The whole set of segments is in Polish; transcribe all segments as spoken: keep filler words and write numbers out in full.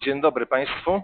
Dzień dobry Państwu.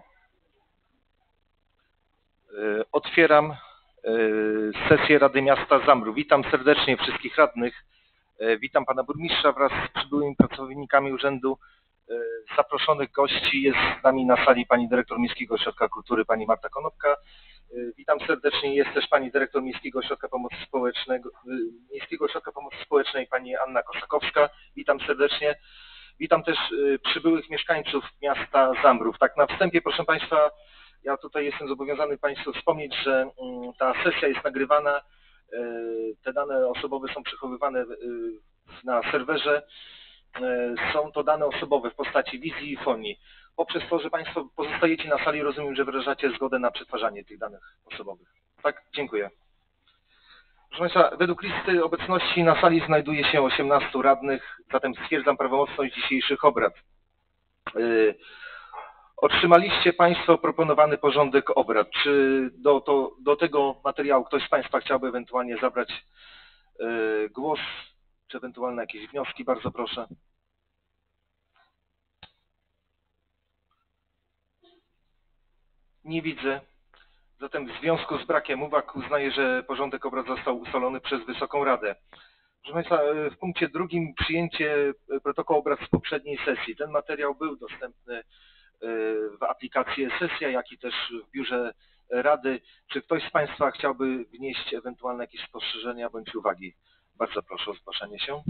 Otwieram sesję Rady Miasta Zambrów. Witam serdecznie wszystkich radnych. Witam Pana Burmistrza wraz z przybyłymi pracownikami Urzędu. Zaproszonych gości jest z nami na sali Pani Dyrektor Miejskiego Ośrodka Kultury, Pani Marta Konopka. Witam serdecznie. Jest też Pani Dyrektor Miejskiego Ośrodka Pomocy Społecznego, Miejskiego Ośrodka Pomocy Społecznej, Pani Anna Koszakowska. Witam serdecznie. Witam też przybyłych mieszkańców miasta Zambrów. Tak na wstępie, proszę Państwa, ja tutaj jestem zobowiązany Państwu wspomnieć, że ta sesja jest nagrywana, te dane osobowe są przechowywane na serwerze. Są to dane osobowe w postaci wizji i fonii. Poprzez to, że Państwo pozostajecie na sali, rozumiem, że wyrażacie zgodę na przetwarzanie tych danych osobowych. Tak? Dziękuję. Proszę Państwa, według listy obecności na sali znajduje się osiemnastu radnych, zatem stwierdzam prawomocność dzisiejszych obrad. Yy, otrzymaliście Państwo proponowany porządek obrad. Czy do, to, do tego materiału ktoś z Państwa chciałby ewentualnie zabrać yy, głos, czy ewentualne jakieś wnioski? Bardzo proszę. Nie widzę. Zatem w związku z brakiem uwag uznaję, że porządek obrad został ustalony przez Wysoką Radę. Proszę Państwa, w punkcie drugim przyjęcie protokołu obrad z poprzedniej sesji. Ten materiał był dostępny w aplikacji e-sesja, jak i też w biurze Rady. Czy ktoś z Państwa chciałby wnieść ewentualne jakieś spostrzeżenia bądź uwagi? Bardzo proszę o zgłaszanie się.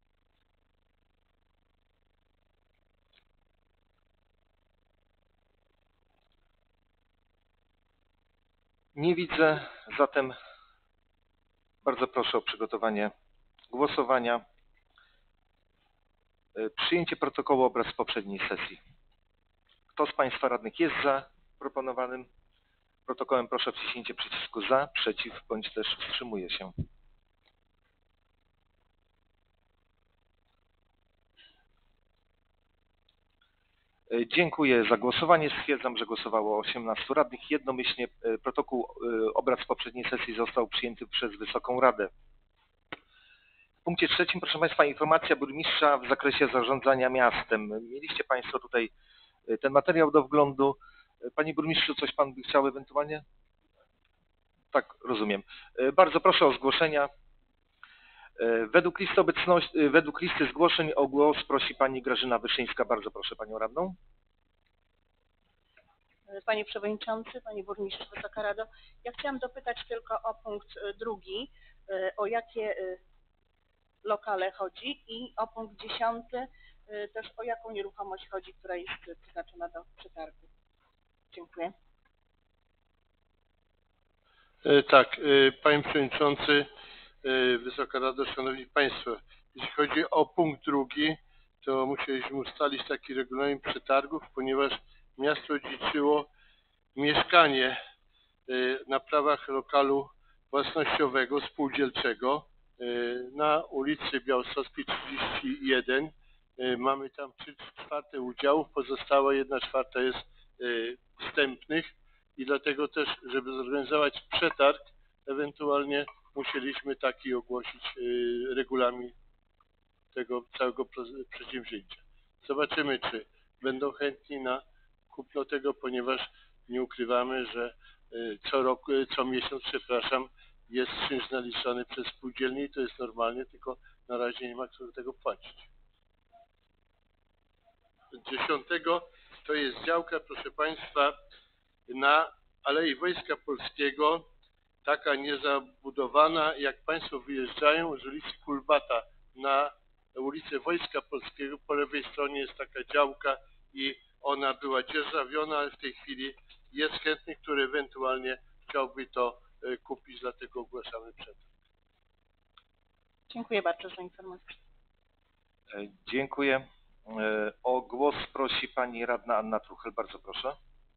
Nie widzę, zatem bardzo proszę o przygotowanie głosowania. Przyjęcie protokołu obrad z poprzedniej sesji. Kto z Państwa radnych jest za proponowanym protokołem? Proszę o wciśnięcie przycisku za, przeciw bądź też wstrzymuje się. Dziękuję za głosowanie. Stwierdzam, że głosowało osiemnastu radnych. Jednomyślnie protokół obrad z poprzedniej sesji został przyjęty przez Wysoką Radę. W punkcie trzecim, proszę Państwa, informacja burmistrza w zakresie zarządzania miastem. Mieliście Państwo tutaj ten materiał do wglądu. Panie burmistrzu, coś Pan by chciał ewentualnie? Tak, rozumiem. Bardzo proszę o zgłoszenia. Według listy, obecności, według listy zgłoszeń o głos prosi Pani Grażyna Wyszyńska. Bardzo proszę Panią Radną. Panie Przewodniczący, Panie Burmistrzu, Wysoka Rado, ja chciałam dopytać tylko o punkt drugi, o jakie lokale chodzi i o punkt dziesiąty też o jaką nieruchomość chodzi, która jest przeznaczona do przetargu. Dziękuję. Tak, Panie Przewodniczący, Wysoka Rado, Szanowni Państwo, jeśli chodzi o punkt drugi, to musieliśmy ustalić taki regulamin przetargów, ponieważ miasto dziedziczyło mieszkanie na prawach lokalu własnościowego, spółdzielczego na ulicy Białostockiej trzydzieści jeden. Mamy tam trzy czwarte udziałów, pozostała jedna czwarta jest wstępnych i dlatego też, żeby zorganizować przetarg, ewentualnie musieliśmy taki ogłosić regulamin tego całego przedsięwzięcia. Zobaczymy, czy będą chętni na kupno tego, ponieważ nie ukrywamy, że co roku, co miesiąc, przepraszam, jest czynsz naliczany przez spółdzielnię i to jest normalnie, tylko na razie nie ma kto do tego płacić. Dziesiątego to jest działka, proszę Państwa, na Alei Wojska Polskiego, taka niezabudowana, jak Państwo wyjeżdżają z ulicy Kulbata na ulicę Wojska Polskiego, po lewej stronie jest taka działka i ona była dzierżawiona, ale w tej chwili jest chętny, który ewentualnie chciałby to kupić, dlatego ogłaszamy przetarg. Dziękuję bardzo za informację. Dziękuję. O głos prosi Pani Radna Anna Truchel. Bardzo proszę.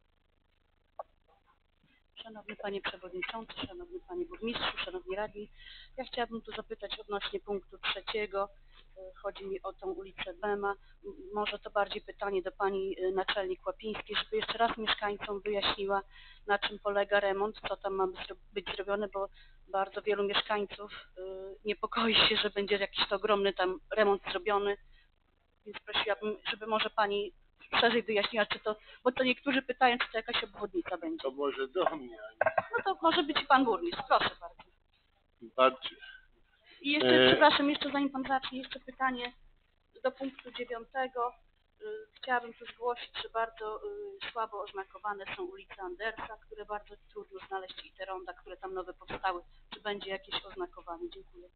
Szanowny Panie Przewodniczący, Szanowny Panie Burmistrzu, Szanowni Radni, ja chciałabym tu zapytać odnośnie punktu trzeciego. Chodzi mi o tą ulicę Bema. Może to bardziej pytanie do Pani Naczelnik Łapińskiej, żeby jeszcze raz mieszkańcom wyjaśniła, na czym polega remont, co tam ma być zrobione, bo bardzo wielu mieszkańców niepokoi się, że będzie jakiś to ogromny tam remont zrobiony, więc prosiłabym, żeby może Pani szerzej wyjaśniła, czy to, bo to niektórzy pytają, czy to jakaś obwodnica będzie. To może do mnie, No to może być i pan burmistrz, proszę bardzo. bardziej. I jeszcze, E, przepraszam, jeszcze zanim pan zacznie, jeszcze pytanie do punktu dziewiątego. Y, Chciałabym tu zgłosić, że bardzo y, słabo oznakowane są ulice Andersa, które bardzo trudno znaleźć i te ronda, które tam nowe powstały. Czy będzie jakieś oznakowanie? Dziękuję.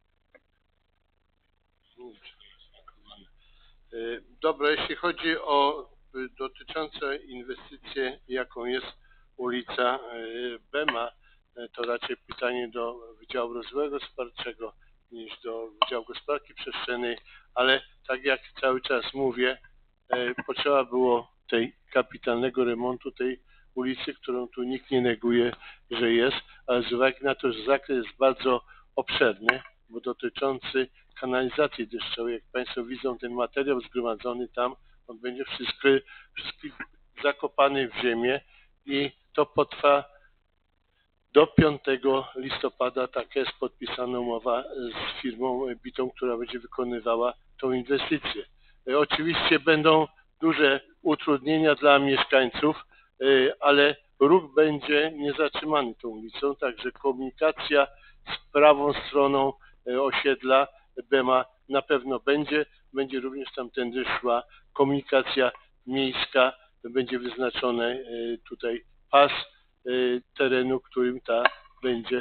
E, Dobra, jeśli chodzi o y, dotyczące inwestycje, jaką jest ulica y, Bema, y, to raczej pytanie do Wydziału Rozwoju Gospodarczego niż do Wydziału Gospodarki Przestrzennej, ale tak jak cały czas mówię, y, potrzeba było tej kapitalnego remontu tej ulicy, którą tu nikt nie neguje, że jest, ale z uwagi na to, że zakres jest bardzo obszerny, bo dotyczący kanalizacji deszczowej, jak Państwo widzą, ten materiał zgromadzony tam, on będzie wszystko, wszystko zakopany w ziemię i to potrwa do piątego listopada. Taka jest podpisana umowa z firmą Bitą, która będzie wykonywała tą inwestycję. E, Oczywiście będą duże utrudnienia dla mieszkańców, e, ale ruch będzie niezatrzymany tą ulicą, także komunikacja z prawą stroną e, osiedla Bema na pewno będzie. Będzie również tamtędy szła komunikacja miejska, będzie wyznaczony e, tutaj pas e, terenu, którym ta będzie e,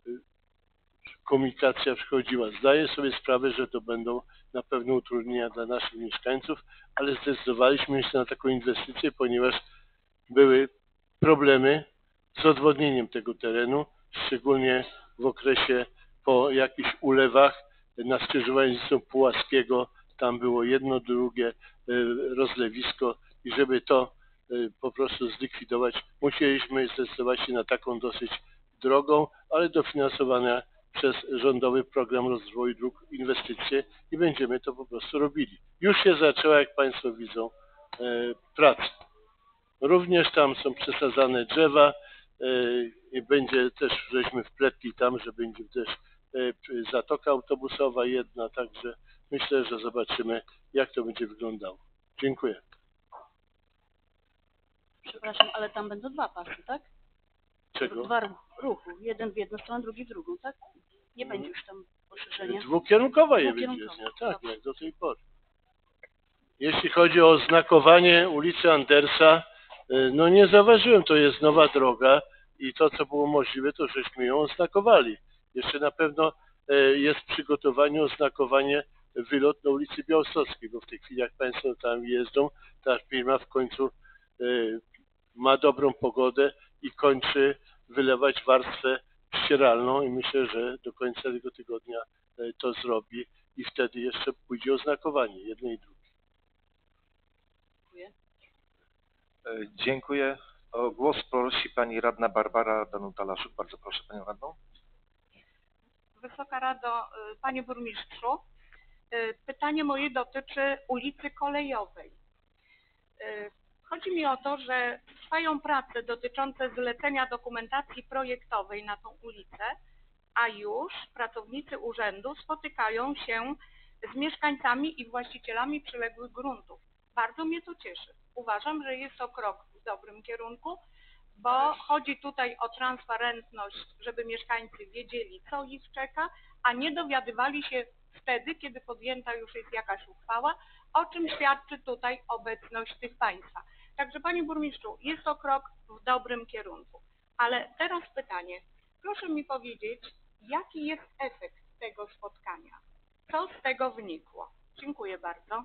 komunikacja przychodziła. Zdaję sobie sprawę, że to będą na pewno utrudnienia dla naszych mieszkańców, ale zdecydowaliśmy się na taką inwestycję, ponieważ były problemy z odwodnieniem tego terenu, szczególnie w okresie po jakichś ulewach na skrzyżowaniu z Pułaskiego. Tam było jedno, drugie y, rozlewisko i żeby to y, po prostu zlikwidować, musieliśmy zdecydować się na taką dosyć drogą, ale dofinansowane przez Rządowy Program Rozwoju Dróg inwestycje i będziemy to po prostu robili. Już się zaczęła, jak Państwo widzą, y, praca. Również tam są przesadzane drzewa y, i będzie też, żeśmy wpletli tam, że będzie też y, zatoka autobusowa jedna, także myślę, że zobaczymy, jak to będzie wyglądało. Dziękuję. Przepraszam, ale tam będą dwa pasy, tak? Czego? Dwa ruch- ruchu. Jeden w jedną stronę, drugi w drugą, tak? Nie będzie już tam poszerzenia. Dwukierunkowa je będzie, Dwukierunkowa, tak, dobrze. jak do tej pory. Jeśli chodzi o oznakowanie ulicy Andersa, y, no nie zauważyłem, to jest nowa droga i to, co było możliwe, to żeśmy ją oznakowali. Jeszcze na pewno y, jest w przygotowaniu oznakowanie wylot na ulicy Białostockiej, bo w tej chwili, jak Państwo tam jeżdżą, ta firma w końcu y, ma dobrą pogodę i kończy wylewać warstwę ścieralną i myślę, że do końca tego tygodnia y, to zrobi i wtedy jeszcze pójdzie oznakowanie jednej i drugiej. Dziękuję. E, Dziękuję. O głos prosi pani radna Barbara Danuta Laszuk. Bardzo proszę panią radną. Wysoka Rado, y, Panie Burmistrzu, y, pytanie moje dotyczy ulicy Kolejowej. Y, Chodzi mi o to, że trwają prace dotyczące zlecenia dokumentacji projektowej na tą ulicę, a już pracownicy urzędu spotykają się z mieszkańcami i właścicielami przyległych gruntów. Bardzo mnie to cieszy. Uważam, że jest to krok w dobrym kierunku, bo chodzi tutaj o transparentność, żeby mieszkańcy wiedzieli, co ich czeka, a nie dowiadywali się wtedy, kiedy podjęta już jest jakaś uchwała, o czym świadczy tutaj obecność tych państwa. Także Panie Burmistrzu, jest to krok w dobrym kierunku. Ale teraz pytanie. Proszę mi powiedzieć, jaki jest efekt tego spotkania? Co z tego wynikło? Dziękuję bardzo.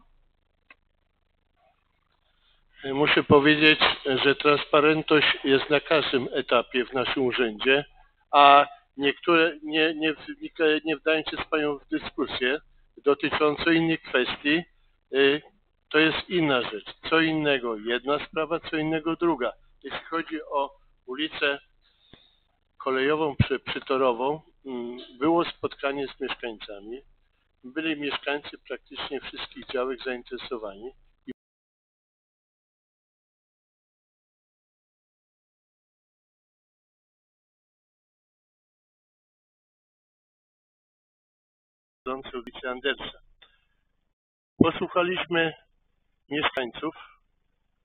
Muszę powiedzieć, że transparentność jest na każdym etapie w naszym urzędzie, a niektóre nie, nie, nie wdając się z Panią w dyskusję dotyczącą innych kwestii, to jest inna rzecz. Co innego jedna sprawa, co innego druga. Jeśli chodzi o ulicę kolejową przytorową, było spotkanie z mieszkańcami. Byli mieszkańcy praktycznie wszystkich działek zainteresowani. Ulicy Andersa. Posłuchaliśmy mieszkańców,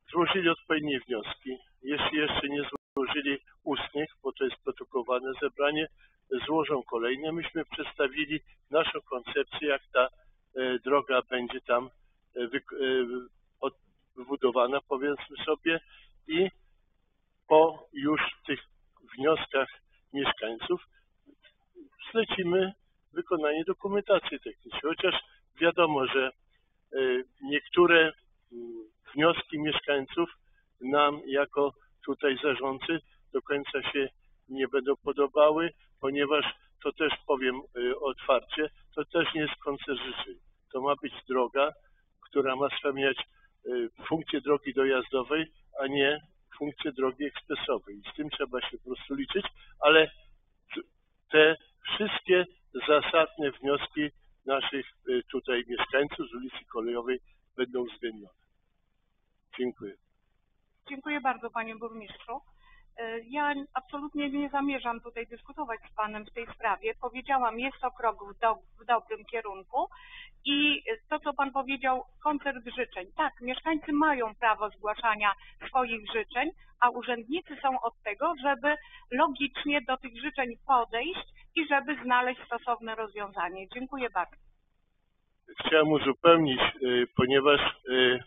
złożyli odpowiednie wnioski. Jeśli jeszcze nie złożyli ustnych, bo to jest protokołowane zebranie, złożą kolejne. Myśmy przedstawili naszą koncepcję, jak ta e, droga będzie tam e, wy, e, od, wybudowana, powiedzmy sobie, i po już tych wnioskach mieszkańców zlecimy wykonanie dokumentacji technicznej. Chociaż wiadomo, że e, niektóre m, wnioski mieszkańców nam jako tutaj zarządcy do końca się nie będą podobały, ponieważ to też powiem y, otwarcie, to też nie jest koncert życzeń. To ma być droga, która ma spełniać y, funkcję drogi dojazdowej, a nie funkcję drogi ekspresowej. I z tym trzeba się po prostu liczyć, ale te wszystkie zasadne wnioski naszych y, tutaj mieszkańców z ulicy Kolejowej będą uwzględnione. Dziękuję. Dziękuję bardzo, panie burmistrzu. Ja absolutnie nie zamierzam tutaj dyskutować z panem w tej sprawie. Powiedziałam, jest to krok w, do, w dobrym kierunku i to, co pan powiedział, koncert życzeń. Tak, mieszkańcy mają prawo zgłaszania swoich życzeń, a urzędnicy są od tego, żeby logicznie do tych życzeń podejść i żeby znaleźć stosowne rozwiązanie. Dziękuję bardzo. Chciałem uzupełnić, y, ponieważ y,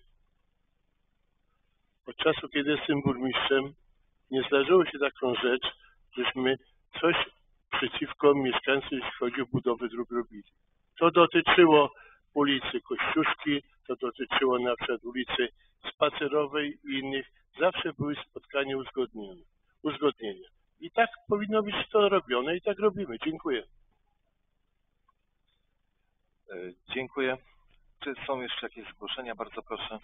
od czasu, kiedy jestem burmistrzem, nie zdarzyło się taką rzecz, żeśmy coś przeciwko mieszkańcom, jeśli chodzi o budowę dróg, robili. To dotyczyło ulicy Kościuszki, to dotyczyło na przykład ulicy Spacerowej i innych. Zawsze były spotkania uzgodnione, uzgodnienia. I tak powinno być to robione i tak robimy. Dziękuję. E, Dziękuję. Czy są jeszcze jakieś zgłoszenia? Bardzo proszę.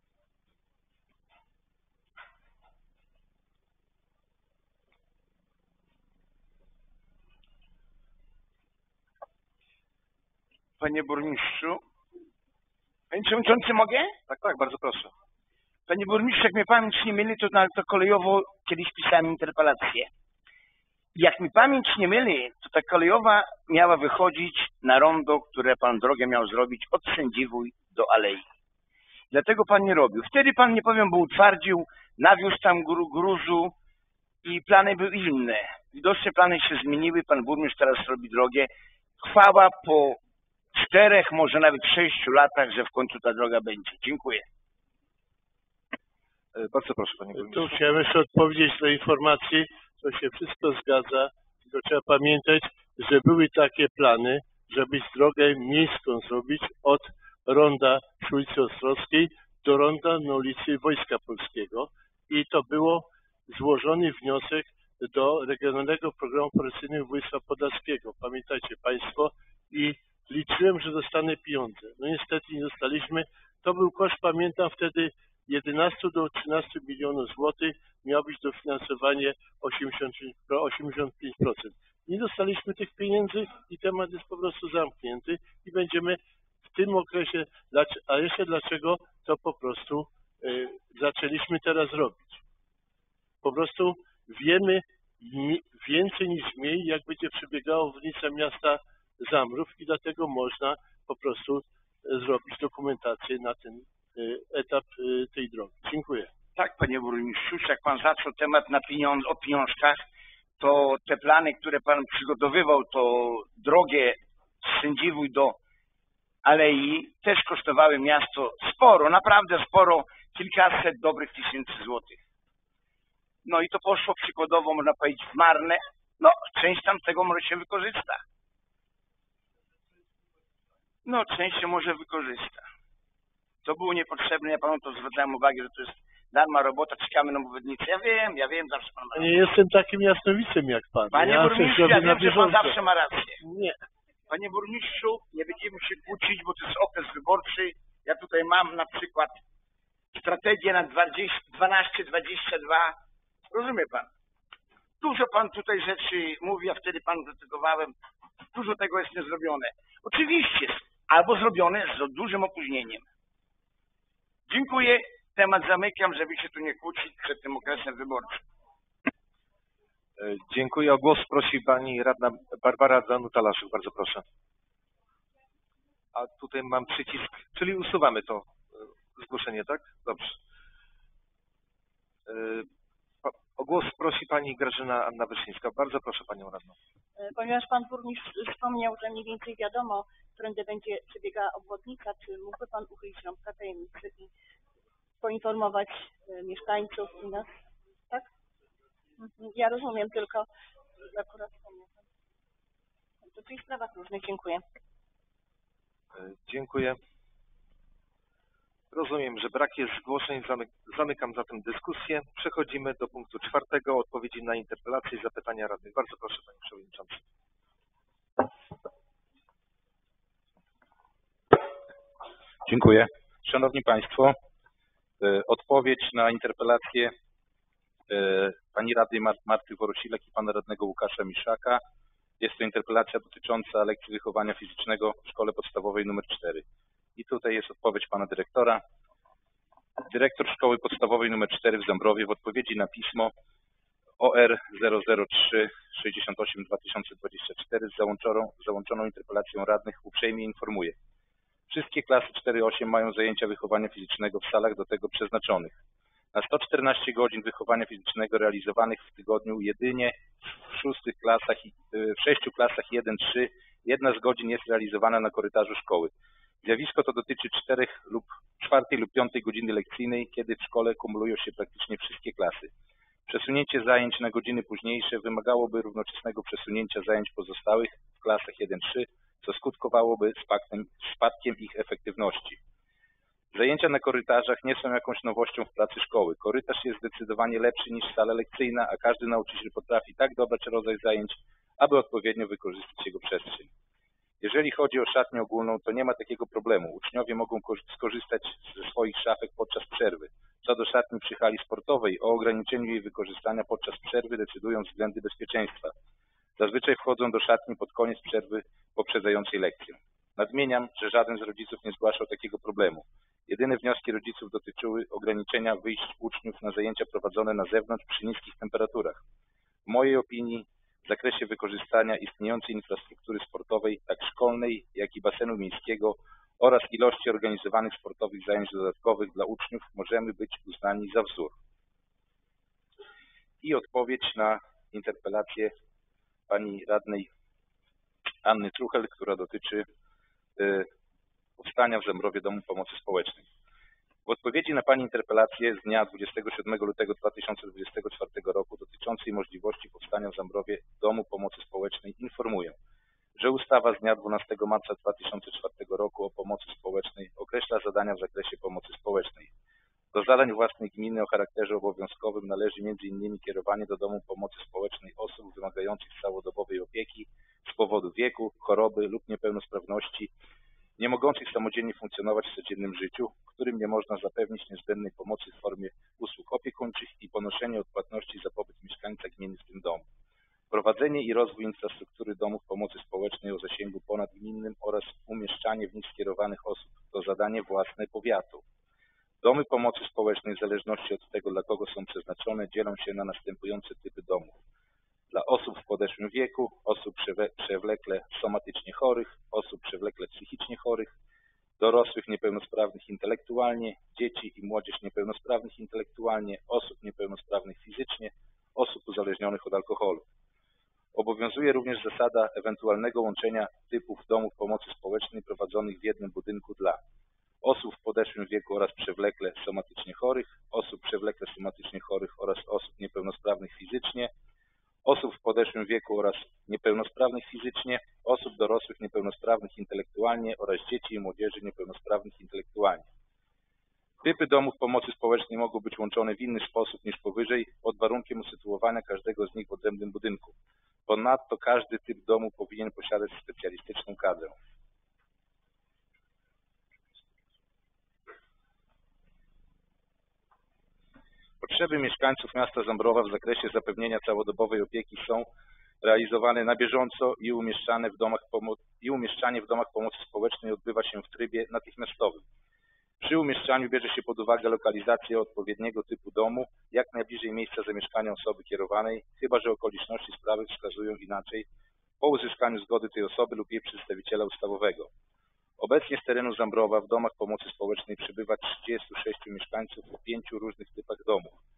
Panie burmistrzu, panie przewodniczący, mogę? Tak, tak, bardzo proszę. Panie burmistrzu, jak mnie pamięć nie myli, to na to kolejowo kiedyś pisałem interpelację. Jak mi pamięć nie myli, to ta kolejowa miała wychodzić na rondo, które pan drogę miał zrobić od Sędziwój do Alei. Dlatego pan nie robił. Wtedy pan, nie powiem, bo utwardził, nawiózł tam gru, gruzu i plany były inne. Widocznie plany się zmieniły, pan burmistrz teraz robi drogę. Chwała po czterech, może nawet sześciu latach, że w końcu ta droga będzie. Dziękuję. E, Bardzo proszę, panie Tu burmistrzu. chciałem jeszcze odpowiedzieć na informacji, to się wszystko zgadza, tylko trzeba pamiętać, że były takie plany, żeby drogę miejską zrobić od ronda przy ulicy Ostrowskiej do ronda na ulicy Wojska Polskiego i to było złożony wniosek do Regionalnego Programu Operacyjnego Województwa Podlaskiego. Pamiętajcie państwo, i liczyłem, że dostanę pieniądze. No niestety nie dostaliśmy. To był koszt, pamiętam wtedy, jedenaście do trzynastu milionów złotych, miało być dofinansowanie osiemdziesiąt pięć procent. Nie dostaliśmy tych pieniędzy i temat jest po prostu zamknięty i będziemy w tym okresie, a jeszcze dlaczego, to po prostu y, zaczęliśmy teraz robić. Po prostu wiemy więcej niż mniej, jak będzie przebiegała obwodnica miasta Zamrów i dlatego można po prostu zrobić dokumentację na ten etap tej drogi. Dziękuję. Tak, panie burmistrzu, jak pan zaczął temat na pieniądz, o pieniążkach, to te plany, które pan przygotowywał, to drogę z Sędziwój do Alei też kosztowały miasto sporo, naprawdę sporo, kilkaset dobrych tysięcy złotych. No i to poszło przykładowo, można powiedzieć, w marne. No, część tam tego może się wykorzysta. No, część się może wykorzysta. To było niepotrzebne, ja panu to zwracałem uwagę, że to jest darma robota, czekamy na obwodnicę. Ja wiem, ja wiem, zawsze pan ma rację. Nie jestem takim jasnowidzem jak pan. Panie ja burmistrzu, ja wiem, że pan zawsze ma rację. Nie. Panie burmistrzu, nie będziemy się kłócić, bo to jest okres wyborczy. Ja tutaj mam na przykład strategię na dwanaście dwadzieścia dwa. Rozumie pan? Dużo pan tutaj rzeczy mówi, a wtedy panu zacytowałem. Dużo tego jest niezrobione. Oczywiście, albo zrobione z dużym opóźnieniem. Dziękuję. Temat zamykam, żeby się tu nie kłócić przed tym okresem wyborczym. Dziękuję. O głos prosi pani radna Barbara Danuta-Laszek. Bardzo proszę. A tutaj mam przycisk, czyli usuwamy to zgłoszenie, tak? Dobrze. Pa- O głos prosi pani Grażyna Anna Wyszyńska. Bardzo proszę panią radną. Ponieważ pan burmistrz wspomniał, że mniej więcej wiadomo, którędy będzie przebiegała obwodnica, czy mógłby pan uchylić rąbka tajemnicy i poinformować e, mieszkańców i nas, tak? Mhm. Ja rozumiem, tylko akurat pamiętam. To w tych sprawach różnych. Dziękuję. E, Dziękuję. Rozumiem, że brak jest zgłoszeń. Zamyk- Zamykam zatem dyskusję. Przechodzimy do punktu czwartego. Odpowiedzi na interpelacje i zapytania radnych. Bardzo proszę panie przewodniczący. Dziękuję. Szanowni Państwo, e, odpowiedź na interpelację e, pani radnej Mar- Marty Worosilek i pana radnego Łukasza Miszaka. Jest to interpelacja dotycząca lekcji wychowania fizycznego w szkole podstawowej nr cztery. I tutaj jest odpowiedź pana dyrektora. Dyrektor szkoły podstawowej nr cztery w Zambrowie w odpowiedzi na pismo O R zero zero trzy sześćdziesiąt osiem dwa tysiące dwadzieścia cztery z załączoną, załączoną interpelacją radnych uprzejmie informuje. Wszystkie klasy cztery osiem mają zajęcia wychowania fizycznego w salach do tego przeznaczonych. Na sto czternaście godzin wychowania fizycznego realizowanych w tygodniu jedynie w szóstych klasach, i- w sześciu klasach jeden trzy jedna z godzin jest realizowana na korytarzu szkoły. Zjawisko to dotyczy czterech lub czwartej lub piątej godziny lekcyjnej, kiedy w szkole kumulują się praktycznie wszystkie klasy. Przesunięcie zajęć na godziny późniejsze wymagałoby równoczesnego przesunięcia zajęć pozostałych w klasach jeden trzy, co skutkowałoby spadkiem, spadkiem ich efektywności. Zajęcia na korytarzach nie są jakąś nowością w pracy szkoły. Korytarz jest zdecydowanie lepszy niż sala lekcyjna, a każdy nauczyciel potrafi tak dobrać rodzaj zajęć, aby odpowiednio wykorzystać jego przestrzeń. Jeżeli chodzi o szatnię ogólną, to nie ma takiego problemu. Uczniowie mogą ko- skorzystać ze swoich szafek podczas przerwy. Co do szatni przy hali sportowej, o ograniczeniu jej wykorzystania podczas przerwy decydują względy bezpieczeństwa. Zazwyczaj wchodzą do szatni pod koniec przerwy poprzedzającej lekcję. Nadmieniam, że żaden z rodziców nie zgłaszał takiego problemu. Jedyne wnioski rodziców dotyczyły ograniczenia wyjść uczniów na zajęcia prowadzone na zewnątrz przy niskich temperaturach. W mojej opinii w zakresie wykorzystania istniejącej infrastruktury sportowej, tak szkolnej, jak i basenu miejskiego oraz ilości organizowanych sportowych zajęć dodatkowych dla uczniów możemy być uznani za wzór. I odpowiedź na interpelację pani radnej Anny Truchel, która dotyczy y, powstania w Zembrowie Domu Pomocy Społecznej. W odpowiedzi na pani interpelację z dnia dwudziestego siódmego lutego dwa tysiące dwudziestego czwartego roku dotyczącej możliwości powstania w Zembrowie Domu Pomocy Społecznej informuję, że ustawa z dnia dwunastego marca dwa tysiące czwartego roku o pomocy społecznej określa zadania w zakresie pomocy społecznej. Do zadań własnych gminy o charakterze obowiązkowym należy między innymi kierowanie do domu pomocy społecznej osób wymagających całodobowej opieki z powodu wieku, choroby lub niepełnosprawności, nie mogących samodzielnie funkcjonować w codziennym życiu, którym nie można zapewnić niezbędnej pomocy w formie usług opiekuńczych i ponoszenie odpłatności za pobyt mieszkańca gminy w tym domu. Prowadzenie i rozwój infrastruktury domów pomocy społecznej o zasięgu ponadgminnym oraz umieszczanie w nich skierowanych osób to zadanie własne powiatu. Domy pomocy społecznej w zależności od tego, dla kogo są przeznaczone, dzielą się na następujące typy domów. Dla osób w podeszłym wieku, osób przewlekle somatycznie chorych, osób przewlekle psychicznie chorych, dorosłych niepełnosprawnych intelektualnie, dzieci i młodzież niepełnosprawnych intelektualnie, osób niepełnosprawnych fizycznie, osób uzależnionych od alkoholu. Obowiązuje również zasada ewentualnego łączenia typów domów pomocy społecznej prowadzonych w jednym budynku dla osób w podeszłym wieku oraz przewlekle somatycznie chorych, osób przewlekle somatycznie chorych oraz osób niepełnosprawnych fizycznie, osób w podeszłym wieku oraz niepełnosprawnych fizycznie, osób dorosłych niepełnosprawnych intelektualnie oraz dzieci i młodzieży niepełnosprawnych intelektualnie. Typy domów pomocy społecznej mogą być łączone w inny sposób niż powyżej, pod warunkiem usytuowania każdego z nich w odrębnym budynku. Ponadto każdy typ domu powinien posiadać specjalistyczną kadrę. Potrzeby mieszkańców miasta Zambrowa w zakresie zapewnienia całodobowej opieki są realizowane na bieżąco i umieszczane w domach i umieszczanie w domach pomocy społecznej odbywa się w trybie natychmiastowym. Przy umieszczaniu bierze się pod uwagę lokalizację odpowiedniego typu domu, jak najbliżej miejsca zamieszkania osoby kierowanej, chyba że okoliczności sprawy wskazują inaczej, po uzyskaniu zgody tej osoby lub jej przedstawiciela ustawowego. Obecnie z terenu Zambrowa w domach pomocy społecznej przebywa trzydziestu sześciu mieszkańców w pięciu różnych typach domów.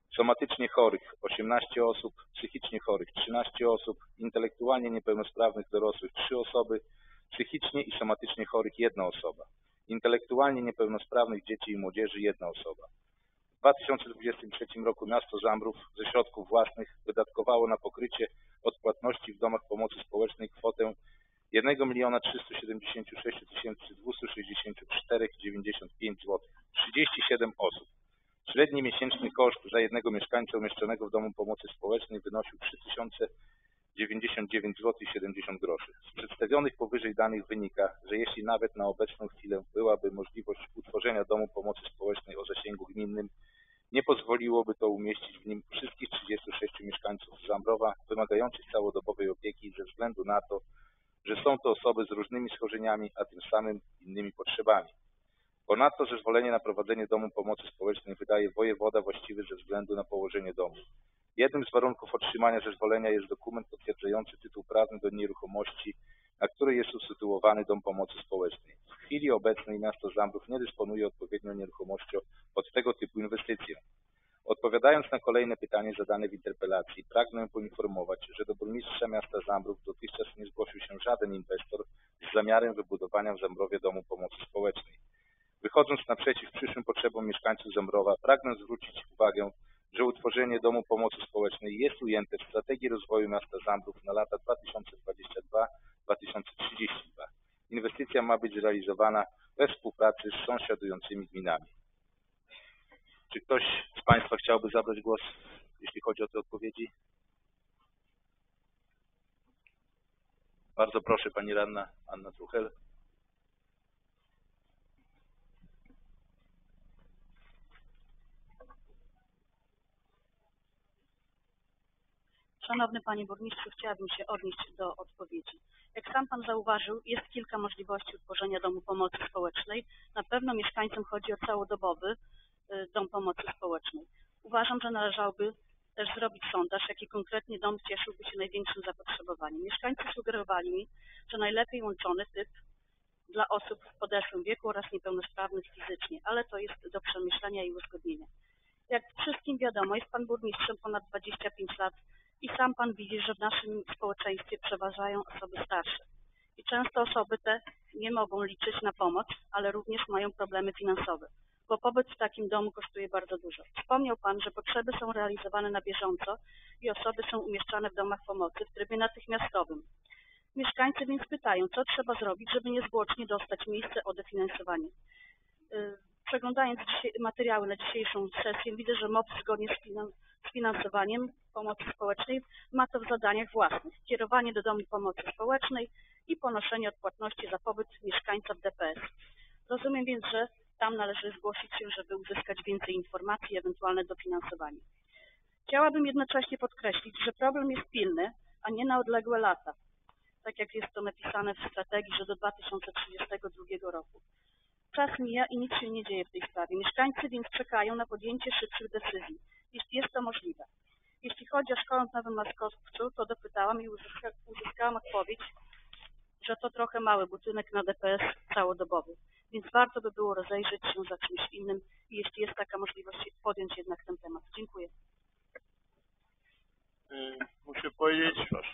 somatycznie chorych osiemnaście osób, psychicznie chorych trzynaście osób, intelektualnie niepełnosprawnych dorosłych trzy osoby, psychicznie i somatycznie chorych jedna osoba, intelektualnie niepełnosprawnych dzieci i młodzieży jedna osoba. W dwa tysiące dwudziestym trzecim roku miasto Zambrów ze środków własnych wydatkowało na pokrycie odpłatności w domach pomocy społecznej kwotę jeden milion trzysta siedemdziesiąt sześć tysięcy dwieście sześćdziesiąt cztery przecinek dziewięćdziesiąt pięć złotych. trzydzieści siedem osób. Średni miesięczny koszt za jednego mieszkańca umieszczonego w domu pomocy społecznej wynosił trzy tysiące dziewięćdziesiąt dziewięć złotych siedemdziesiąt groszy. Z przedstawionych powyżej danych wynika, że jeśli nawet na obecną chwilę byłaby możliwość utworzenia domu pomocy społecznej o zasięgu gminnym, nie pozwoliłoby to umieścić w nim wszystkich trzydziestu sześciu mieszkańców Zambrowa wymagających całodobowej opieki ze względu na to, że są to osoby z różnymi schorzeniami, a tym samym innymi potrzebami. Ponadto zezwolenie na prowadzenie domu pomocy społecznej wydaje wojewoda właściwy ze względu na położenie domu. Jednym z warunków otrzymania zezwolenia jest dokument potwierdzający tytuł prawny do nieruchomości, na której jest usytuowany dom pomocy społecznej. W chwili obecnej miasto Zambrów nie dysponuje odpowiednią nieruchomością pod tego typu inwestycję. Odpowiadając na kolejne pytanie zadane w interpelacji, pragnę poinformować, że do burmistrza miasta Zambrów dotychczas nie zgłosił się żaden inwestor z zamiarem wybudowania w Zambrowie domu pomocy społecznej. Wychodząc naprzeciw przyszłym potrzebom mieszkańców Zambrowa, pragnę zwrócić uwagę, że utworzenie domu pomocy społecznej jest ujęte w strategii rozwoju miasta Zambrów na lata dwa tysiące dwudziesty drugi do dwa tysiące trzydziestego drugiego. Inwestycja ma być realizowana we współpracy z sąsiadującymi gminami. Czy ktoś z Państwa chciałby zabrać głos, jeśli chodzi o te odpowiedzi? Bardzo proszę, Pani Radna Anna Truchel. Szanowny Panie Burmistrzu, chciałabym się odnieść do odpowiedzi. Jak sam Pan zauważył, jest kilka możliwości utworzenia domu pomocy społecznej. Na pewno mieszkańcom chodzi o całodobowy y, dom pomocy społecznej. Uważam, że należałoby też zrobić sondaż, jaki konkretnie dom cieszyłby się największym zapotrzebowaniem. Mieszkańcy sugerowali mi, że najlepiej łączony typ dla osób w podeszłym wieku oraz niepełnosprawnych fizycznie, ale to jest do przemyślenia i uzgodnienia. Jak wszystkim wiadomo, jest Pan burmistrzem ponad dwadzieścia pięć lat i sam Pan widzi, że w naszym społeczeństwie przeważają osoby starsze. I często osoby te nie mogą liczyć na pomoc, ale również mają problemy finansowe, bo pobyt w takim domu kosztuje bardzo dużo. Wspomniał Pan, że potrzeby są realizowane na bieżąco i osoby są umieszczane w domach pomocy w trybie natychmiastowym. Mieszkańcy więc pytają, co trzeba zrobić, żeby niezwłocznie dostać miejsce o dofinansowanie. Przeglądając dzisiaj materiały na dzisiejszą sesję, widzę, że M O P zgodnie z, finan z finansowaniem pomocy społecznej ma to w zadaniach własnych. Kierowanie do domu pomocy społecznej i ponoszenie odpłatności za pobyt mieszkańca w D P S. Rozumiem więc, że tam należy zgłosić się, żeby uzyskać więcej informacji i ewentualne dofinansowanie. Chciałabym jednocześnie podkreślić, że problem jest pilny, a nie na odległe lata. Tak jak jest to napisane w strategii, że do dwa tysiące trzydziestego drugiego roku. Czas mija i nic się nie dzieje w tej sprawie. Mieszkańcy więc czekają na podjęcie szybszych decyzji, jeśli jest to możliwe. Jeśli chodzi o szkołę w Nowym Laskowcu, to dopytałam i uzyska, uzyskałam odpowiedź, że to trochę mały budynek na D P S całodobowy, więc warto by było rozejrzeć się za czymś innym i jeśli jest taka możliwość, podjąć jednak ten temat. Dziękuję. Muszę powiedzieć,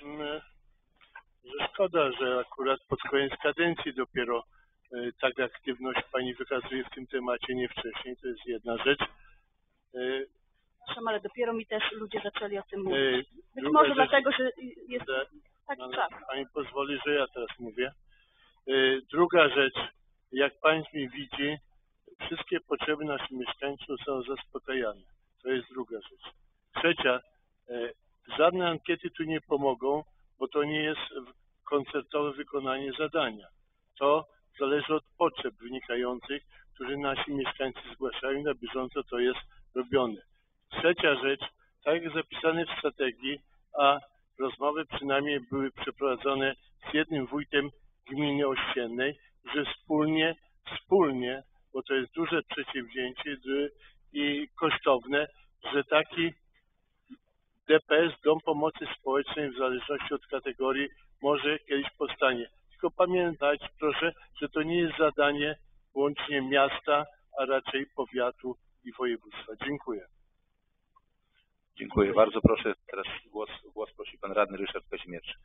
że szkoda, że akurat pod koniec kadencji dopiero tak aktywność Pani wykazuje w tym temacie, nie wcześniej, to jest jedna rzecz. Przepraszam, ale dopiero mi też ludzie zaczęli o tym mówić. Być Druga może rzecz, dlatego, że jest taki no, czas. Pani pozwoli, że ja teraz mówię. Druga rzecz, jak Pani widzi, wszystkie potrzeby naszych mieszkańców są zaspokajane. To jest druga rzecz. Trzecia, żadne ankiety tu nie pomogą, bo to nie jest koncertowe wykonanie zadania. To zależy od potrzeb wynikających, które nasi mieszkańcy zgłaszają, na bieżąco to jest robione. Trzecia rzecz, tak jak zapisane w strategii, a rozmowy przynajmniej były przeprowadzone z jednym wójtem gminy Ościennej, że wspólnie, wspólnie, bo to jest duże przedsięwzięcie i kosztowne, że taki D P S, Dom Pomocy Społecznej, w zależności od kategorii, może kiedyś powstanie. Tylko pamiętać, proszę, że to nie jest zadanie łącznie miasta, a raczej powiatu i województwa. Dziękuję. Dziękuję bardzo. Proszę, teraz głos, głos prosi pan radny Ryszard Kazimierczyk.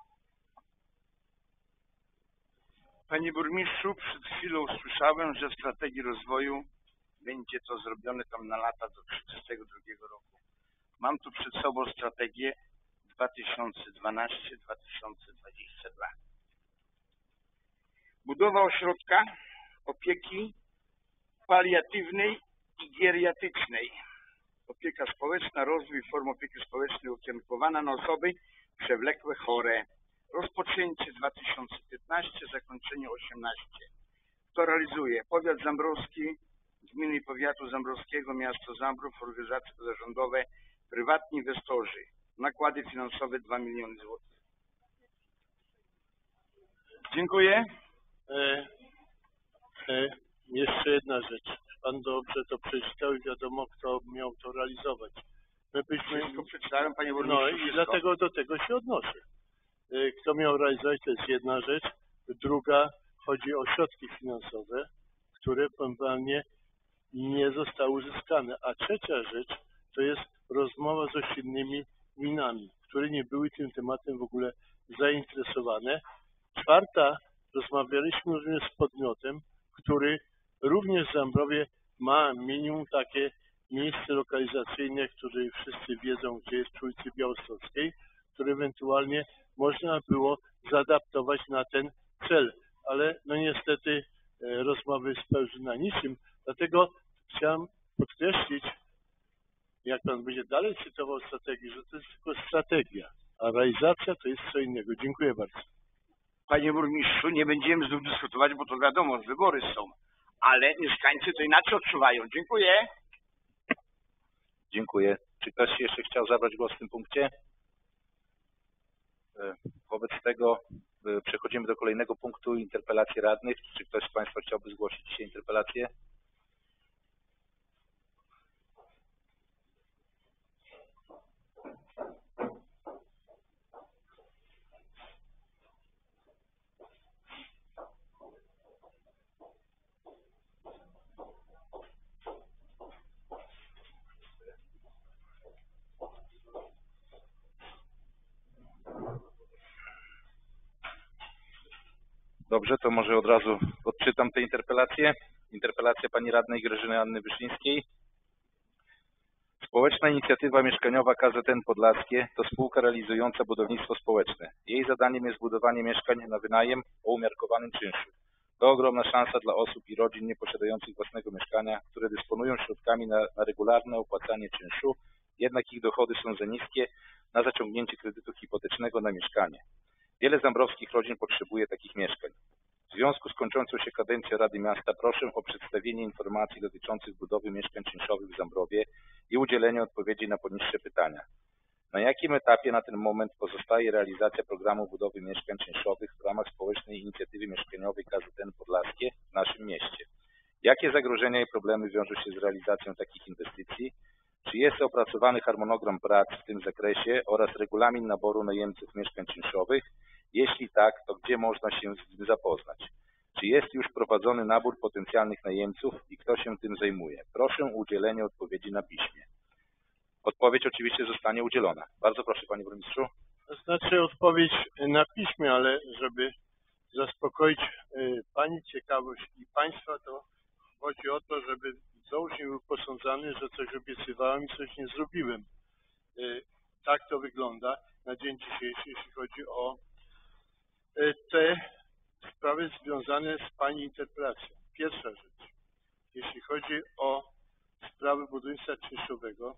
Panie burmistrzu, przed chwilą słyszałem, że w strategii rozwoju będzie to zrobione tam na lata do trzydziestego drugiego roku. Mam tu przed sobą strategię dwa tysiące dwunasty do dwa tysiące dwudziestego drugiego. Budowa ośrodka opieki paliatywnej i geriatrycznej. Opieka społeczna, rozwój form opieki społecznej ukierunkowana na osoby przewlekłe chore. Rozpoczęcie dwa tysiące piętnasty, zakończenie osiemnasty. To realizuje powiat zambrowski, gminy powiatu zambrowskiego, miasto Zambrów, organizacje pozarządowe, prywatni inwestorzy. Nakłady finansowe dwa miliony złotych. Dziękuję. E, e, jeszcze jedna rzecz. Pan dobrze to przeczytał i wiadomo, kto miał to realizować. My byśmy... Wszystko przeczytałem, panie burmistrzu. No i wszystko. dlatego do tego się odnoszę. E, Kto miał realizować, to jest jedna rzecz. Druga, chodzi o środki finansowe, które ewentualnie nie zostały uzyskane. A trzecia rzecz, to jest rozmowa z osiedlnymi gminami, które nie były tym tematem w ogóle zainteresowane. Czwarta, rozmawialiśmy również z podmiotem, który również w Zambrowie ma minimum takie miejsce lokalizacyjne, które wszyscy wiedzą, gdzie jest przy ulicy Białostockiej, które ewentualnie można było zaadaptować na ten cel. Ale no niestety e, rozmowy spełzły na niczym, dlatego chciałem podkreślić, jak pan będzie dalej cytował strategię, że to jest tylko strategia, a realizacja to jest co innego. Dziękuję bardzo. Panie burmistrzu, nie będziemy znów dyskutować, bo to wiadomo, wybory są. Ale mieszkańcy to inaczej odczuwają. Dziękuję. Dziękuję. Czy ktoś jeszcze chciał zabrać głos w tym punkcie? E, Wobec tego e, przechodzimy do kolejnego punktu, interpelacji radnych. Czy ktoś z państwa chciałby zgłosić dzisiaj interpelację? Dobrze, to może od razu odczytam tę interpelację. Interpelacja pani radnej Grażyny Anny Wyszyńskiej. Społeczna Inicjatywa Mieszkaniowa K Z N Podlaskie to spółka realizująca budownictwo społeczne. Jej zadaniem jest budowanie mieszkań na wynajem o umiarkowanym czynszu. To ogromna szansa dla osób i rodzin nieposiadających własnego mieszkania, które dysponują środkami na, na regularne opłacanie czynszu, jednak ich dochody są za niskie na zaciągnięcie kredytu hipotecznego na mieszkanie. Wiele zambrowskich rodzin potrzebuje takich mieszkań. W związku z kończącą się kadencją Rady Miasta proszę o przedstawienie informacji dotyczących budowy mieszkań czynszowych w Zambrowie i udzielenie odpowiedzi na poniższe pytania. Na jakim etapie na ten moment pozostaje realizacja programu budowy mieszkań czynszowych w ramach Społecznej Inicjatywy Mieszkaniowej K Z N Podlaskie w naszym mieście? Jakie zagrożenia i problemy wiążą się z realizacją takich inwestycji? Czy jest opracowany harmonogram prac w tym zakresie oraz regulamin naboru najemców mieszkań czynszowych? Jeśli tak, to gdzie można się z nim zapoznać? Czy jest już prowadzony nabór potencjalnych najemców i kto się tym zajmuje? Proszę o udzielenie odpowiedzi na piśmie. Odpowiedź oczywiście zostanie udzielona. Bardzo proszę, panie burmistrzu. To znaczy odpowiedź na piśmie, ale żeby zaspokoić y, pani ciekawość i państwa, to chodzi o to, żeby załóż nie był posądzany, że coś obiecywałem i coś nie zrobiłem. Y, tak to wygląda na dzień dzisiejszy, jeśli chodzi o y, te sprawy związane z pani interpelacją. Pierwsza rzecz, jeśli chodzi o sprawy budownictwa czynszowego,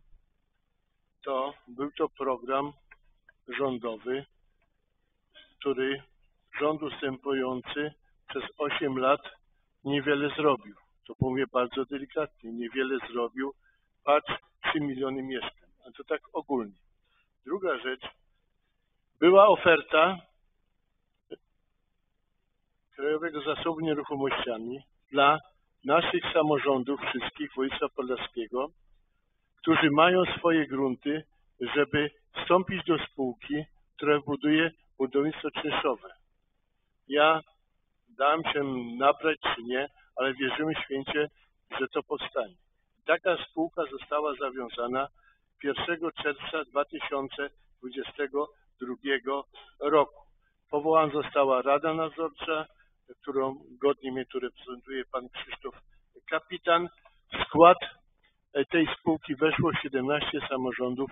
to był to program rządowy, który rząd ustępujący przez osiem lat niewiele zrobił. To mówię bardzo delikatnie, niewiele zrobił, patrz, trzy miliony mieszkań, a to tak ogólnie. Druga rzecz, była oferta Krajowego Zasobu Nieruchomościami dla naszych samorządów wszystkich województwa podlaskiego, którzy mają swoje grunty, żeby wstąpić do spółki, która buduje budownictwo czynszowe. Ja dałem się nabrać czy nie, ale wierzymy święcie, że to powstanie. Taka spółka została zawiązana pierwszego czerwca dwa tysiące dwudziestego drugiego roku. Powołana została Rada Nadzorcza, którą godnie mnie tu reprezentuje pan Krzysztof Kapitan. W skład tej spółki weszło siedemnaście samorządów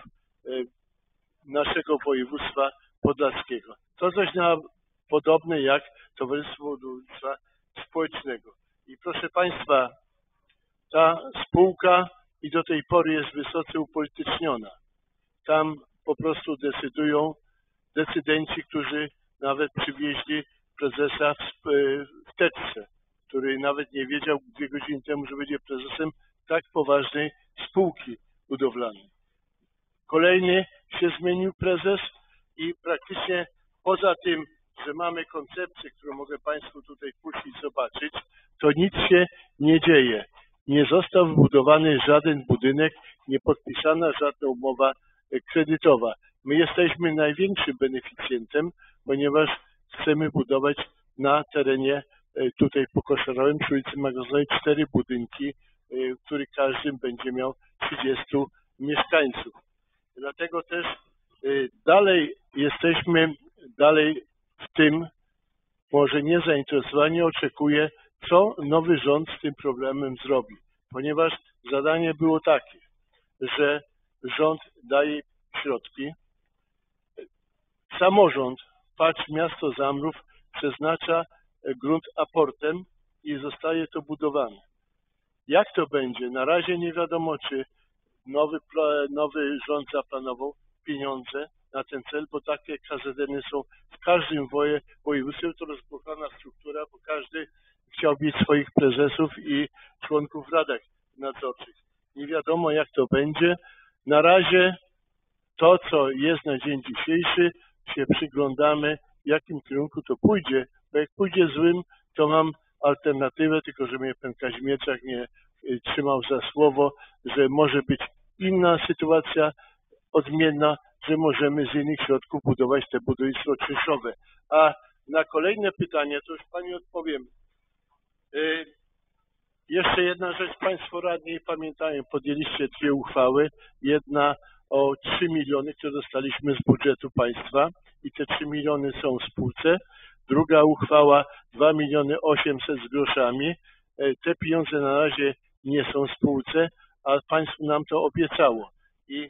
naszego województwa podlaskiego. To coś na podobne jak Towarzystwo Budownictwa Społecznego. I proszę państwa, ta spółka i do tej pory jest wysoce upolityczniona. Tam po prostu decydują decydenci, którzy nawet przywieźli prezesa w, w teczce, który nawet nie wiedział dwie godziny temu, że będzie prezesem tak poważnej spółki budowlanej. Kolejny się zmienił prezes i praktycznie poza tym, że mamy koncepcję, którą mogę państwu tutaj puścić, zobaczyć, to nic się nie dzieje. Nie został wybudowany żaden budynek, nie podpisana żadna umowa kredytowa. My jesteśmy największym beneficjentem, ponieważ chcemy budować na terenie tutaj po Koszarowym przy ulicy Magazynowej cztery budynki, w których każdy będzie miał trzydziestu mieszkańców. Dlatego też dalej jesteśmy dalej w tym, może nie zainteresowani, oczekuję, co nowy rząd z tym problemem zrobi. Ponieważ zadanie było takie, że rząd daje środki, samorząd, patrz miasto Zamrów, przeznacza grunt aportem i zostaje to budowane. Jak to będzie? Na razie nie wiadomo, czy nowy, nowy rząd zaplanował pieniądze na ten cel, bo takie K Z N-y są w każdym woje, województwie, to rozbuchana struktura, bo każdy chciał mieć swoich prezesów i członków w radach nadzorczych. Nie wiadomo, jak to będzie. Na razie to, co jest na dzień dzisiejszy, się przyglądamy, w jakim kierunku to pójdzie, bo jak pójdzie złym, to mam alternatywę, tylko że mnie pan Kazimierzak nie trzymał za słowo, że może być inna sytuacja, odmienna, że możemy z innych środków budować te budownictwo czynszowe. A na kolejne pytanie, to już pani odpowiem. Yy, jeszcze jedna rzecz, państwo radni pamiętają, podjęliście dwie uchwały. Jedna o trzy miliony, które dostaliśmy z budżetu państwa i te trzy miliony są w spółce. Druga uchwała dwa miliony osiemset z groszami. Yy, te pieniądze na razie nie są w spółce, a państwo nam to obiecało. I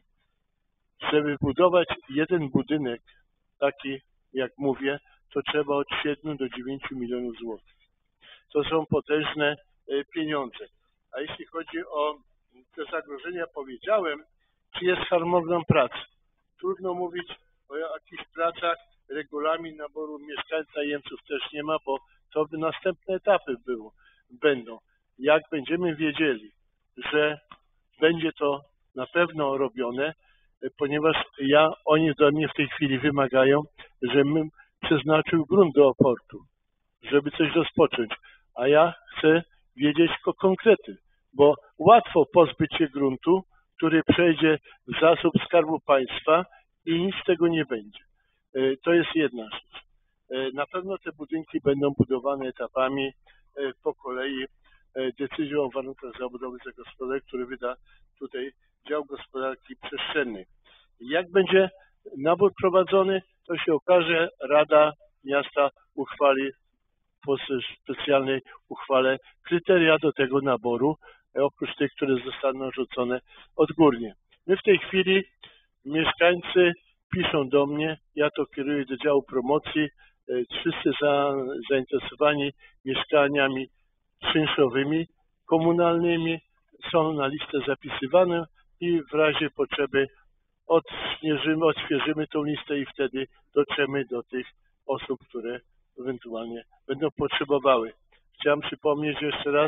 żeby budować jeden budynek, taki jak mówię, to trzeba od siedmiu do dziewięciu milionów złotych. To są potężne pieniądze. A jeśli chodzi o te zagrożenia, powiedziałem, czy jest harmonogram pracy. Trudno mówić o jakichś pracach, regulamin naboru mieszkańców, najemców też nie ma, bo to by następne etapy było, będą. Jak będziemy wiedzieli, że będzie to na pewno robione, ponieważ ja, oni do mnie w tej chwili wymagają, żebym przeznaczył grunt do aportu, żeby coś rozpocząć. A ja chcę wiedzieć o konkrety, bo łatwo pozbyć się gruntu, który przejdzie w zasób Skarbu Państwa i nic z tego nie będzie. To jest jedna rzecz. Na pewno te budynki będą budowane etapami po kolei decyzją o warunkach zabudowy zagospodarowania, który wyda tutaj dział gospodarki przestrzennej. Jak będzie nabór prowadzony, to się okaże, Rada Miasta uchwali po specjalnej uchwale kryteria do tego naboru, oprócz tych, które zostaną rzucone odgórnie. My w tej chwili mieszkańcy piszą do mnie, ja to kieruję do działu promocji, wszyscy za, zainteresowani mieszkaniami czynszowymi, komunalnymi są na listę zapisywane i w razie potrzeby odświeżymy, odświeżymy tą listę i wtedy dotrzemy do tych osób, które ewentualnie będą potrzebowały. Chciałem przypomnieć jeszcze raz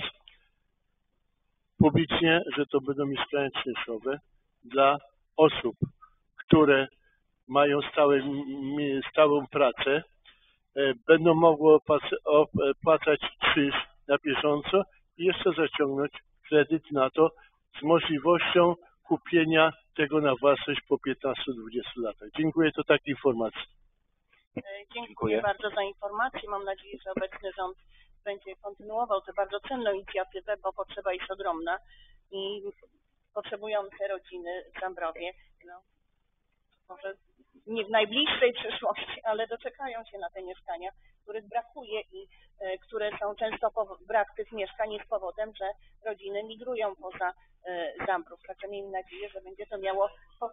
publicznie, że to będą mieszkania czynszowe dla osób, które mają stałe, stałą pracę, będą mogły opłacać czynsz na bieżąco i jeszcze zaciągnąć kredyt na to z możliwością kupienia tego na własność po piętnastu do dwudziestu latach. Dziękuję, to takie informacje. Dziękuję, Dziękuję bardzo za informację. Mam nadzieję, że obecny rząd będzie kontynuował tę bardzo cenną inicjatywę, bo potrzeba jest ogromna. I potrzebujące rodziny w Zambrowie, no, może nie w najbliższej przyszłości, ale doczekają się na te mieszkania, których brakuje i e, które są często, po, brak tych mieszkań jest powodem, że rodziny migrują poza e, Zambrów. Także miejmy nadzieję, że będzie to miało... Po...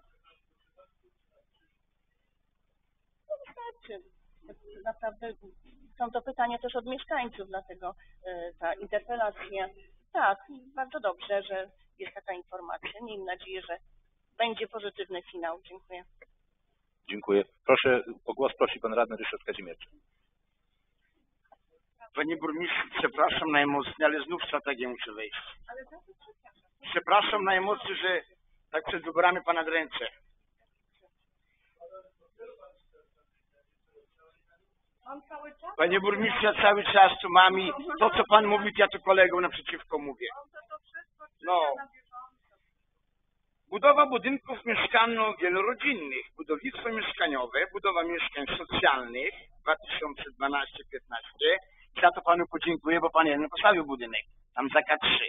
No, wystarczy. Naprawdę są to pytania też od mieszkańców, dlatego e, ta interpelacja. Tak, bardzo dobrze, że jest taka informacja. Miejmy nadzieję, że będzie pozytywny finał. Dziękuję. Dziękuję. Proszę, o głos prosi pan radny Ryszard Kazimierczak. Panie burmistrzu, przepraszam na emocje, ale znów strategię muszę wejść. Przepraszam na emocje, że tak przed wyborami pana dręczę. Panie burmistrzu, ja cały czas tu mam i to, co pan mówi, ja to kolegom naprzeciwko mówię. No. Budowa budynków mieszkalno-wielorodzinnych, budownictwo mieszkaniowe, budowa mieszkań socjalnych dwa tysiące dwanaście piętnaście. Za to panu podziękuję, bo pan jeden postawił budynek, tam za K trzy.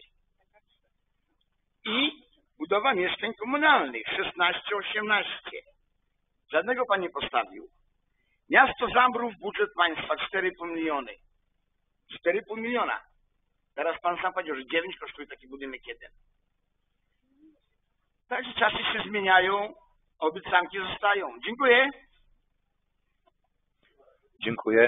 I budowa mieszkań komunalnych szesnaście osiemnaście. Żadnego pan nie postawił. Miasto Zambrów, budżet państwa cztery i pół miliony. cztery i pół miliona. Teraz pan sam powiedział, że dziewięć kosztuje taki budynek jeden. Także czasy się zmieniają, obiecanki zostają. Dziękuję. Dziękuję.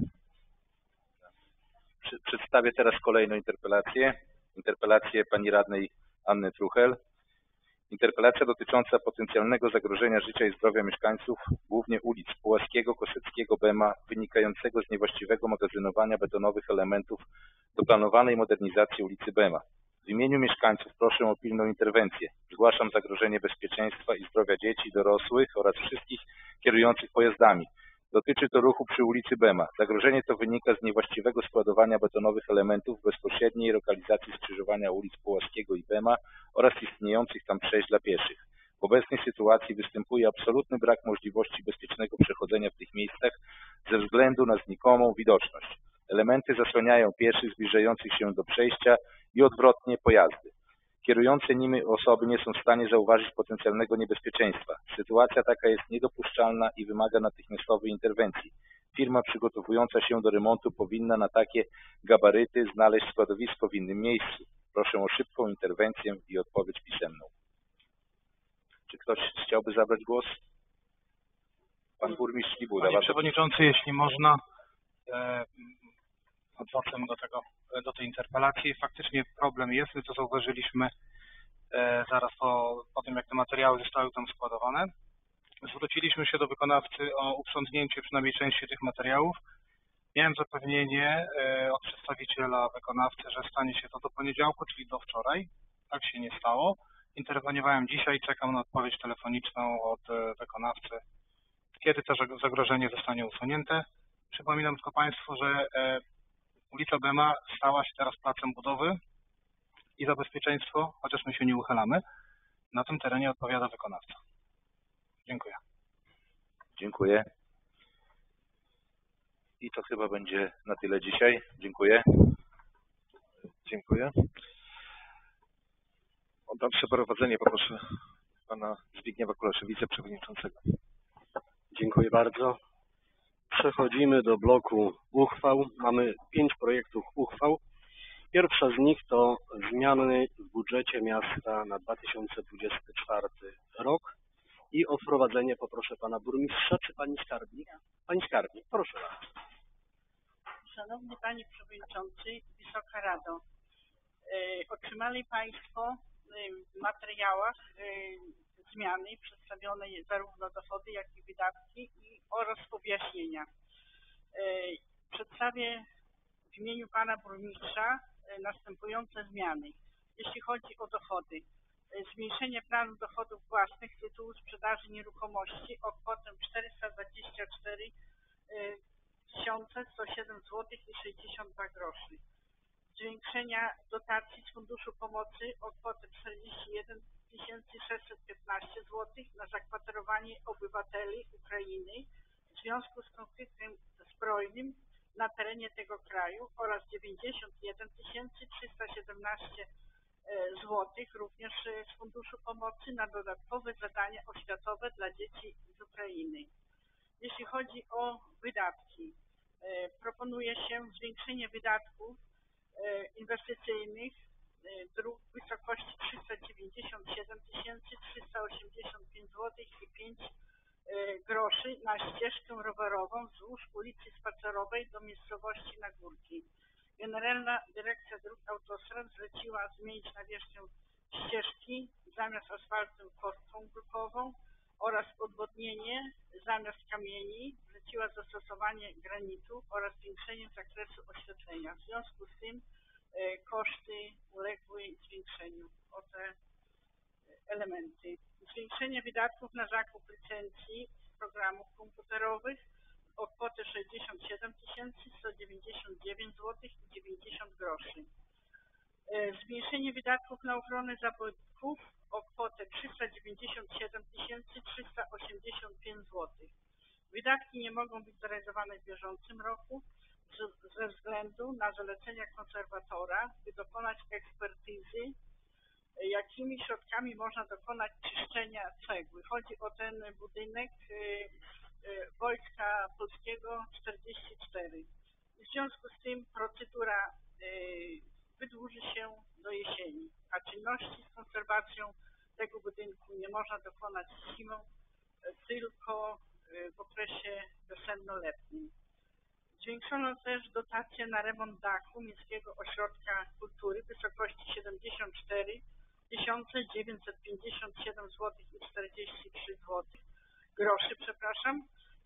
Przedstawię teraz kolejną interpelację. Interpelację pani radnej Anny Truchel. Interpelacja dotycząca potencjalnego zagrożenia życia i zdrowia mieszkańców, głównie ulic Pułaskiego, Koseckiego, Bema, wynikającego z niewłaściwego magazynowania betonowych elementów do planowanej modernizacji ulicy Bema. W imieniu mieszkańców proszę o pilną interwencję. Zgłaszam zagrożenie bezpieczeństwa i zdrowia dzieci, dorosłych oraz wszystkich kierujących pojazdami. Dotyczy to ruchu przy ulicy Bema. Zagrożenie to wynika z niewłaściwego składowania betonowych elementów w bezpośredniej lokalizacji skrzyżowania ulic Pułaskiego i Bema oraz istniejących tam przejść dla pieszych. W obecnej sytuacji występuje absolutny brak możliwości bezpiecznego przechodzenia w tych miejscach ze względu na znikomą widoczność. Elementy zasłaniają pieszych zbliżających się do przejścia i odwrotnie pojazdy. Kierujące nimi osoby nie są w stanie zauważyć potencjalnego niebezpieczeństwa. Sytuacja taka jest niedopuszczalna i wymaga natychmiastowej interwencji. Firma przygotowująca się do remontu powinna na takie gabaryty znaleźć składowisko w innym miejscu. Proszę o szybką interwencję i odpowiedź pisemną. Czy ktoś chciałby zabrać głos? Pan burmistrz Libuda. Panie przewodniczący, jeśli można, e, odwrócę do tego, do tej interpelacji. Faktycznie problem jest, my to zauważyliśmy e, zaraz po, po tym, jak te materiały zostały tam składowane. Zwróciliśmy się do wykonawcy o uprzątnięcie przynajmniej części tych materiałów. Miałem zapewnienie e, od przedstawiciela wykonawcy, że stanie się to do poniedziałku, czyli do wczoraj. Tak się nie stało. Interweniowałem dzisiaj, czekam na odpowiedź telefoniczną od e, wykonawcy, kiedy to zagrożenie zostanie usunięte. Przypominam tylko Państwu, że e, ulica Bema stała się teraz placem budowy i za bezpieczeństwo, chociaż my się nie uchylamy, na tym terenie odpowiada wykonawca. Dziękuję. Dziękuję. I to chyba będzie na tyle dzisiaj. Dziękuję. Dziękuję. O dalsze prowadzenie poproszę pana Zbigniewa Kuleszy, wiceprzewodniczącego. Dziękuję bardzo. Przechodzimy do bloku uchwał. Mamy pięć projektów uchwał. Pierwsza z nich to zmiany w budżecie miasta na dwa tysiące dwudziesty czwarty rok. I o wprowadzenie poproszę pana burmistrza czy pani skarbnik? Pani skarbnik, proszę bardzo. Szanowny Panie Przewodniczący, Wysoka Rado, otrzymali Państwo w materiałach zmiany przedstawione zarówno dochody, jak i wydatki i oraz objaśnienia. Przedstawię w imieniu Pana Burmistrza następujące zmiany. Jeśli chodzi o dochody, zmniejszenie planu dochodów własnych z tytułu sprzedaży nieruchomości o kwotę czterysta dwadzieścia cztery tysiące sto siedem złotych i sześćdziesiąt dwa groszy. Zwiększenia dotacji z Funduszu Pomocy o kwotę czterdzieści jeden tysięcy sześćset piętnaście złotych na zakwaterowanie obywateli Ukrainy w związku z konfliktem zbrojnym na terenie tego kraju oraz dziewięćdziesiąt jeden tysięcy trzysta siedemnaście złotych również z Funduszu Pomocy na dodatkowe zadania oświatowe dla dzieci z Ukrainy. Jeśli chodzi o wydatki, proponuje się zwiększenie wydatków inwestycyjnych dróg w wysokości trzysta dziewięćdziesiąt siedem tysięcy trzysta osiemdziesiąt pięć złotych i pięć groszy na ścieżkę rowerową wzdłuż ulicy Spacerowej do miejscowości Nagórki. Generalna Dyrekcja Dróg Autostrad zleciła zmienić nawierzchnię ścieżki zamiast asfaltem kostką brukową oraz odwodnienie zamiast kamieni. Zleciła zastosowanie granitu oraz zwiększenie zakresu oświetlenia. W związku z tym e, koszty uległy zwiększeniu o te elementy. Zwiększenie wydatków na zakup licencji programów komputerowych o kwotę sześćdziesiąt siedem tysięcy sto dziewięćdziesiąt dziewięć złotych i dziewięćdziesiąt groszy. Zmniejszenie wydatków na ochronę zabytków o kwotę trzysta dziewięćdziesiąt siedem tysięcy trzysta osiemdziesiąt pięć złotych. Wydatki nie mogą być zrealizowane w bieżącym roku z, ze względu na zalecenia konserwatora, by dokonać ekspertyzy, jakimi środkami można dokonać czyszczenia cegły. Chodzi o ten budynek Wojska Polskiego czterdzieści cztery. W związku z tym procedura wydłuży się do jesieni, a czynności z konserwacją tego budynku nie można dokonać zimą, tylko w okresie wiosenno-letnim. Zwiększono też dotację na remont dachu Miejskiego Ośrodka Kultury w wysokości siedemdziesiąt cztery tysiące dziewięćset pięćdziesiąt siedem złotych i czterdzieści trzy złote groszy, przepraszam.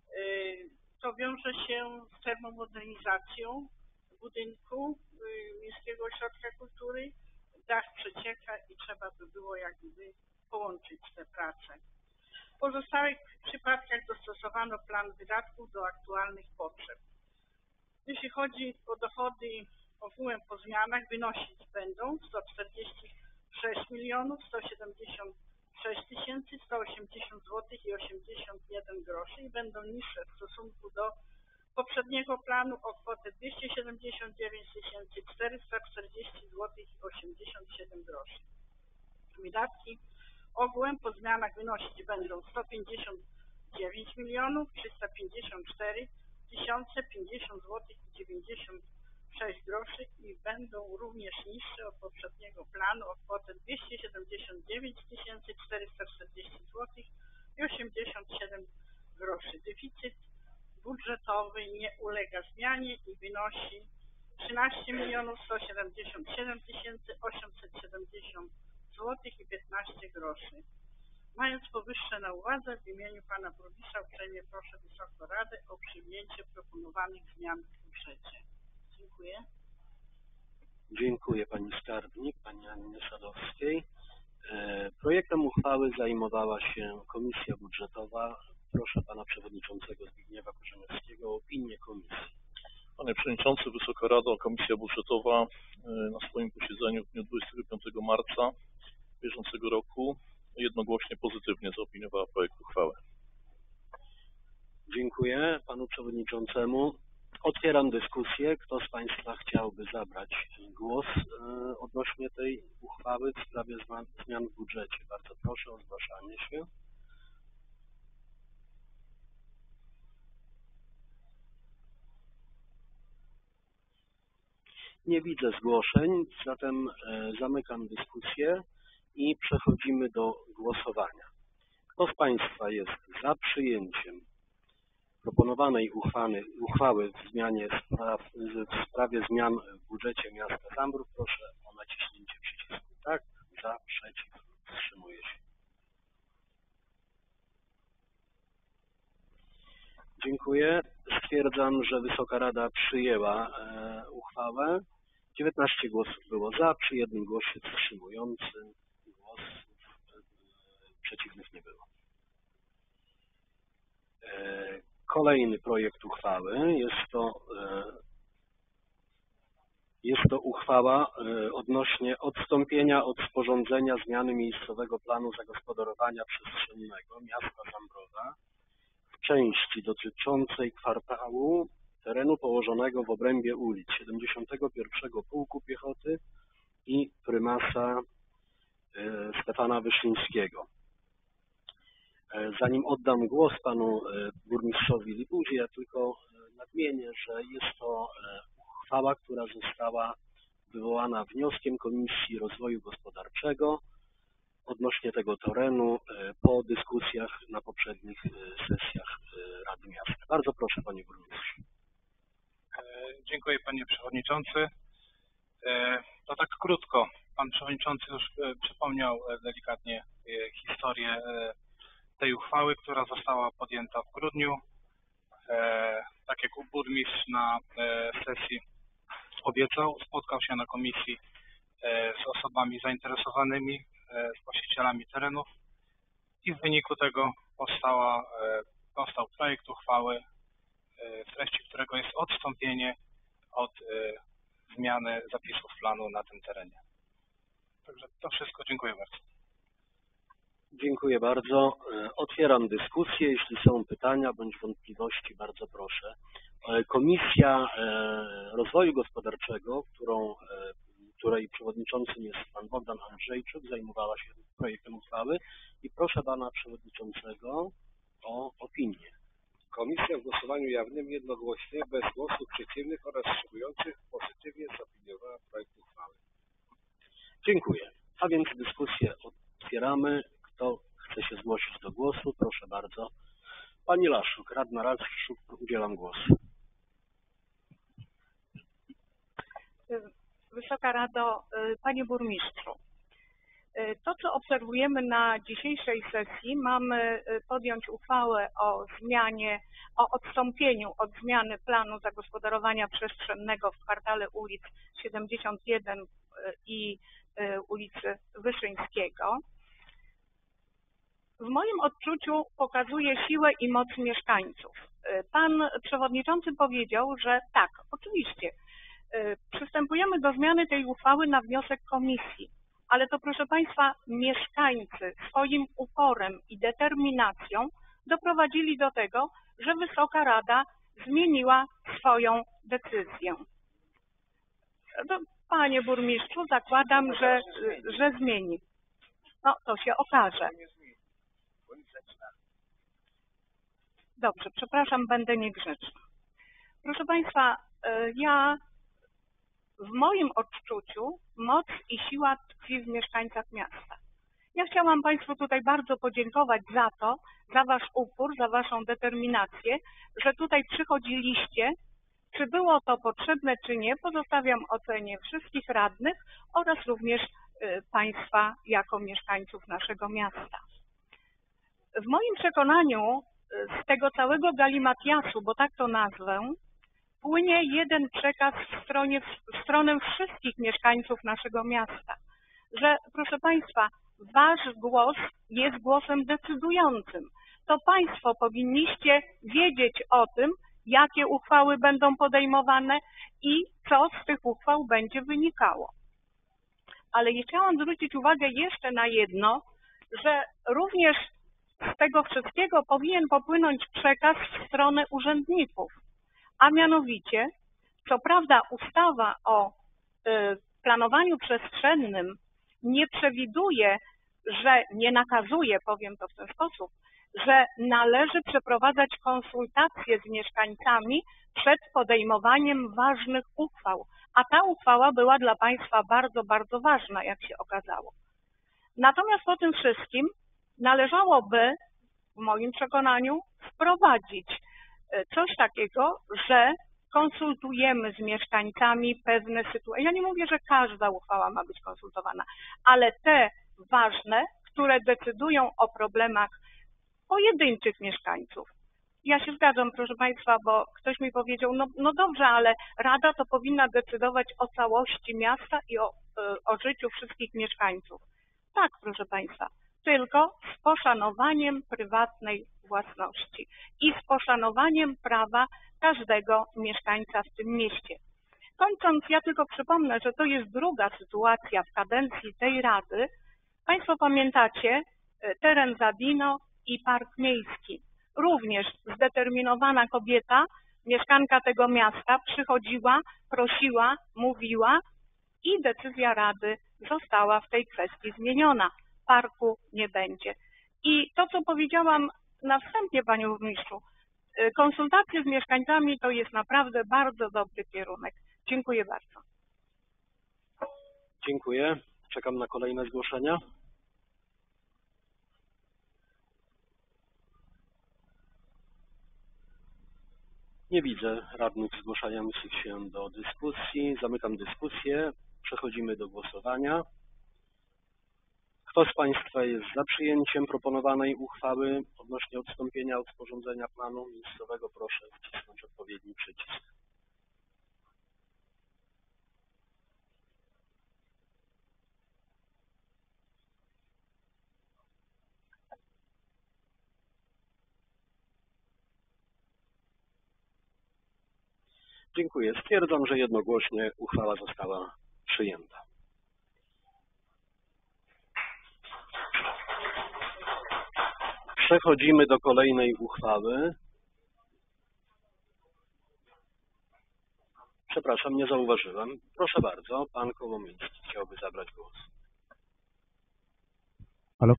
To wiąże się z termomodernizacją budynku Miejskiego Ośrodka Kultury. Dach przecieka i trzeba by było jakby połączyć te prace. W pozostałych przypadkach dostosowano plan wydatków do aktualnych potrzeb. Jeśli chodzi o dochody ogółem po zmianach, wynosić będą sto czterdzieści sześć milionów sto siedemdziesiąt sześć tysięcy sto osiemdziesiąt złotych i osiemdziesiąt jeden groszy i będą niższe w stosunku do poprzedniego planu o kwotę dwieście siedemdziesiąt dziewięć tysięcy czterysta czterdzieści złotych i osiemdziesiąt siedem groszy. Wydatki ogółem po zmianach wynosić będą sto pięćdziesiąt dziewięć milionów trzysta pięćdziesiąt cztery tysiące pięćdziesiąt złotych i dziewięćdziesiąt sześć groszy i będą również niższe od poprzedniego planu o kwotę dwieście siedemdziesiąt dziewięć tysięcy czterysta czterdzieści złotych i osiemdziesiąt siedem groszy. Deficyt budżetowy nie ulega zmianie i wynosi trzynaście milionów sto siedemdziesiąt siedem tysięcy osiemset siedemdziesiąt złotych i piętnaście groszy. Mając powyższe na uwadze, w imieniu pana burmistrza uprzejmie proszę Wysoką Radę o przyjęcie proponowanych zmian w budżecie. Dziękuję. Dziękuję pani skarbnik, pani Annie Sadowskiej. Projektem uchwały zajmowała się Komisja Budżetowa. Proszę pana przewodniczącego Zbigniewa Korzeniowskiego o opinię komisji. Panie Przewodniczący, Wysoka Rado, Komisja Budżetowa na swoim posiedzeniu w dniu dwudziestego piątego marca bieżącego roku jednogłośnie pozytywnie zaopiniowała projekt uchwały. Dziękuję panu przewodniczącemu. Otwieram dyskusję. Kto z państwa chciałby zabrać głos odnośnie tej uchwały w sprawie zmian w budżecie? Bardzo proszę o zgłaszanie się. Nie widzę zgłoszeń, zatem zamykam dyskusję i przechodzimy do głosowania. Kto z państwa jest za przyjęciem proponowanej uchwały, uchwały w, zmianie spraw, w sprawie zmian w budżecie miasta Zambrów, proszę o naciśnięcie przycisku tak, za, przeciw, wstrzymuje się. Dziękuję. Stwierdzam, że Wysoka Rada przyjęła e, uchwałę. dziewiętnaście głosów było za, przy jednym głosie wstrzymującym, głosów e, przeciwnych nie było. E, Kolejny projekt uchwały jest to, jest to uchwała odnośnie odstąpienia od sporządzenia zmiany miejscowego planu zagospodarowania przestrzennego miasta Zambrowa w części dotyczącej kwartału terenu położonego w obrębie ulic siedemdziesiątego pierwszego Pułku Piechoty i prymasa Stefana Wyszyńskiego. Zanim oddam głos panu burmistrzowi Libuzie, ja tylko nadmienię, że jest to uchwała, która została wywołana wnioskiem Komisji Rozwoju Gospodarczego odnośnie tego terenu po dyskusjach na poprzednich sesjach Rady Miasta. Bardzo proszę, panie burmistrzu. Dziękuję, panie przewodniczący. To tak krótko. Pan przewodniczący już przypomniał delikatnie historię tej uchwały, która została podjęta w grudniu. Tak jak burmistrz na sesji obiecał, spotkał się na komisji z osobami zainteresowanymi, z właścicielami terenów i w wyniku tego powstała, powstał projekt uchwały, w treści którego jest odstąpienie od zmiany zapisów planu na tym terenie. Także to wszystko. Dziękuję bardzo. Dziękuję bardzo. Otwieram dyskusję. Jeśli są pytania bądź wątpliwości, bardzo proszę. Komisja Rozwoju Gospodarczego, którą, której przewodniczącym jest pan Bogdan Andrzejczuk, zajmowała się projektem uchwały i proszę pana przewodniczącego o opinię. Komisja w głosowaniu jawnym jednogłośnie, bez głosów przeciwnych oraz wstrzymujących pozytywnie zaopiniowała projekt uchwały. Dziękuję. A więc dyskusję otwieramy. Kto chce się zgłosić do głosu, proszę bardzo. Pani Laszuk, radna Laszuk, udzielam głosu. Wysoka Rado, panie burmistrzu, to co obserwujemy na dzisiejszej sesji, mamy podjąć uchwałę o zmianie, o odstąpieniu od zmiany planu zagospodarowania przestrzennego w kwartale ulic siedemdziesiąt jeden i ulicy Wyszyńskiego. W moim odczuciu pokazuje siłę i moc mieszkańców. Pan przewodniczący powiedział, że tak, oczywiście, przystępujemy do zmiany tej uchwały na wniosek komisji, ale to, proszę państwa, mieszkańcy swoim uporem i determinacją doprowadzili do tego, że Wysoka Rada zmieniła swoją decyzję. To, panie burmistrzu, zakładam, że, że zmieni. No, to się okaże. Dobrze, przepraszam, będę niegrzeczna. Proszę państwa, ja w moim odczuciu moc i siła tkwi w mieszkańcach miasta. Ja chciałam państwu tutaj bardzo podziękować za to, za wasz upór, za waszą determinację, że tutaj przychodziliście. Czy było to potrzebne, czy nie, pozostawiam ocenie wszystkich radnych oraz również państwa jako mieszkańców naszego miasta. W moim przekonaniu z tego całego galimatiasu, bo tak to nazwę, płynie jeden przekaz w, stronie, w stronę wszystkich mieszkańców naszego miasta, że, proszę państwa, wasz głos jest głosem decydującym. To państwo powinniście wiedzieć o tym, jakie uchwały będą podejmowane i co z tych uchwał będzie wynikało. Ale chciałam zwrócić uwagę jeszcze na jedno, że również z tego wszystkiego powinien popłynąć przekaz w stronę urzędników. A mianowicie, co prawda ustawa o y, planowaniu przestrzennym nie przewiduje, że nie nakazuje, powiem to w ten sposób, że należy przeprowadzać konsultacje z mieszkańcami przed podejmowaniem ważnych uchwał. A ta uchwała była dla państwa bardzo, bardzo ważna, jak się okazało. Natomiast po tym wszystkim należałoby, w moim przekonaniu, wprowadzić coś takiego, że konsultujemy z mieszkańcami pewne sytuacje. Ja nie mówię, że każda uchwała ma być konsultowana, ale te ważne, które decydują o problemach pojedynczych mieszkańców. Ja się zgadzam, proszę państwa, bo ktoś mi powiedział, no, no dobrze, ale Rada to powinna decydować o całości miasta i o, o życiu wszystkich mieszkańców. Tak, proszę państwa, tylko z poszanowaniem prywatnej własności i z poszanowaniem prawa każdego mieszkańca w tym mieście. Kończąc, ja tylko przypomnę, że to jest druga sytuacja w kadencji tej Rady. Państwo pamiętacie teren Zadino i Park Miejski. Również zdeterminowana kobieta, mieszkanka tego miasta, przychodziła, prosiła, mówiła, i decyzja Rady została w tej kwestii zmieniona. Parku nie będzie. I to, co powiedziałam na wstępie, panie burmistrzu, konsultacje z mieszkańcami to jest naprawdę bardzo dobry kierunek. Dziękuję bardzo. Dziękuję. Czekam na kolejne zgłoszenia. Nie widzę radnych zgłaszających się do dyskusji. Zamykam dyskusję. Przechodzimy do głosowania. Kto z Państwa jest za przyjęciem proponowanej uchwały odnośnie odstąpienia od sporządzenia planu miejscowego? Proszę wcisnąć odpowiedni przycisk. Dziękuję. Stwierdzam, że jednogłośnie uchwała została przyjęta. Przechodzimy do kolejnej uchwały. Przepraszam, nie zauważyłem. Proszę bardzo, pan Kołomiński chciałby zabrać głos. Halo.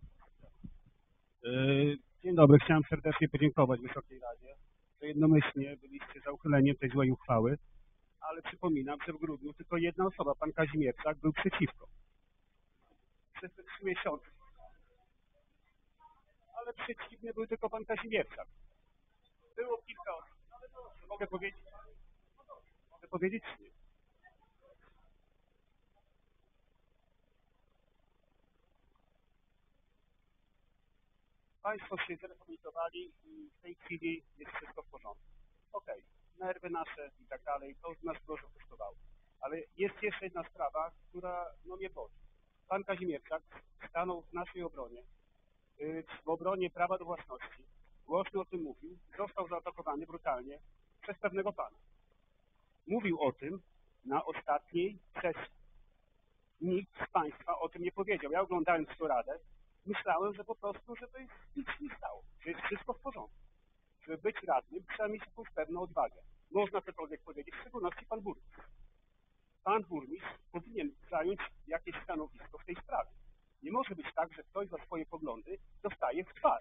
Dzień dobry, chciałem serdecznie podziękować Wysokiej Radzie, że jednomyślnie byliście za uchyleniem tej złej uchwały, ale przypominam, że w grudniu tylko jedna osoba, pan Kazimierczak, był przeciwko. Przez te trzy miesiące. Ale przeciwny był tylko pan Kazimierczak. Było kilka osób. Ale dobrze, mogę powiedzieć? Mogę powiedzieć? Nie. Państwo się zrekomentowali i w tej chwili jest wszystko w porządku. Okej, okay. Nerwy nasze i tak dalej, to nas dużo kosztowało. Ale jest jeszcze jedna sprawa, która no mnie boli. Pan Kazimierczak stanął w naszej obronie, w obronie prawa do własności, głośno o tym mówił, został zaatakowany brutalnie przez pewnego pana. Mówił o tym na ostatniej sesji. Nikt z Państwa o tym nie powiedział. Ja oglądając tę radę, myślałem, że po prostu, że to jest nic nie stało, że jest wszystko w porządku. Żeby być radnym, trzeba mieć jakąś pewną odwagę. Można cokolwiek powiedzieć, w szczególności pan burmistrz. Pan burmistrz powinien zająć jakieś stanowisko w tej sprawie. Nie może być tak, że ktoś za swoje poglądy dostaje w twarz.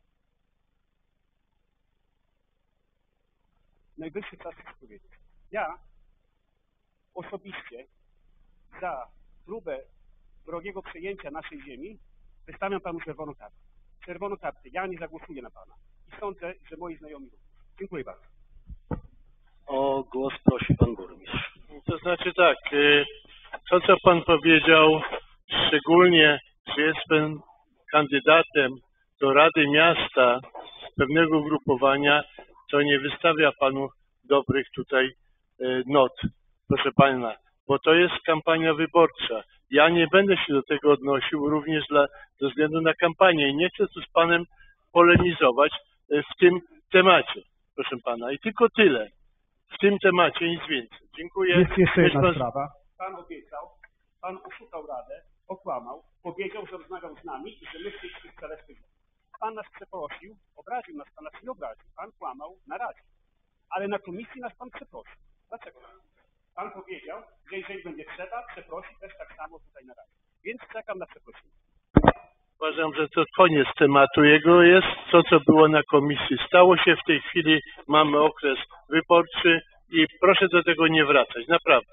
Najwyższy czas coś powiedzieć. Ja osobiście za próbę wrogiego przejęcia naszej ziemi wystawiam panu czerwoną kartę. Czerwoną kartę. Ja nie zagłosuję na pana. I sądzę, że moi znajomi również. Dziękuję bardzo. O głos prosi pan burmistrz. To znaczy tak, to co pan powiedział, szczególnie, że jest pan kandydatem do Rady Miasta pewnego ugrupowania, to nie wystawia panu dobrych tutaj not, proszę pana, bo to jest kampania wyborcza. Ja nie będę się do tego odnosił również dla, ze względu na kampanię i nie chcę tu z panem polemizować w tym temacie, proszę pana. I tylko tyle. W tym temacie, nic więcej. Dziękuję. Jest jeszcze jedna pan... sprawa. Pan obiecał, pan oszukał Radę, okłamał, powiedział, że rozmawiał z nami i że my chcieliśmy wcale w tym. Pan nas przeprosił, obraził nas, pan nas nie obraził. Pan kłamał na Radzie. Ale na komisji nas pan przeprosił. Dlaczego? Pan powiedział, że jeżeli będzie trzeba, przeprosi też tak samo tutaj na Radzie. Więc czekam na przeprosiny. Uważam, że to koniec tematu jego jest. To, co było na komisji, stało się. W tej chwili mamy okres wyborczy i proszę do tego nie wracać. Naprawdę.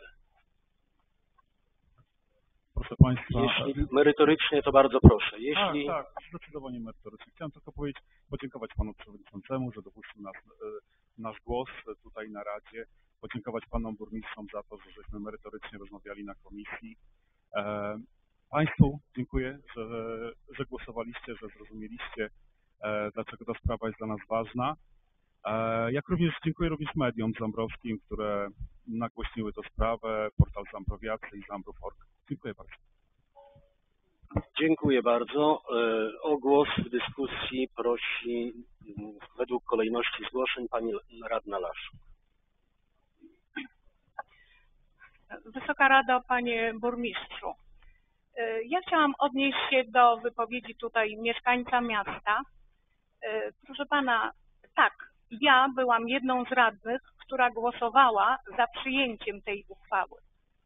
Proszę Państwa. Jeśli merytorycznie, to bardzo proszę. Jeśli... Tak, tak, zdecydowanie merytorycznie. Chciałem tylko powiedzieć, podziękować Panu Przewodniczącemu, że dopuścił nas, nasz głos tutaj na Radzie. Podziękować Panom Burmistrzom za to, że żeśmy merytorycznie rozmawiali na komisji. E, Państwu dziękuję, że, że głosowaliście, że zrozumieliście, e, dlaczego ta sprawa jest dla nas ważna. E, jak również dziękuję również mediom zambrowskim, które nagłośniły tę sprawę, portal Zambrowiacy i Zambrów kropka org. Dziękuję bardzo. Dziękuję bardzo. E, o głos w dyskusji prosi według kolejności zgłoszeń pani radna Lasz. Wysoka Rado, panie burmistrzu. Ja chciałam odnieść się do wypowiedzi tutaj mieszkańca miasta. Proszę pana, tak, ja byłam jedną z radnych, która głosowała za przyjęciem tej uchwały.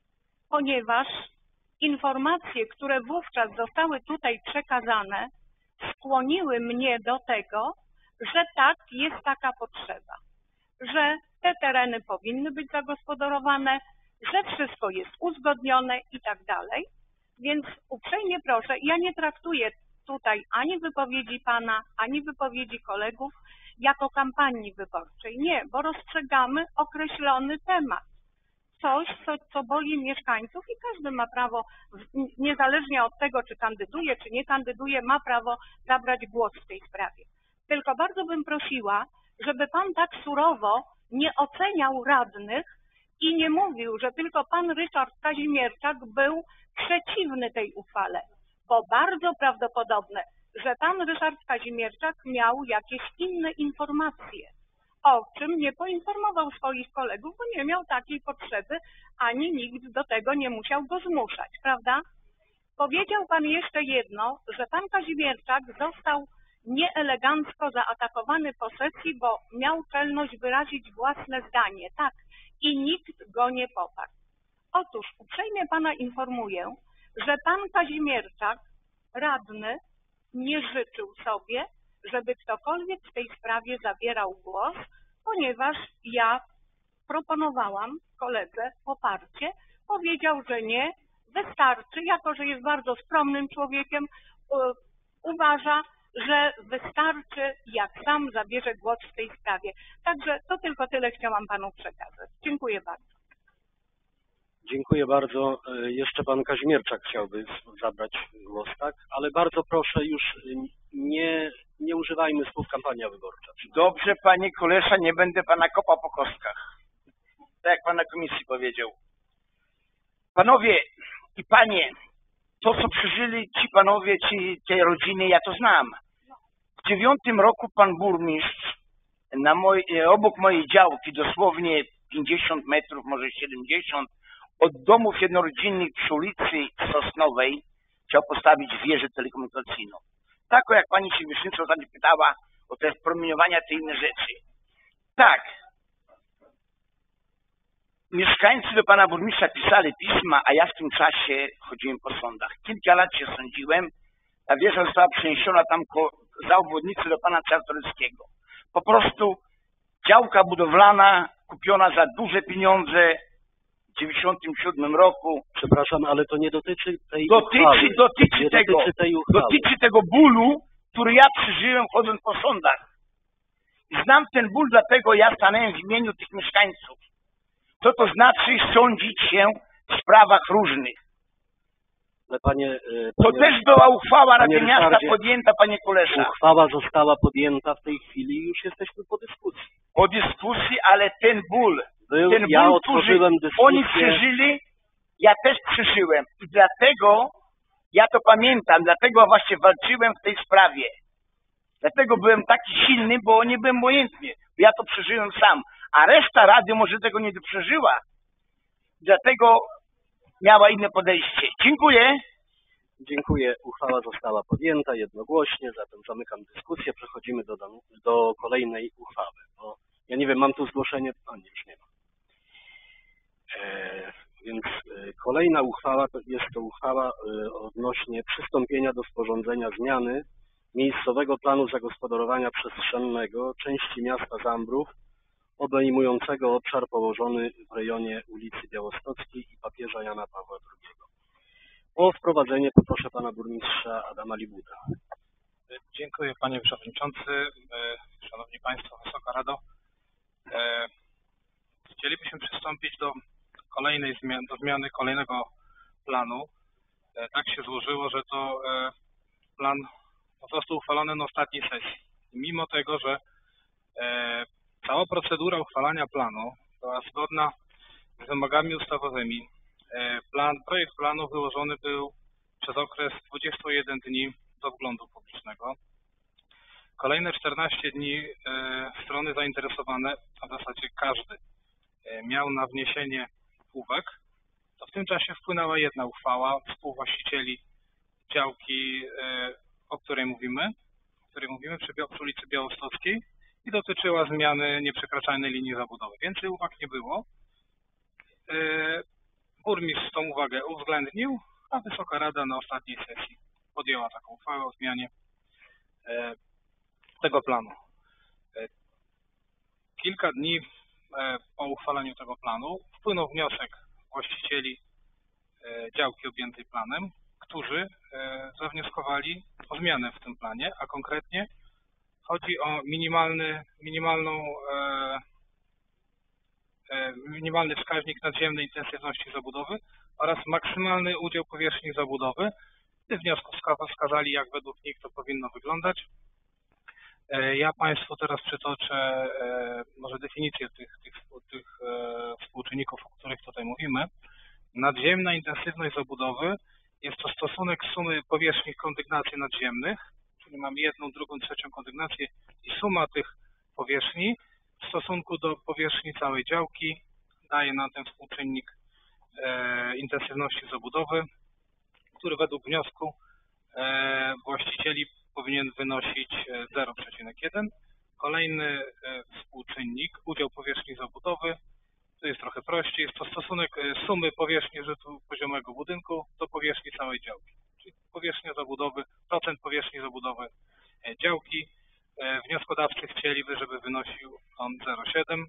ponieważ informacje, które wówczas zostały tutaj przekazane, skłoniły mnie do tego, że tak, jest taka potrzeba, że te tereny powinny być zagospodarowane, że wszystko jest uzgodnione i tak dalej. Więc uprzejmie proszę, ja nie traktuję tutaj ani wypowiedzi pana, ani wypowiedzi kolegów jako kampanii wyborczej. Nie, bo rozstrzygamy określony temat. Coś, co, co boli mieszkańców i każdy ma prawo, niezależnie od tego, czy kandyduje, czy nie kandyduje, ma prawo zabrać głos w tej sprawie. Tylko bardzo bym prosiła, żeby pan tak surowo nie oceniał radnych i nie mówił, że tylko pan Ryszard Kazimierczak był przeciwny tej uchwale, bo bardzo prawdopodobne, że pan Ryszard Kazimierczak miał jakieś inne informacje, o czym nie poinformował swoich kolegów, bo nie miał takiej potrzeby, ani nikt do tego nie musiał go zmuszać, prawda? Powiedział pan jeszcze jedno, że pan Kazimierczak został nieelegancko zaatakowany po sesji, bo miał czelność wyrazić własne zdanie, tak, i nikt go nie poparł. Otóż uprzejmie pana informuję, że pan Kazimierczak, radny, nie życzył sobie, żeby ktokolwiek w tej sprawie zabierał głos, ponieważ ja proponowałam koledze poparcie, powiedział, że nie, wystarczy, jako że jest bardzo skromnym człowiekiem, uważa, że wystarczy, jak sam zabierze głos w tej sprawie. Także to tylko tyle chciałam panu przekazać. Dziękuję bardzo. Dziękuję bardzo. Jeszcze pan Kazimierczak chciałby zabrać głos, tak? Ale bardzo proszę już nie, nie używajmy słów kampania wyborcza. Dobrze, panie Kulesza, nie będę pana kopał po kostkach. Tak jak pan na komisji powiedział. Panowie i panie, to co przeżyli ci panowie, ci te rodziny, ja to znam. W dziewiątym roku pan burmistrz na moj, obok mojej działki, dosłownie pięćdziesiąt metrów, może siedemdziesiąt, od domów jednorodzinnych przy ulicy Sosnowej chciał postawić wieżę telekomunikacyjną. Taką jak pani się Wieszniczo zapytała o te promieniowania, te inne rzeczy. Tak. Mieszkańcy do pana burmistrza pisali pisma, a ja w tym czasie chodziłem po sądach. Kilka lat się sądziłem, ta wieża została przeniesiona tam za obwodnicę do pana Czartoryskiego. Po prostu działka budowlana, kupiona za duże pieniądze, w dziewięćdziesiątym siódmym roku. Przepraszam, ale to nie dotyczy tej dotyczy, uchwały. Dotyczy nie tego, dotyczy, tej uchwały. dotyczy tego bólu, który ja przeżyłem chodząc po sądach. I znam ten ból, dlatego ja stanąłem w imieniu tych mieszkańców. Co to znaczy sądzić się w sprawach różnych? Ale panie, to panie, też była uchwała Rady Miasta Ryszardzie, podjęta, panie Kulesza. Uchwała została podjęta w tej chwili i już jesteśmy po dyskusji. Po dyskusji, ale ten ból, Był, ten ja ból, otworzyłem który dyskusję. oni przeżyli, ja też przeżyłem. I dlatego, ja to pamiętam, dlatego właśnie walczyłem w tej sprawie. Dlatego byłem taki silny, bo nie byłem obojętny. Ja to przeżyłem sam. A reszta Rady może tego nie przeżyła. Dlatego miała inne podejście. Dziękuję. Dziękuję. Uchwała została podjęta jednogłośnie, zatem zamykam dyskusję. Przechodzimy do, do kolejnej uchwały. Bo ja nie wiem, mam tu zgłoszenie? A nie, już nie ma. E, więc e, kolejna uchwała to jest to uchwała e, odnośnie przystąpienia do sporządzenia zmiany miejscowego planu zagospodarowania przestrzennego części miasta Zambrów obejmującego obszar położony w rejonie ulicy Białostockiej i papieża Jana Pawła drugiego. O wprowadzenie poproszę pana burmistrza Adama Libuda. Dziękuję panie przewodniczący, szanowni państwo, Wysoka Rado. Chcielibyśmy przystąpić do kolejnej zmiany, do zmiany kolejnego planu. Tak się złożyło, że to plan został uchwalony na ostatniej sesji. Mimo tego, że cała procedura uchwalania planu była zgodna z wymogami ustawowymi, plan, projekt planu wyłożony był przez okres dwudziestu jeden dni do wglądu publicznego. Kolejne czternaście dni strony zainteresowane, a w zasadzie każdy, miał na wniesienie uwag. To w tym czasie wpłynęła jedna uchwała współwłaścicieli działki, o której mówimy, o której mówimy przy, przy ulicy Białostockiej i dotyczyła zmiany nieprzekraczalnej linii zabudowy. Więcej uwag nie było. Burmistrz tą uwagę uwzględnił, a Wysoka Rada na ostatniej sesji podjęła taką uchwałę o zmianie e, tego planu. E, kilka dni e, po uchwaleniu tego planu wpłynął wniosek właścicieli e, działki objętej planem, którzy e, zawnioskowali o zmianę w tym planie, a konkretnie chodzi o minimalny, minimalną, e, e, minimalny wskaźnik nadziemnej intensywności zabudowy oraz maksymalny udział powierzchni zabudowy. W tym wniosku wskazali, jak według nich to powinno wyglądać. E, ja Państwu teraz przytoczę e, może definicję tych, tych, tych e, współczynników, o których tutaj mówimy. Nadziemna intensywność zabudowy jest to stosunek sumy powierzchni kondygnacji nadziemnych, czyli mamy jedną, drugą, trzecią kondygnację i suma tych powierzchni w stosunku do powierzchni całej działki daje nam ten współczynnik e, intensywności zabudowy, który według wniosku e, właścicieli powinien wynosić zero przecinek jeden. Kolejny e, współczynnik, udział powierzchni zabudowy, to jest trochę prościej, jest to stosunek sumy powierzchni rzutu poziomego budynku do powierzchni całej działki. Czyli powierzchnia zabudowy, procent powierzchni zabudowy działki. Wnioskodawcy chcieliby, żeby wynosił on zero przecinek siedem.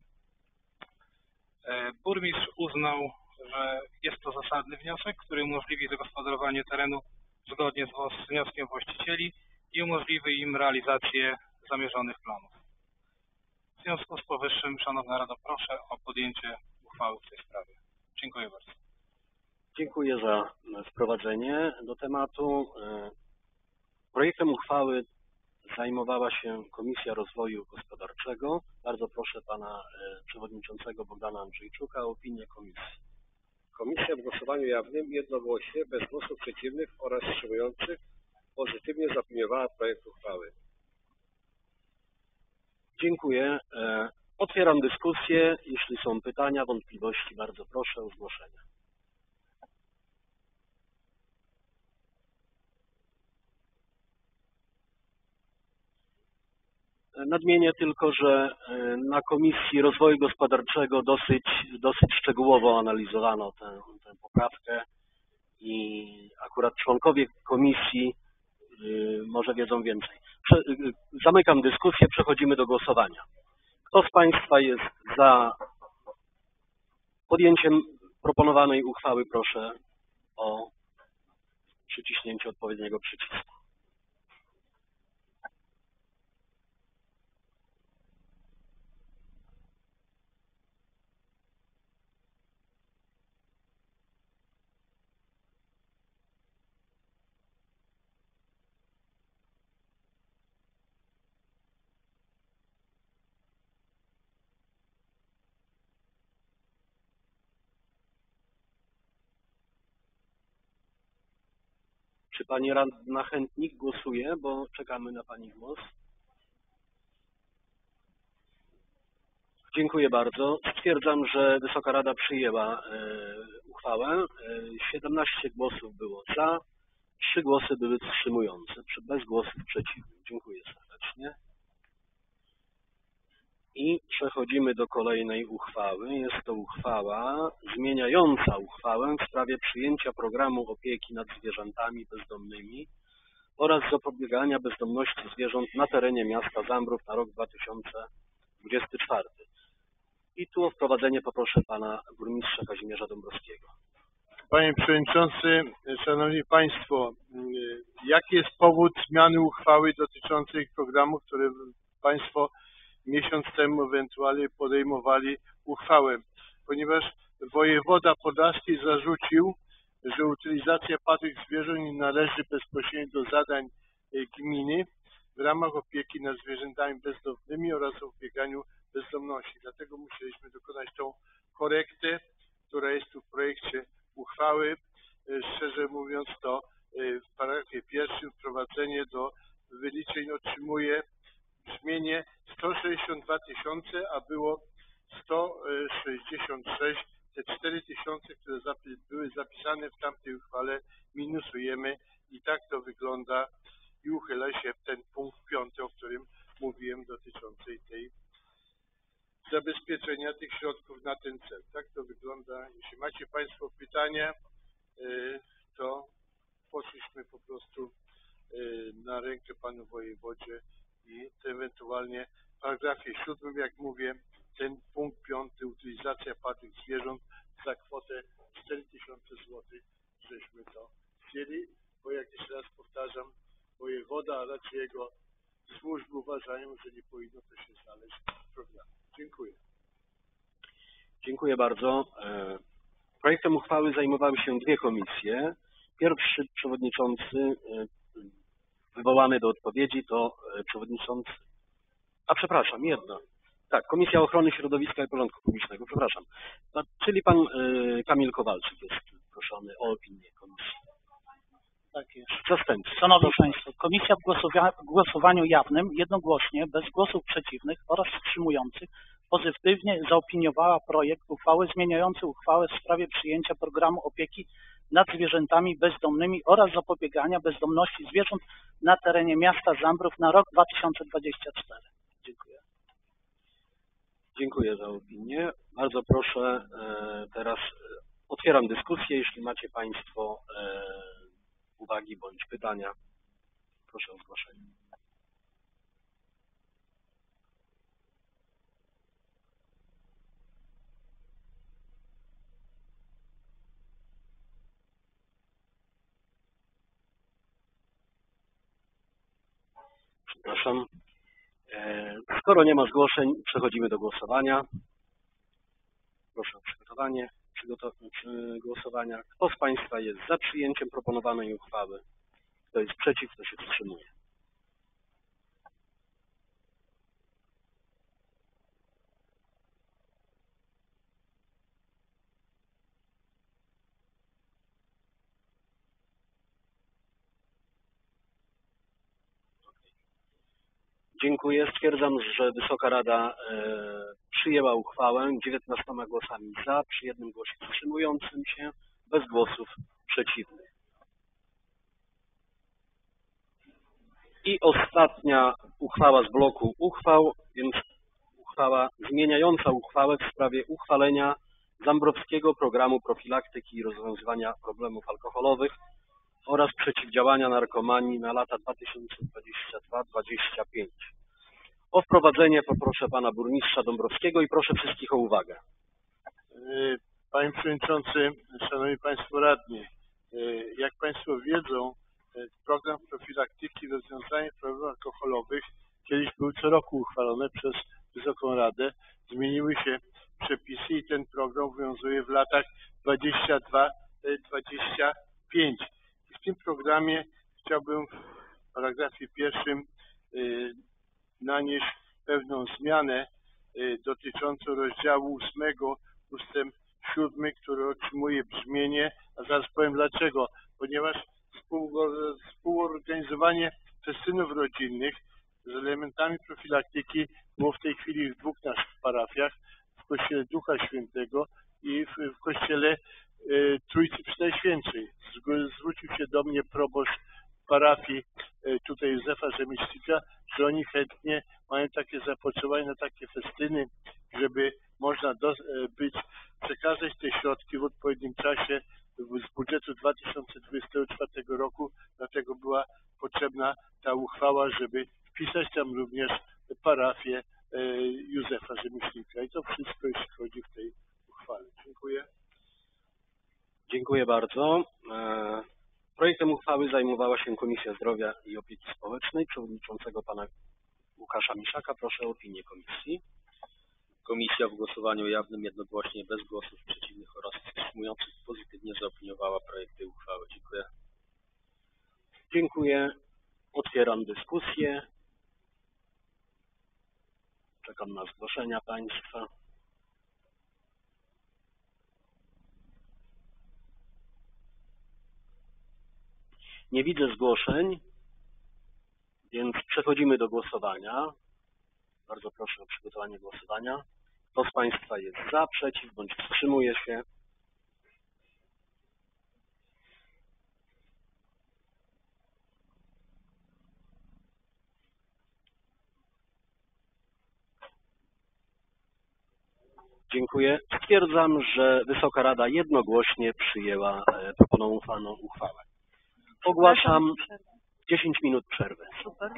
Burmistrz uznał, że jest to zasadny wniosek, który umożliwi zagospodarowanie terenu zgodnie z wnioskiem właścicieli i umożliwi im realizację zamierzonych planów. W związku z powyższym, Szanowna Rado, proszę o podjęcie uchwały w tej sprawie. Dziękuję bardzo. Dziękuję za wprowadzenie do tematu. Projektem uchwały zajmowała się Komisja Rozwoju Gospodarczego. Bardzo proszę pana przewodniczącego Bogdana Andrzejczuka o opinię komisji. Komisja w głosowaniu jawnym jednogłośnie, bez głosów przeciwnych oraz wstrzymujących, pozytywnie zaopiniowała projekt uchwały. Dziękuję. Otwieram dyskusję. Jeśli są pytania, wątpliwości, bardzo proszę o zgłoszenie. Nadmienię tylko, że na Komisji Rozwoju Gospodarczego dosyć, dosyć szczegółowo analizowano tę, tę poprawkę i akurat członkowie komisji może wiedzą więcej. Prze zamykam dyskusję, przechodzimy do głosowania. Kto z Państwa jest za podjęciem proponowanej uchwały, proszę o przyciśnięcie odpowiedniego przycisku. Czy pani radna Chętnik głosuje, bo czekamy na pani głos? Dziękuję bardzo. Stwierdzam, że Wysoka Rada przyjęła e, uchwałę. E, siedemnaście głosów było za, trzy głosy były wstrzymujące, bez głosów przeciwnych. Dziękuję serdecznie. I przechodzimy do kolejnej uchwały. Jest to uchwała zmieniająca uchwałę w sprawie przyjęcia programu opieki nad zwierzętami bezdomnymi oraz zapobiegania bezdomności zwierząt na terenie miasta Zambrów na rok dwa tysiące dwudziesty czwarty. I tu o wprowadzenie poproszę pana burmistrza Kazimierza Dąbrowskiego. Panie Przewodniczący, Szanowni Państwo, jaki jest powód zmiany uchwały dotyczącej programu, który Państwo miesiąc temu ewentualnie podejmowali uchwałę? Ponieważ wojewoda podlaski zarzucił, że utylizacja padłych zwierząt nie należy bezpośrednio do zadań gminy w ramach opieki nad zwierzętami bezdomnymi oraz zapobieganiu bezdomności. Dlatego musieliśmy dokonać tą korektę, która jest tu w projekcie uchwały. Szczerze mówiąc, to w paragrafie pierwszym wprowadzenie do wyliczeń otrzymuje brzmienie sto sześćdziesiąt dwa tysiące, a było sto sześćdziesiąt sześć. Te cztery tysiące, które zapis, były zapisane w tamtej uchwale, minusujemy i tak to wygląda i uchyla się ten punkt piąty, o którym mówiłem, dotyczącej tej zabezpieczenia tych środków na ten cel. Tak to wygląda. Jeśli macie Państwo pytania, to poszliśmy po prostu na rękę Panu Wojewodzie i ewentualnie w paragrafie siódmym, jak mówię, ten punkt piąty, utylizacja padłych zwierząt za kwotę cztery tysiące złotych, żeśmy to wzięli, bo jak jeszcze raz powtarzam, wojewoda, a raczej jego służby uważają, że nie powinno to się znaleźć w programie. Dziękuję. Dziękuję bardzo. Projektem uchwały zajmowały się dwie komisje. Pierwszy przewodniczący wywołany do odpowiedzi to przewodniczący, a przepraszam, jedna. Tak, Komisja Ochrony Środowiska i Porządku Publicznego, przepraszam. Czyli pan Kamil Kowalczyk jest proszony o opinię komisji. Tak jest. Zastępcy. Szanowni Państwo, Komisja w głosowa głosowaniu jawnym jednogłośnie, bez głosów przeciwnych oraz wstrzymujących, pozytywnie zaopiniowała projekt uchwały zmieniający uchwałę w sprawie przyjęcia programu opieki nad zwierzętami bezdomnymi oraz zapobiegania bezdomności zwierząt na terenie miasta Zambrów na rok dwa tysiące dwudziesty czwarty. Dziękuję. Dziękuję za opinię. Bardzo proszę, teraz otwieram dyskusję. Jeśli macie Państwo uwagi bądź pytania, proszę o zgłoszenie. Przepraszam. Skoro nie ma zgłoszeń, przechodzimy do głosowania. Proszę o przygotowanie głosowania. Kto z Państwa jest za przyjęciem proponowanej uchwały? Kto jest przeciw, kto się wstrzymuje? Dziękuję. Stwierdzam, że Wysoka Rada e, przyjęła uchwałę dziewiętnastoma głosami za, przy jednym głosie wstrzymującym się, bez głosów przeciwnych. I ostatnia uchwała z bloku uchwał, więc uchwała zmieniająca uchwałę w sprawie uchwalenia Zambrowskiego Programu Profilaktyki i Rozwiązywania Problemów Alkoholowych oraz przeciwdziałania narkomanii na lata dwa tysiące dwudziesty drugi do dwudziestego piątego. O wprowadzenie poproszę pana burmistrza Dąbrowskiego i proszę wszystkich o uwagę. Panie Przewodniczący, Szanowni Państwo Radni, jak Państwo wiedzą, program profilaktyki i rozwiązania problemów alkoholowych kiedyś był co roku uchwalony przez Wysoką Radę. Zmieniły się przepisy i ten program obowiązuje w latach dwudziestym drugim do dwudziestego piątego. W tym programie chciałbym w paragrafie pierwszym y, nanieść pewną zmianę y, dotyczącą rozdziału ósmego, ustęp siódmy, który otrzymuje brzmienie, a zaraz powiem dlaczego, ponieważ współorganizowanie festynów rodzinnych z elementami profilaktyki było w tej chwili w dwóch naszych parafiach, w Kościele Ducha Świętego i w, w Kościele y, Trójcy Przenajświętszej. Zwrócił się do mnie proboszcz parafii y, tutaj Józefa Rzemieślnika, że oni chętnie mają takie zapotrzebowanie na takie festyny, żeby można do, y, być, przekazać te środki w odpowiednim czasie z budżetu dwa tysiące dwudziestego czwartego roku, dlatego była potrzebna ta uchwała, żeby wpisać tam również parafię y, Józefa Rzemieślnika. I to wszystko, jeśli chodzi w tej uchwale. Dziękuję. Dziękuję bardzo. Projektem uchwały zajmowała się Komisja Zdrowia i Opieki Społecznej. Przewodniczącego pana Łukasza Miszaka proszę o opinię komisji. Komisja w głosowaniu jawnym jednogłośnie bez głosów przeciwnych oraz wstrzymujących pozytywnie zaopiniowała projekty uchwały. Dziękuję. Dziękuję. Otwieram dyskusję. Czekam na zgłoszenia państwa. Nie widzę zgłoszeń, więc przechodzimy do głosowania. Bardzo proszę o przygotowanie głosowania. Kto z Państwa jest za, przeciw bądź wstrzymuje się? Dziękuję. Stwierdzam, że Wysoka Rada jednogłośnie przyjęła e, proponowaną uchwałę. Ogłaszam dziesięć minut przerwy. Super.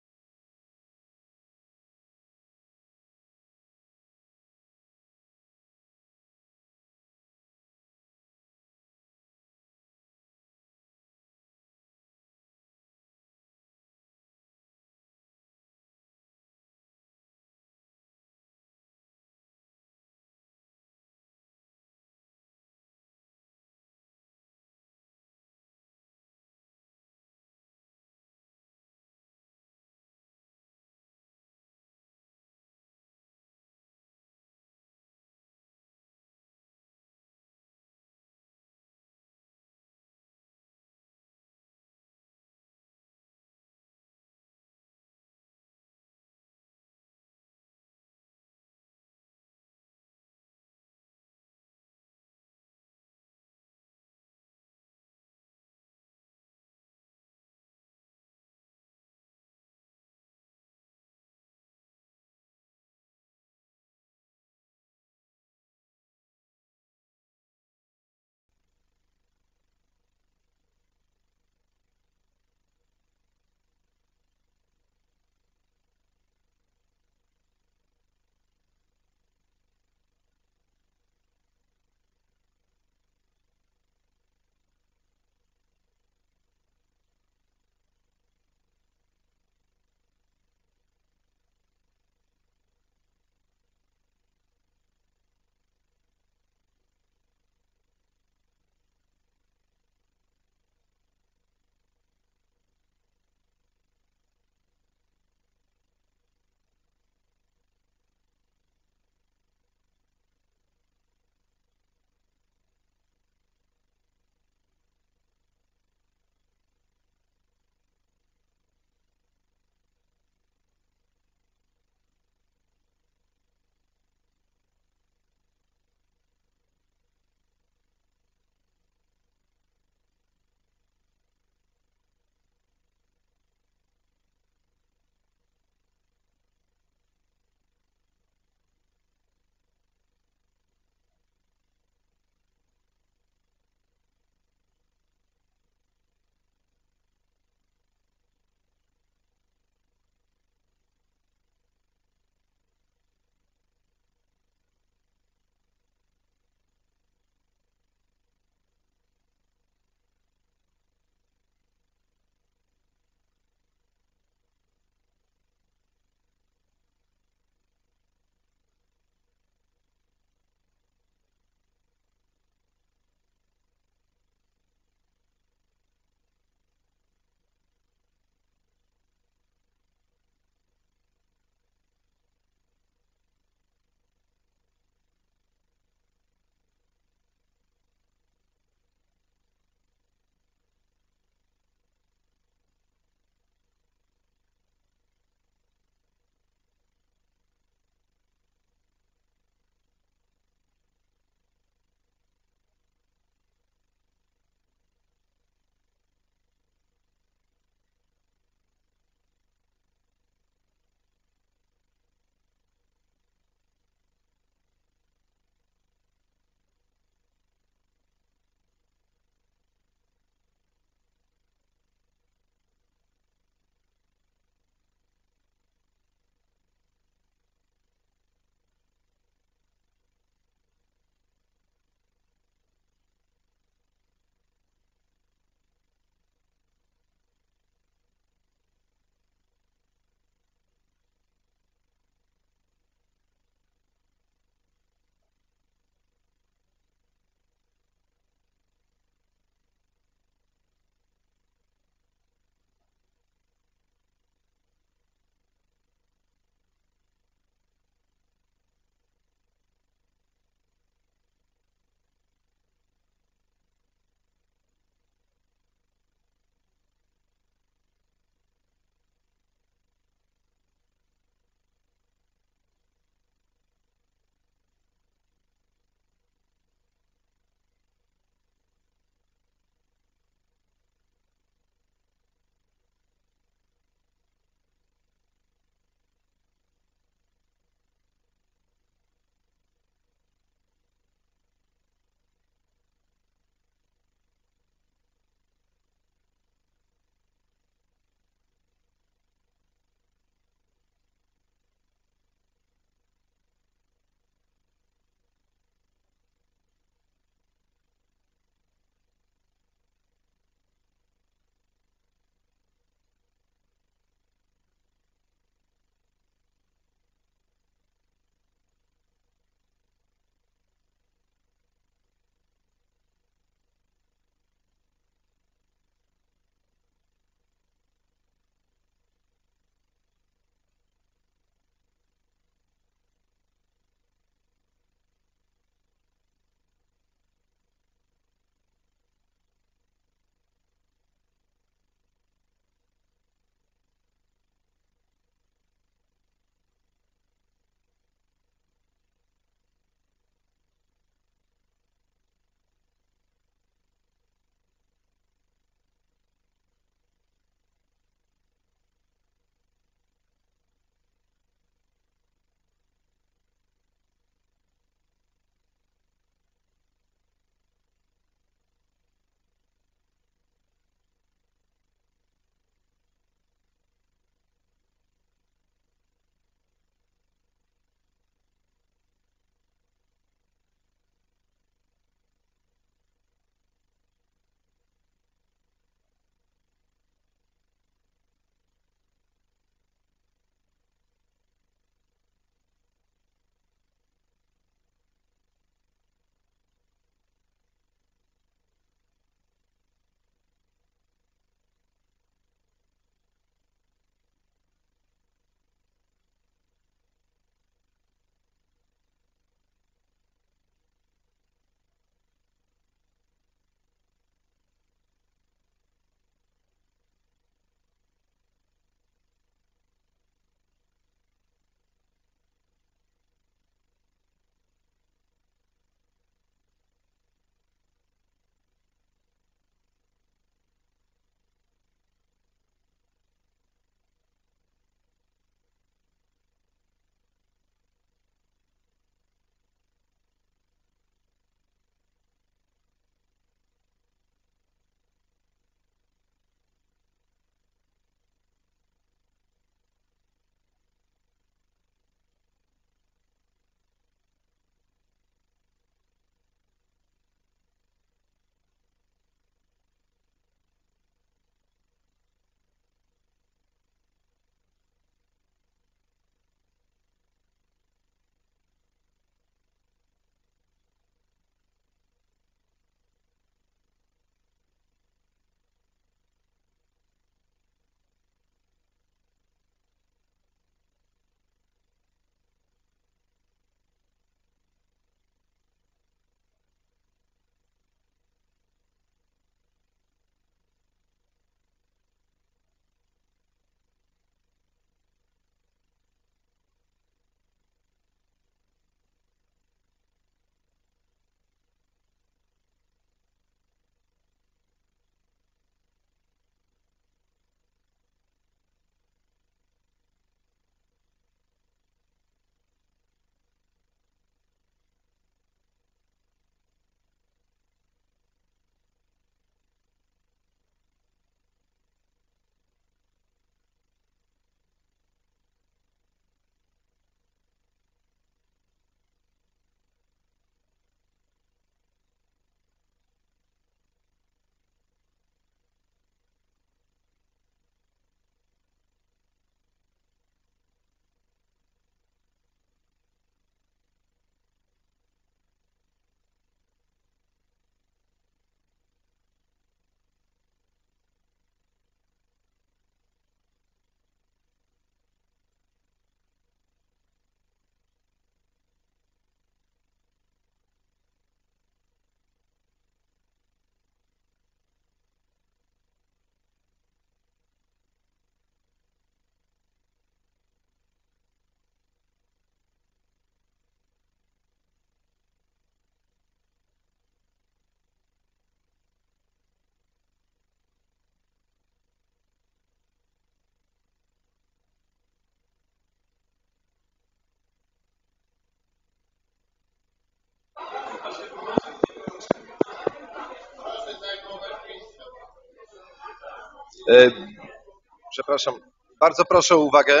E, Przepraszam, bardzo proszę o uwagę.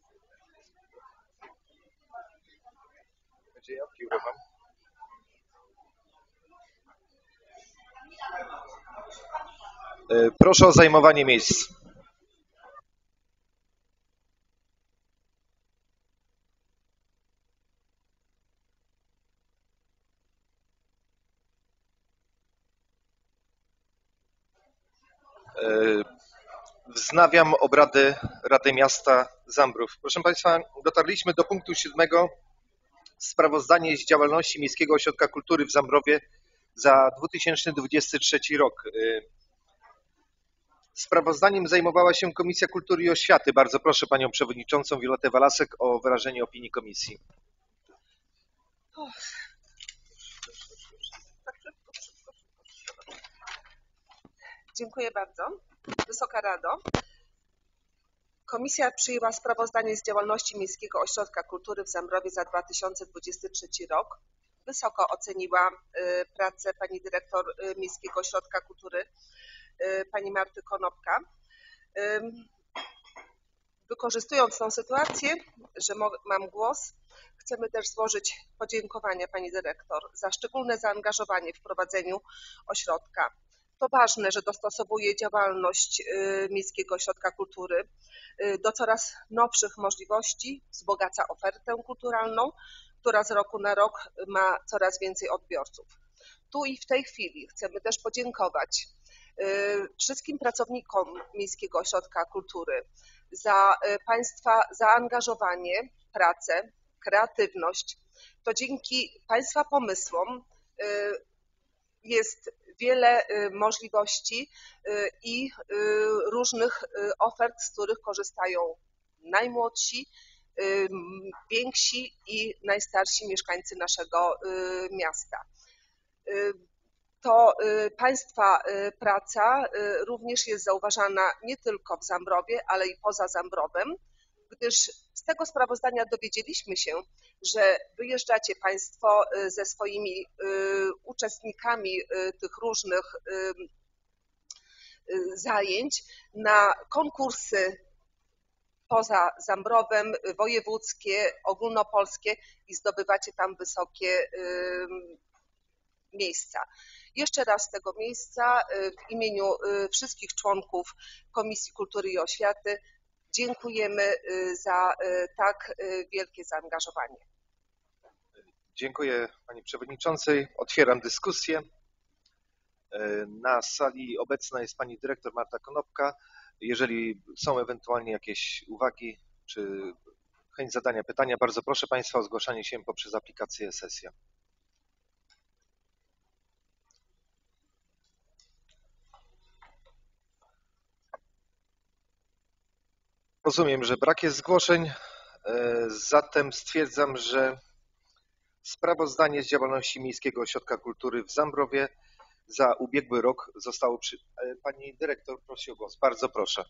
Gdzie ja piłkę mam? E, Proszę o zajmowanie miejsc. Wznawiam obrady Rady Miasta Zambrów. Proszę Państwa, dotarliśmy do punktu siódmego. Sprawozdanie z działalności Miejskiego Ośrodka Kultury w Zambrowie za dwa tysiące dwudziesty trzeci rok. Sprawozdaniem zajmowała się Komisja Kultury i Oświaty. Bardzo proszę Panią Przewodniczącą Violettę Walasek o wyrażenie opinii Komisji. Dziękuję bardzo. Wysoka Rado, Komisja przyjęła sprawozdanie z działalności Miejskiego Ośrodka Kultury w Zambrowie za dwa tysiące dwudziesty trzeci rok. Wysoko oceniła pracę pani dyrektor Miejskiego Ośrodka Kultury, pani Marty Konopka. Wykorzystując tą sytuację, że mam głos, chcemy też złożyć podziękowania pani dyrektor za szczególne zaangażowanie w prowadzeniu ośrodka. To ważne, że dostosowuje działalność Miejskiego Ośrodka Kultury do coraz nowszych możliwości, wzbogaca ofertę kulturalną, która z roku na rok ma coraz więcej odbiorców. Tu i w tej chwili chcemy też podziękować wszystkim pracownikom Miejskiego Ośrodka Kultury za Państwa zaangażowanie, pracę, kreatywność. To dzięki Państwa pomysłom jest wiele możliwości i różnych ofert, z których korzystają najmłodsi, więksi i najstarsi mieszkańcy naszego miasta. To Państwa praca również jest zauważana nie tylko w Zambrowie, ale i poza Zambrowem, gdyż z tego sprawozdania dowiedzieliśmy się, że wyjeżdżacie Państwo ze swoimi uczestnikami tych różnych zajęć na konkursy poza Zambrowem, wojewódzkie, ogólnopolskie i zdobywacie tam wysokie miejsca. Jeszcze raz z tego miejsca w imieniu wszystkich członków Komisji Kultury i Oświaty dziękujemy za tak wielkie zaangażowanie. Dziękuję Pani Przewodniczącej. Otwieram dyskusję. Na sali obecna jest Pani Dyrektor Marta Konopka. Jeżeli są ewentualnie jakieś uwagi czy chęć zadania pytania, bardzo proszę Państwa o zgłaszanie się poprzez aplikację Sesja. Rozumiem, że brak jest zgłoszeń, zatem stwierdzam, że sprawozdanie z działalności Miejskiego Ośrodka Kultury w Zambrowie za ubiegły rok zostało przy... Pani dyrektor prosi o głos. Bardzo proszę.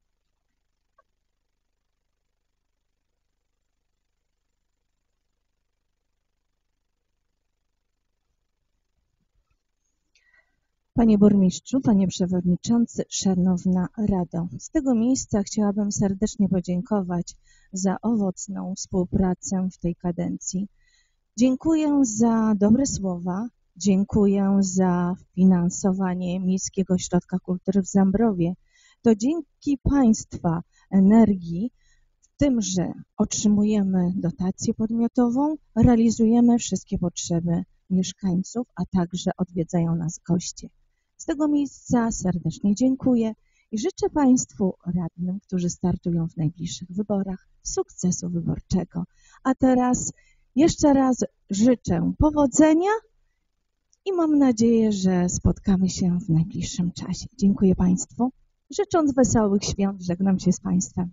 Panie Burmistrzu, Panie Przewodniczący, Szanowna Rado, z tego miejsca chciałabym serdecznie podziękować za owocną współpracę w tej kadencji. Dziękuję za dobre słowa, dziękuję za finansowanie Miejskiego Ośrodka Kultury w Zambrowie. To dzięki Państwa energii, w tym, że otrzymujemy dotację podmiotową, realizujemy wszystkie potrzeby mieszkańców, a także odwiedzają nas goście. Z tego miejsca serdecznie dziękuję i życzę Państwu radnym, którzy startują w najbliższych wyborach, sukcesu wyborczego. A teraz jeszcze raz życzę powodzenia i mam nadzieję, że spotkamy się w najbliższym czasie. Dziękuję Państwu. Życząc wesołych świąt, żegnam się z Państwem.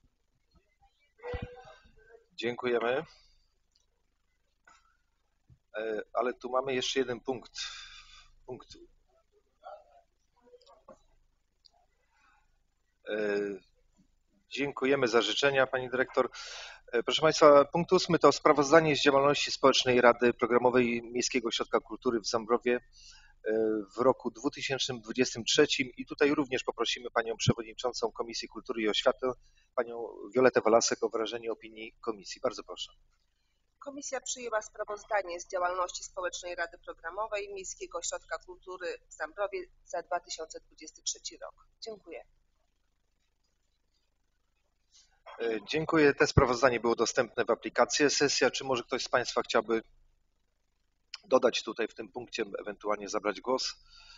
Dziękujemy. Ale tu mamy jeszcze jeden punkt. Punkt. Dziękujemy za życzenia, Pani Dyrektor. Proszę Państwa, punkt ósmy to sprawozdanie z działalności Społecznej Rady Programowej Miejskiego Ośrodka Kultury w Zambrowie w roku dwa tysiące dwudziestym trzecim i tutaj również poprosimy Panią Przewodniczącą Komisji Kultury i Oświaty, Panią Violettę Walasek o wyrażenie opinii Komisji. Bardzo proszę. Komisja przyjęła sprawozdanie z działalności Społecznej Rady Programowej Miejskiego Ośrodka Kultury w Zambrowie za dwa tysiące dwudziesty trzeci rok. Dziękuję. Dziękuję. Te sprawozdanie było dostępne w aplikacji e-sesja. Czy może ktoś z Państwa chciałby dodać tutaj w tym punkcie, ewentualnie zabrać głos?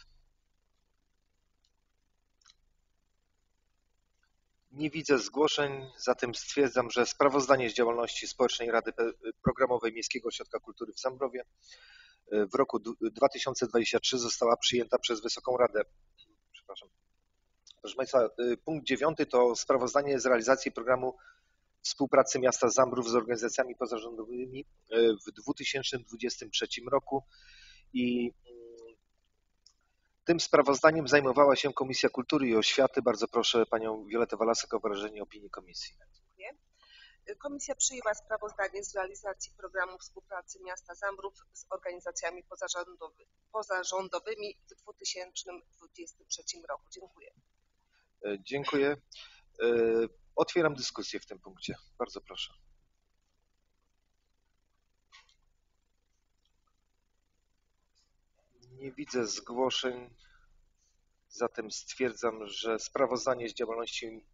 Nie widzę zgłoszeń, zatem stwierdzam, że sprawozdanie z działalności Społecznej Rady Programowej Miejskiego Ośrodka Kultury w Zambrowie w roku dwa tysiące dwudziestym trzecim została przyjęta przez Wysoką Radę. Przepraszam. Proszę Państwa, punkt dziewiąty to sprawozdanie z realizacji programu współpracy miasta Zambrów z organizacjami pozarządowymi w dwa tysiące dwudziestym trzecim roku i tym sprawozdaniem zajmowała się Komisja Kultury i Oświaty. Bardzo proszę Panią Violettę Walasek o wyrażenie opinii Komisji. Dziękuję. Komisja przyjęła sprawozdanie z realizacji programu współpracy miasta Zambrów z organizacjami pozarządowy, pozarządowymi w dwa tysiące dwudziestym trzecim roku. Dziękuję. Dziękuję. Otwieram dyskusję w tym punkcie. Bardzo proszę. Nie widzę zgłoszeń, zatem stwierdzam, że sprawozdanie z działalności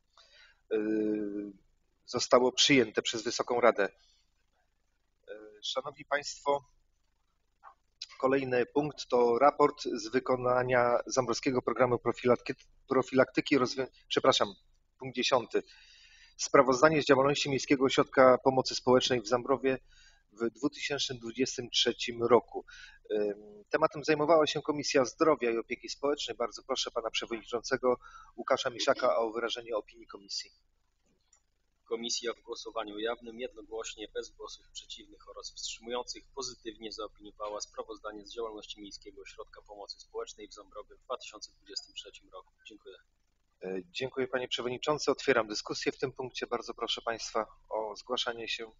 zostało przyjęte przez Wysoką Radę. Szanowni Państwo, kolejny punkt to raport z wykonania Zambrowskiego Programu Profilaktyki, przepraszam, punkt dziesiąty. Sprawozdanie z działalności Miejskiego Ośrodka Pomocy Społecznej w Zambrowie w dwa tysiące dwudziestym trzecim roku. Tematem zajmowała się Komisja Zdrowia i Opieki Społecznej. Bardzo proszę Pana Przewodniczącego Łukasza Miszaka o wyrażenie opinii Komisji. Komisja w głosowaniu jawnym jednogłośnie, bez głosów przeciwnych oraz wstrzymujących pozytywnie zaopiniowała sprawozdanie z działalności Miejskiego Ośrodka Pomocy Społecznej w Zambrowie w dwa tysiące dwudziestym trzecim roku. Dziękuję. Dziękuję Panie Przewodniczący. Otwieram dyskusję w tym punkcie. Bardzo proszę Państwa o zgłaszanie się.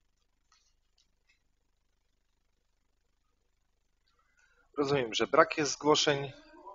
Rozumiem, że brak jest zgłoszeń.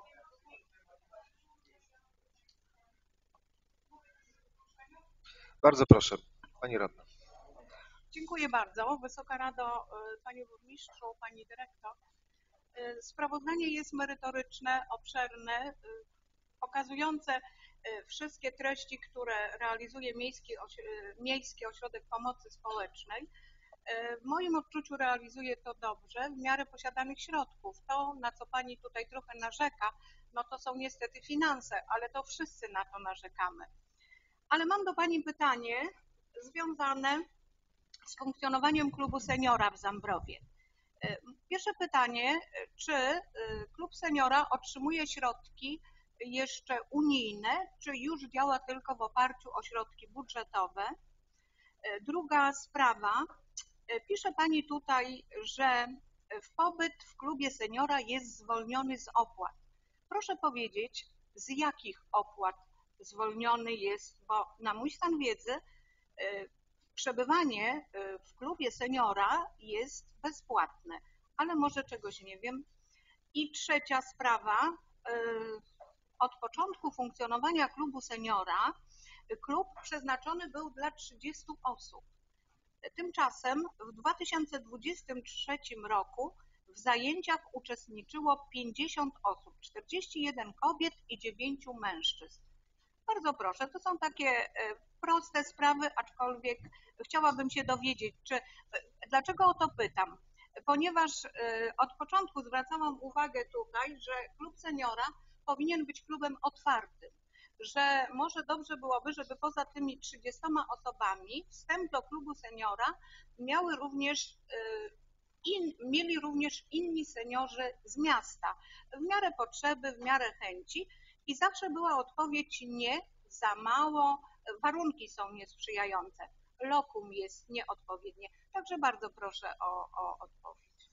Bardzo proszę, Pani Radna. Dziękuję bardzo. Wysoka Rado, Panie Burmistrzu, Pani Dyrektor. Sprawozdanie jest merytoryczne, obszerne, pokazujące wszystkie treści, które realizuje Miejski, Miejski Ośrodek Pomocy Społecznej. W moim odczuciu realizuje to dobrze w miarę posiadanych środków. To, na co Pani tutaj trochę narzeka, no to są niestety finanse, ale to wszyscy na to narzekamy. Ale mam do Pani pytanie związane z funkcjonowaniem klubu seniora w Zambrowie. Pierwsze pytanie, czy klub seniora otrzymuje środki jeszcze unijne, czy już działa tylko w oparciu o środki budżetowe? Druga sprawa, pisze Pani tutaj, że w pobyt w klubie seniora jest zwolniony z opłat. Proszę powiedzieć, z jakich opłat zwolniony jest, bo na mój stan wiedzy przebywanie w klubie seniora jest bezpłatne, ale może czegoś nie wiem. I trzecia sprawa, od początku funkcjonowania klubu seniora klub przeznaczony był dla trzydziestu osób. Tymczasem w dwa tysiące dwudziestym trzecim roku w zajęciach uczestniczyło pięćdziesiąt osób, czterdzieści jeden kobiet i dziewięciu mężczyzn. Bardzo proszę, to są takie proste sprawy, aczkolwiek chciałabym się dowiedzieć, czy, dlaczego o to pytam? Ponieważ od początku zwracałam uwagę tutaj, że klub seniora powinien być klubem otwartym, że może dobrze byłoby, żeby poza tymi trzydziestoma osobami wstęp do klubu seniora miały również, in, mieli również inni seniorzy z miasta, w miarę potrzeby, w miarę chęci i zawsze była odpowiedź nie, za mało, warunki są niesprzyjające, lokum jest nieodpowiednie, także bardzo proszę o, o odpowiedź.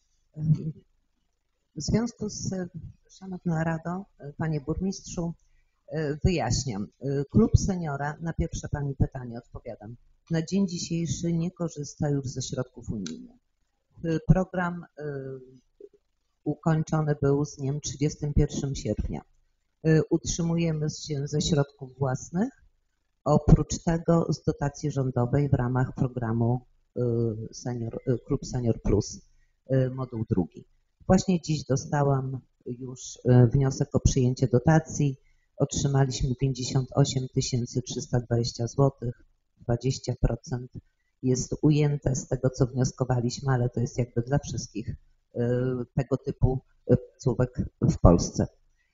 W związku z, Szanowna Rado, Panie Burmistrzu, wyjaśniam. Klub seniora, na pierwsze Pani pytanie odpowiadam, na dzień dzisiejszy nie korzysta już ze środków unijnych. Program ukończony był z dniem trzydziestego pierwszego sierpnia. Utrzymujemy się ze środków własnych, oprócz tego z dotacji rządowej w ramach programu Senior, Klub Senior Plus, moduł drugi. Właśnie dziś dostałam już wniosek o przyjęcie dotacji. Otrzymaliśmy pięćdziesiąt osiem tysięcy trzysta dwadzieścia złotych, dwadzieścia procent jest ujęte z tego, co wnioskowaliśmy, ale to jest jakby dla wszystkich tego typu placówek w Polsce.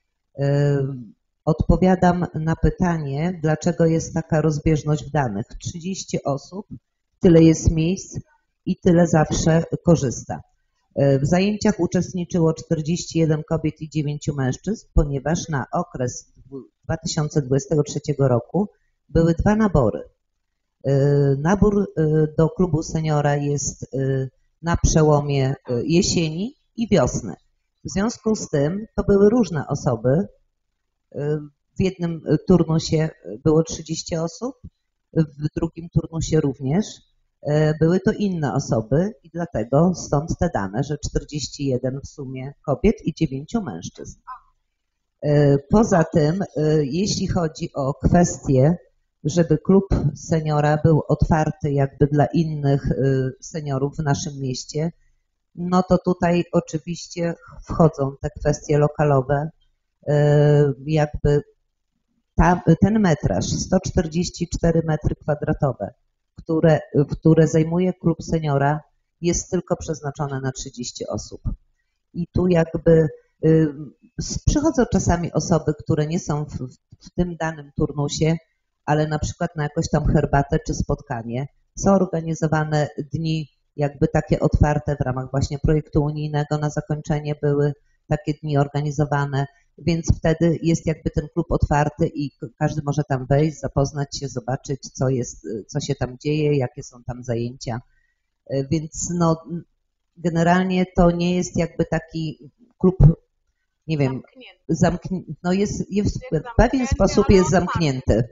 Odpowiadam na pytanie, dlaczego jest taka rozbieżność w danych. trzydzieści osób, tyle jest miejsc i tyle zawsze korzysta. W zajęciach uczestniczyło czterdzieści jeden kobiet i dziewięciu mężczyzn, ponieważ na okres dwa tysiące dwudziestego trzeciego roku były dwa nabory. Nabór do klubu seniora jest na przełomie jesieni i wiosny. W związku z tym to były różne osoby. W jednym turnusie było trzydzieści osób, w drugim turnusie również. Były to inne osoby i dlatego stąd te dane, że czterdzieści jeden w sumie kobiet i dziewięciu mężczyzn. Poza tym, jeśli chodzi o kwestię, żeby klub seniora był otwarty jakby dla innych seniorów w naszym mieście, no to tutaj oczywiście wchodzą te kwestie lokalowe, jakby ta, ten metraż, sto czterdzieści cztery metry kwadratowe, które, które zajmuje klub seniora, jest tylko przeznaczone na trzydzieści osób. I tu jakby y, przychodzą czasami osoby, które nie są w, w tym danym turnusie, ale na przykład na jakąś tam herbatę czy spotkanie. Są organizowane dni jakby takie otwarte w ramach właśnie projektu unijnego. Na zakończenie były takie dni organizowane, więc wtedy jest jakby ten klub otwarty i każdy może tam wejść, zapoznać się, zobaczyć, co jest, co się tam dzieje, jakie są tam zajęcia. Więc no, generalnie to nie jest jakby taki klub, nie wiem, zamknięty. No jest, jest w pewien sposób jest zamknięty.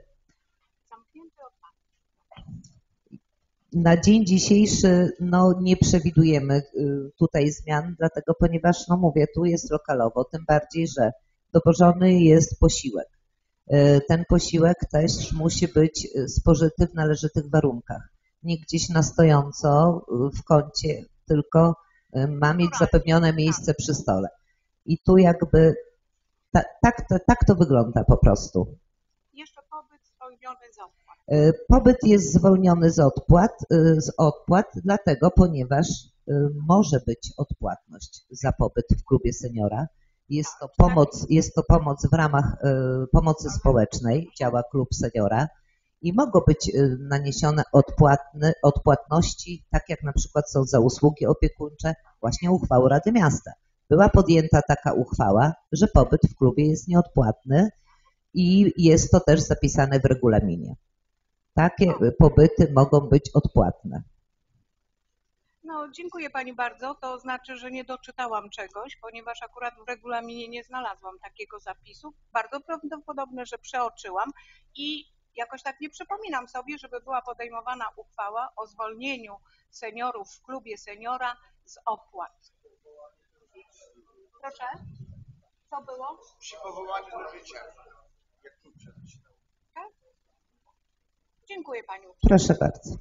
Na dzień dzisiejszy no, nie przewidujemy tutaj zmian, dlatego ponieważ, no mówię, tu jest lokalowo, tym bardziej, że dowożony jest posiłek. Ten posiłek też musi być spożyty w należytych warunkach. Nie gdzieś na stojąco w kącie, tylko ma mieć zapewnione miejsce przy stole. I tu jakby ta, tak, to, tak to wygląda po prostu. Jeszcze pobyt zwolniony z opłat. Pobyt jest zwolniony z opłat, z opłat, dlatego ponieważ może być odpłatność za pobyt w klubie seniora. Jest to pomoc, jest to pomoc w ramach pomocy społecznej, działa klub seniora i mogą być naniesione odpłatne, odpłatności, tak jak na przykład są za usługi opiekuńcze, właśnie uchwałą Rady Miasta. Była podjęta taka uchwała, że pobyt w klubie jest nieodpłatny i jest to też zapisane w regulaminie. Takie pobyty mogą być odpłatne. No, dziękuję Pani bardzo. To znaczy, że nie doczytałam czegoś, ponieważ akurat w regulaminie nie znalazłam takiego zapisu. Bardzo prawdopodobne, że przeoczyłam i jakoś tak nie przypominam sobie, żeby była podejmowana uchwała o zwolnieniu seniorów w klubie seniora z opłat. Proszę? Co było? Przy powołaniu do życia. Jak klub przeczytał. Tak? Dziękuję Pani. Proszę bardzo.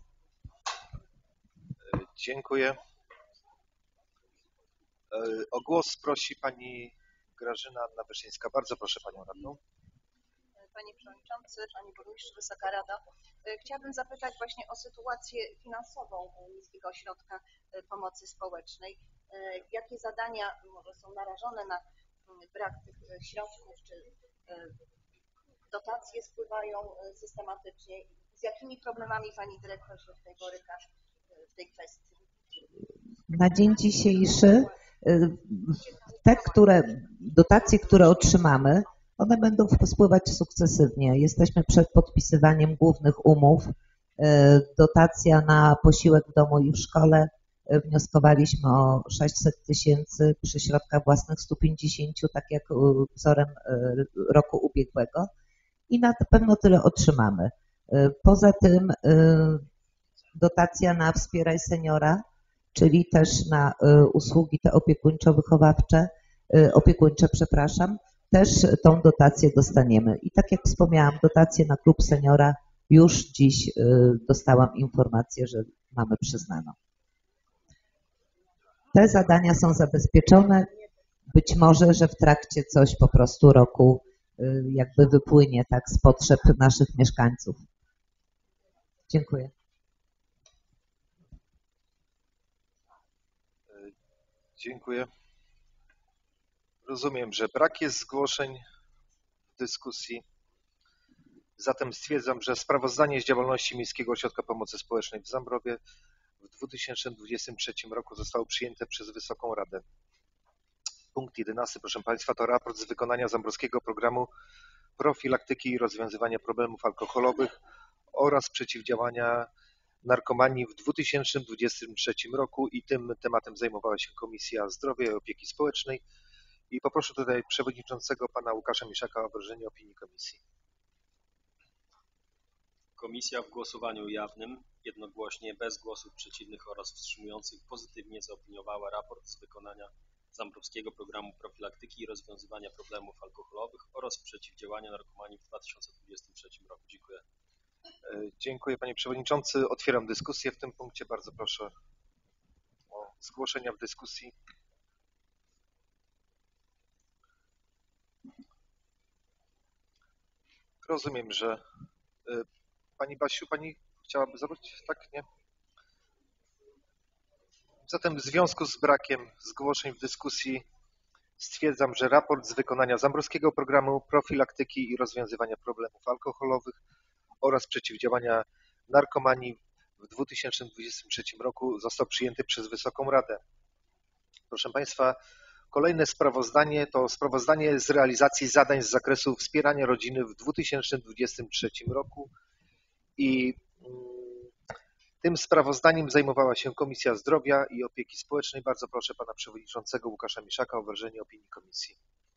Dziękuję. O głos prosi Pani Grażyna Anna Wyszyńska. Bardzo proszę Panią Radną. Panie Przewodniczący, Panie Burmistrzu, Wysoka Rado. Chciałabym zapytać właśnie o sytuację finansową Miejskiego Ośrodka Pomocy Społecznej. Jakie zadania może są narażone na brak tych środków, czy dotacje spływają systematycznie? Z jakimi problemami Pani Dyrektor się tutaj boryka w tej kwestii? Na dzień dzisiejszy te, które, dotacje, które otrzymamy, one będą spływać sukcesywnie. Jesteśmy przed podpisywaniem głównych umów. Dotacja na posiłek w domu i w szkole. Wnioskowaliśmy o sześćset tysięcy, przy środkach własnych sto pięćdziesiąt, tak jak wzorem roku ubiegłego. I na pewno tyle otrzymamy. Poza tym dotacja na Wspieraj Seniora, czyli też na usługi te opiekuńczo-wychowawcze, opiekuńcze, przepraszam, też tą dotację dostaniemy. I tak jak wspomniałam, dotację na klub seniora już dziś dostałam informację, że mamy przyznaną. Te zadania są zabezpieczone. Być może, że w trakcie coś po prostu roku jakby wypłynie tak z potrzeb naszych mieszkańców. Dziękuję. Dziękuję. Rozumiem, że brak jest zgłoszeń w dyskusji. Zatem stwierdzam, że sprawozdanie z działalności Miejskiego Ośrodka Pomocy Społecznej w Zambrowie w dwa tysiące dwudziestym trzecim roku zostało przyjęte przez Wysoką Radę. Punkt jedenasty, proszę Państwa, to raport z wykonania Zambrowskiego Programu Profilaktyki i Rozwiązywania Problemów Alkoholowych oraz Przeciwdziałania Narkomanii w dwa tysiące dwudziestym trzecim roku i tym tematem zajmowała się Komisja Zdrowia i Opieki Społecznej. I poproszę tutaj przewodniczącego pana Łukasza Miszaka o wyrażenie opinii komisji. Komisja w głosowaniu jawnym jednogłośnie, bez głosów przeciwnych oraz wstrzymujących, pozytywnie zaopiniowała raport z wykonania Zambrowskiego Programu Profilaktyki i Rozwiązywania Problemów Alkoholowych oraz Przeciwdziałania Narkomanii w dwa tysiące dwudziestym trzecim roku. Dziękuję. Dziękuję panie przewodniczący. Otwieram dyskusję w tym punkcie. Bardzo proszę o zgłoszenia w dyskusji. Rozumiem, że pani Basiu, pani chciałaby zabrać? Tak, nie? Zatem w związku z brakiem zgłoszeń w dyskusji stwierdzam, że raport z wykonania Zambrowskiego Programu Profilaktyki i Rozwiązywania Problemów Alkoholowych oraz Przeciwdziałania Narkomanii w dwa tysiące dwudziestym trzecim roku został przyjęty przez Wysoką Radę. Proszę Państwa, kolejne sprawozdanie to sprawozdanie z realizacji zadań z zakresu wspierania rodziny w dwa tysiące dwudziestym trzecim roku i tym sprawozdaniem zajmowała się Komisja Zdrowia i Opieki Społecznej. Bardzo proszę pana przewodniczącego Łukasza Miszaka o wyrażenie opinii komisji.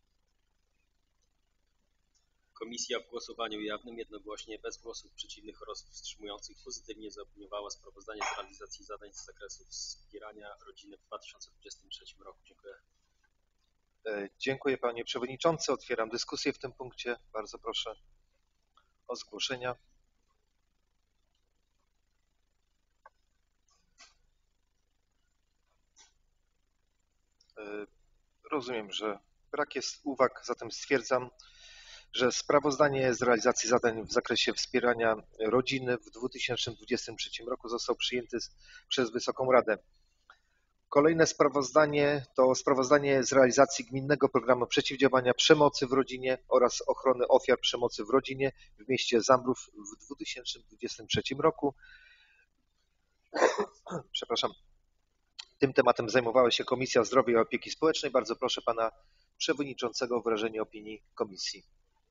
Komisja w głosowaniu jawnym jednogłośnie, bez głosów przeciwnych oraz wstrzymujących, pozytywnie zaopiniowała sprawozdanie z realizacji zadań z zakresu wspierania rodziny w dwa tysiące dwudziestym trzecim roku. Dziękuję. Dziękuję panie przewodniczący. Otwieram dyskusję w tym punkcie. Bardzo proszę o zgłoszenia. Rozumiem, że brak jest uwag, zatem stwierdzam, że sprawozdanie z realizacji zadań w zakresie wspierania rodziny w dwa tysiące dwudziestym trzecim roku zostało przyjęte przez Wysoką Radę. Kolejne sprawozdanie to sprawozdanie z realizacji Gminnego Programu Przeciwdziałania Przemocy w Rodzinie oraz Ochrony Ofiar Przemocy w Rodzinie w mieście Zambrów w dwa tysiące dwudziestym trzecim roku. Przepraszam. Tym tematem zajmowała się Komisja Zdrowia i Opieki Społecznej. Bardzo proszę pana przewodniczącego o wyrażenie opinii komisji.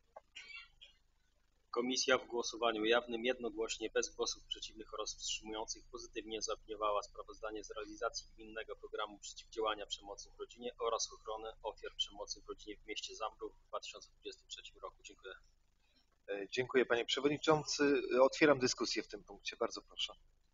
Komisja w głosowaniu jawnym jednogłośnie, bez głosów przeciwnych oraz wstrzymujących, pozytywnie zaopiniowała sprawozdanie z realizacji Gminnego Programu Przeciwdziałania Przemocy w Rodzinie oraz Ochrony Ofiar Przemocy w Rodzinie w mieście Zambrów w dwa tysiące dwudziestym trzecim roku. Dziękuję. Dziękuję panie przewodniczący. Otwieram dyskusję w tym punkcie. Bardzo proszę.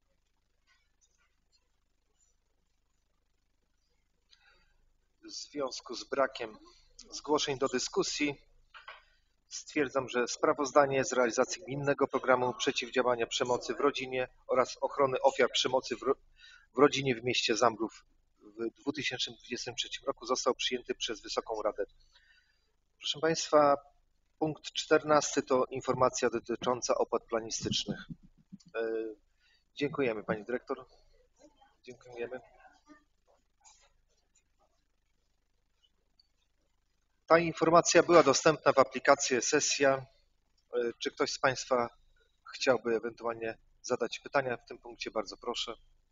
W związku z brakiem zgłoszeń do dyskusji stwierdzam, że sprawozdanie z realizacji Gminnego Programu Przeciwdziałania Przemocy w Rodzinie oraz Ochrony Ofiar Przemocy w, ro w Rodzinie w mieście Zambrów w dwa tysiące dwudziestym trzecim roku został przyjęty przez Wysoką Radę. Proszę Państwa, punkt czternasty to informacja dotycząca opłat planistycznych. Dziękujemy Pani Dyrektor. Dziękujemy. Ta informacja była dostępna w aplikacji Sesja. Czy ktoś z Państwa chciałby ewentualnie zadać pytania w tym punkcie? Bardzo proszę.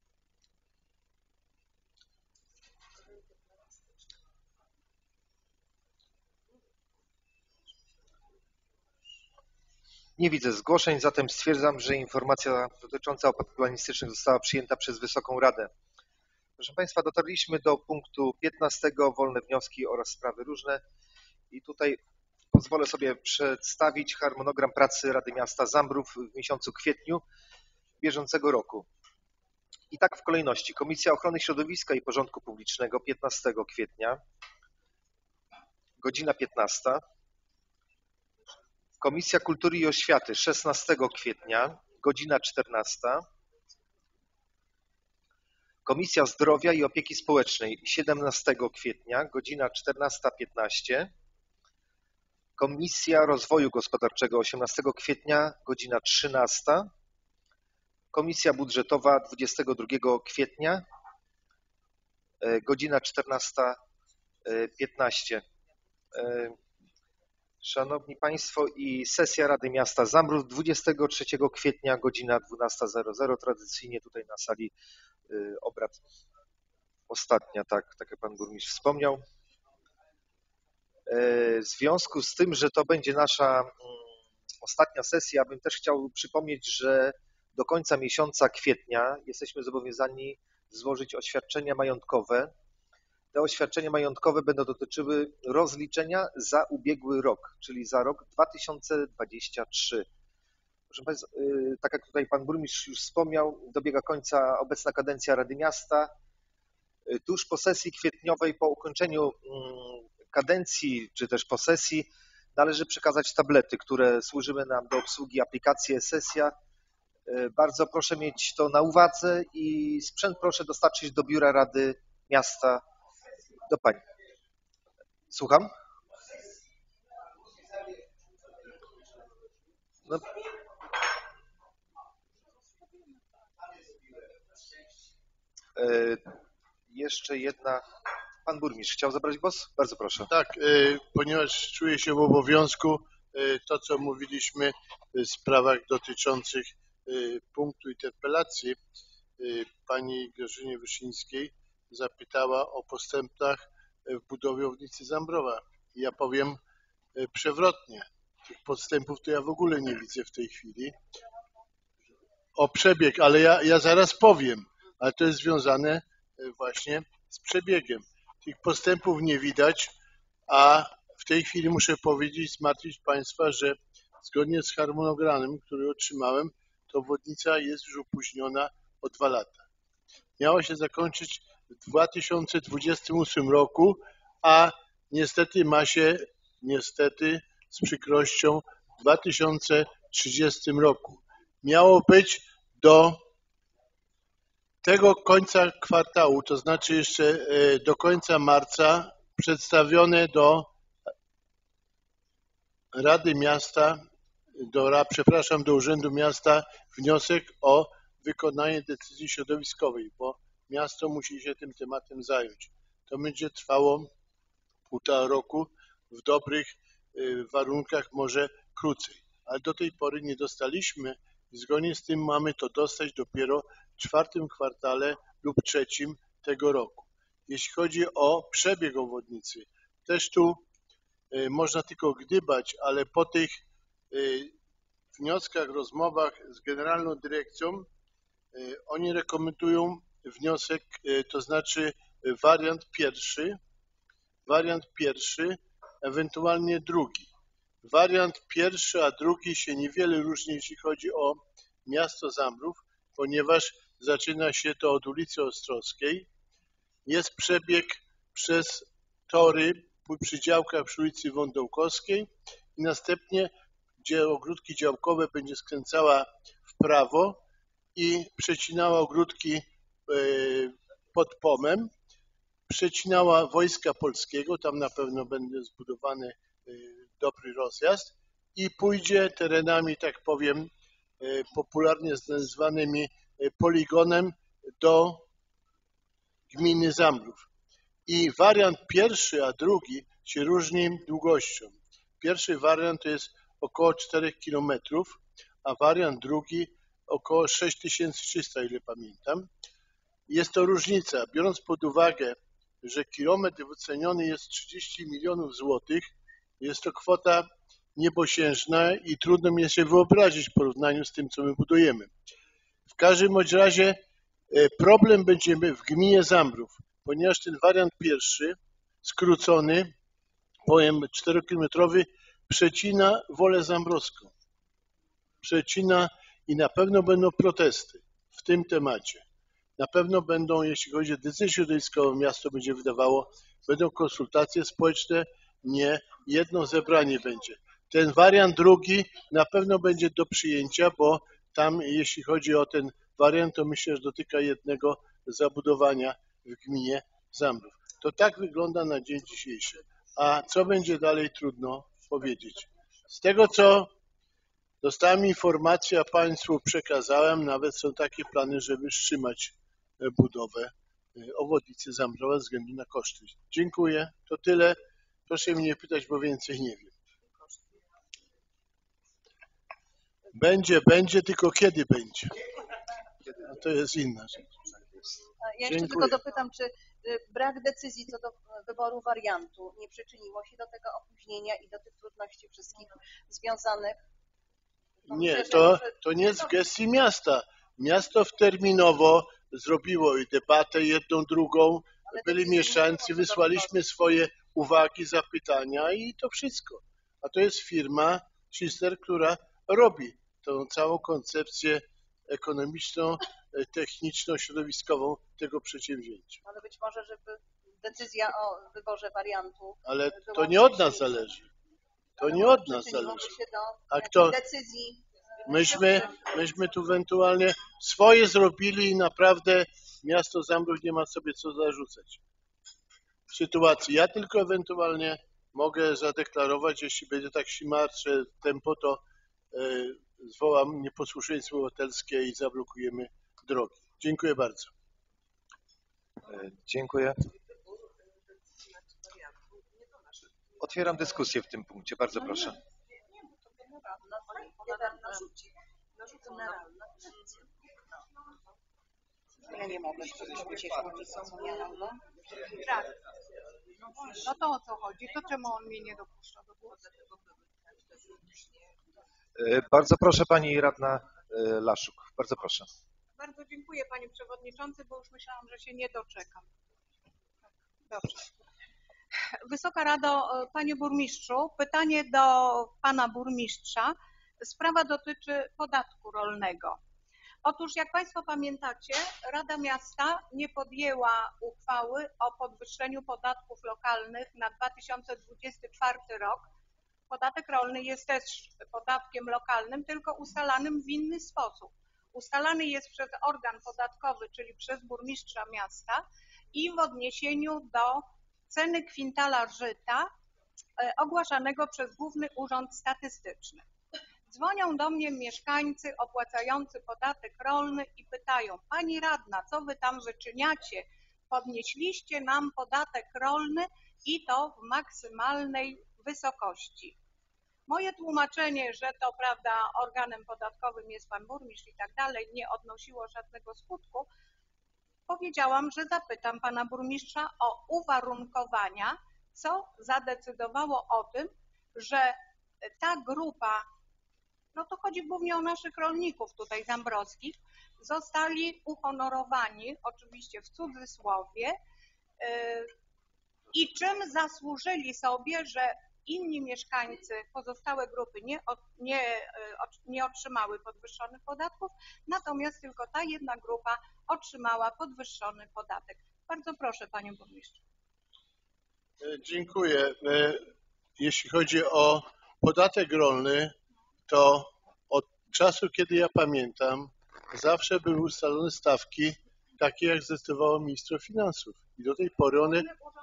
Nie widzę zgłoszeń, zatem stwierdzam, że informacja dotycząca opłat planistycznych została przyjęta przez Wysoką Radę. Proszę Państwa, dotarliśmy do punktu piętnastego, wolne wnioski oraz sprawy różne. I tutaj pozwolę sobie przedstawić harmonogram pracy Rady Miasta Zambrów w miesiącu kwietniu bieżącego roku. I tak w kolejności. Komisja Ochrony Środowiska i Porządku Publicznego piętnastego kwietnia, godzina piętnasta. Komisja Kultury i Oświaty szesnastego kwietnia, godzina czternasta. Komisja Zdrowia i Opieki Społecznej siedemnastego kwietnia, godzina czternasta piętnaście. Komisja Rozwoju Gospodarczego osiemnastego kwietnia, godzina trzynasta. Komisja Budżetowa dwudziestego drugiego kwietnia, godzina czternasta piętnaście. Szanowni Państwo, i sesja Rady Miasta Zambrów dwudziestego trzeciego kwietnia, godzina dwunasta zero zero, tradycyjnie tutaj na sali obrad. Ostatnia, tak, tak jak Pan Burmistrz wspomniał. W związku z tym, że to będzie nasza ostatnia sesja, bym też chciał przypomnieć, że do końca miesiąca kwietnia jesteśmy zobowiązani złożyć oświadczenia majątkowe. Te oświadczenia majątkowe będą dotyczyły rozliczenia za ubiegły rok, czyli za rok dwa tysiące dwudziesty trzeci. Proszę Państwa, tak jak tutaj Pan Burmistrz już wspomniał, dobiega końca obecna kadencja Rady Miasta. Tuż po sesji kwietniowej, po ukończeniu kadencji, czy też po sesji, należy przekazać tablety, które służyły nam do obsługi aplikacji e-sesja. Bardzo proszę mieć to na uwadze i sprzęt proszę dostarczyć do Biura Rady Miasta, do Pani. Słucham? No. E, jeszcze jedna. Pan Burmistrz chciał zabrać głos? Bardzo proszę. Tak, y, ponieważ czuję się w obowiązku, y, to co mówiliśmy w sprawach dotyczących y, punktu interpelacji, y, pani Grażynie Wyszyńskiej zapytała o postępach w budowie obwodnicy Zambrowa. Ja powiem y, przewrotnie. Tych postępów to ja w ogóle nie widzę w tej chwili. O przebieg, ale ja, ja zaraz powiem, ale to jest związane y, właśnie z przebiegiem. Tych postępów nie widać, a w tej chwili muszę powiedzieć, zmartwić Państwa, że zgodnie z harmonogramem, który otrzymałem, to obwodnica jest już opóźniona o dwa lata. Miała się zakończyć w dwa tysiące dwudziestym ósmym roku, a niestety ma się, niestety z przykrością, w dwa tysiące trzydziestym roku. Miało być do tego końca kwartału, to znaczy jeszcze do końca marca, przedstawione do Rady Miasta, do, przepraszam, do Urzędu Miasta wniosek o wykonanie decyzji środowiskowej, bo miasto musi się tym tematem zająć. To będzie trwało półtora roku, w dobrych warunkach może krócej, ale do tej pory nie dostaliśmy. Zgodnie z tym mamy to dostać dopiero w czwartym kwartale lub trzecim tego roku. Jeśli chodzi o przebieg obwodnicy, też tu y, można tylko gdybać, ale po tych y, wnioskach, rozmowach z Generalną Dyrekcją, y, oni rekomendują wniosek, y, to znaczy y, wariant pierwszy, wariant pierwszy, ewentualnie drugi. Wariant pierwszy, a drugi się niewiele różni, jeśli chodzi o miasto Zambrów, ponieważ zaczyna się to od ulicy Ostrowskiej. Jest przebieg przez tory przy działkach przy ulicy Wądołkowskiej i następnie, gdzie ogródki działkowe, będzie skręcała w prawo i przecinała ogródki pod Pomem, przecinała Wojska Polskiego, tam na pewno będzie zbudowany dobry rozjazd i pójdzie terenami, tak powiem, popularnie zwanymi poligonem do gminy Zambrów. I wariant pierwszy, a drugi się różni długością. Pierwszy wariant to jest około czterech kilometrów, a wariant drugi około sześć tysięcy trzysta, ile pamiętam. Jest to różnica, biorąc pod uwagę, że kilometr wyceniony jest trzydzieści milionów złotych, jest to kwota niebosiężna i trudno mi się wyobrazić w porównaniu z tym, co my budujemy. W każdym bądź razie problem będziemy w gminie Zambrów, ponieważ ten wariant pierwszy, skrócony, powiem czterokilometrowy, przecina Wolę Zambrowską. Przecina i na pewno będą protesty w tym temacie. Na pewno będą, jeśli chodzi o decyzję środowiskową, miasto będzie wydawało, będą konsultacje społeczne, nie jedno zebranie będzie. Ten wariant drugi na pewno będzie do przyjęcia, bo tam, jeśli chodzi o ten wariant, to myślę, że dotyka jednego zabudowania w gminie Zambrów. To tak wygląda na dzień dzisiejszy. A co będzie dalej, trudno powiedzieć. Z tego, co dostałem informację, a Państwu przekazałem, nawet są takie plany, żeby wstrzymać budowę obwodnicy Zambrowa ze względu na koszty. Dziękuję. To tyle. Proszę mnie nie pytać, bo więcej nie wiem. Będzie, będzie, tylko kiedy będzie. No to jest inna rzecz. Ja jeszcze Dziękuję. tylko dopytam, czy brak decyzji co do wyboru wariantu nie przyczyniło się do tego opóźnienia i do tych trudności wszystkich związanych? No, Nie, myślę, że to, może- to nie jest w gestii miasta. Miasto terminowo zrobiło i debatę jedną, drugą. Byli mieszkańcy, wysłaliśmy swoje uwagi, zapytania i to wszystko. A to jest firma Schister, która robi tą całą koncepcję ekonomiczną, techniczną, środowiskową tego przedsięwzięcia. Ale być może, żeby decyzja o wyborze wariantu Ale była to nie od nas wcześniejsza. zależy. To nie od nas Przyczyniłoby zależy. się do A jakiejś kto? decyzji. Myśmy, myśmy tu ewentualnie swoje zrobili i naprawdę miasto Zambrów nie ma sobie co zarzucać w sytuacji. Ja tylko ewentualnie mogę zadeklarować, jeśli będzie tak ślimacze tempo, to e, zwołam nieposłuszeństwo obywatelskie i zablokujemy drogi. Dziękuję bardzo. E, Dziękuję. Otwieram dyskusję w tym punkcie. Bardzo proszę. Ja nie mogę, żebyśmy się szli co Tak. No to o co chodzi? To czemu on mnie nie dopuszcza do głosu? E, Bardzo proszę pani radna e, Laszuk. Bardzo proszę. Bardzo dziękuję panie przewodniczący, bo już myślałam, że się nie doczekam. Dobrze. Wysoka Rado, panie burmistrzu, pytanie do pana burmistrza. Sprawa dotyczy podatku rolnego. Otóż jak państwo pamiętacie, Rada Miasta nie podjęła uchwały o podwyższeniu podatków lokalnych na dwa tysiące dwudziesty czwarty rok. Podatek rolny jest też podatkiem lokalnym, tylko ustalanym w inny sposób. Ustalany jest przez organ podatkowy, czyli przez burmistrza miasta i w odniesieniu do ceny kwintala żyta e, ogłaszanego przez Główny Urząd Statystyczny. Dzwonią do mnie mieszkańcy opłacający podatek rolny i pytają: pani radna, co wy tam wyczyniacie? Podnieśliście nam podatek rolny i to w maksymalnej wysokości. Moje tłumaczenie, że to prawda, organem podatkowym jest pan burmistrz i tak dalej, nie odnosiło żadnego skutku. Powiedziałam, że zapytam pana burmistrza o uwarunkowania, co zadecydowało o tym, że ta grupa, no to chodzi głównie o naszych rolników tutaj zambrowskich, zostali uhonorowani, oczywiście w cudzysłowie, yy, i czym zasłużyli sobie, że inni mieszkańcy, pozostałe grupy nie, nie, nie otrzymały podwyższonych podatków, natomiast tylko ta jedna grupa otrzymała podwyższony podatek. Bardzo proszę, panie burmistrzu. Dziękuję. Jeśli chodzi o podatek rolny, to od czasu, kiedy ja pamiętam, zawsze były ustalone stawki takie, jak zdecydowało ministro finansów. I do tej pory one...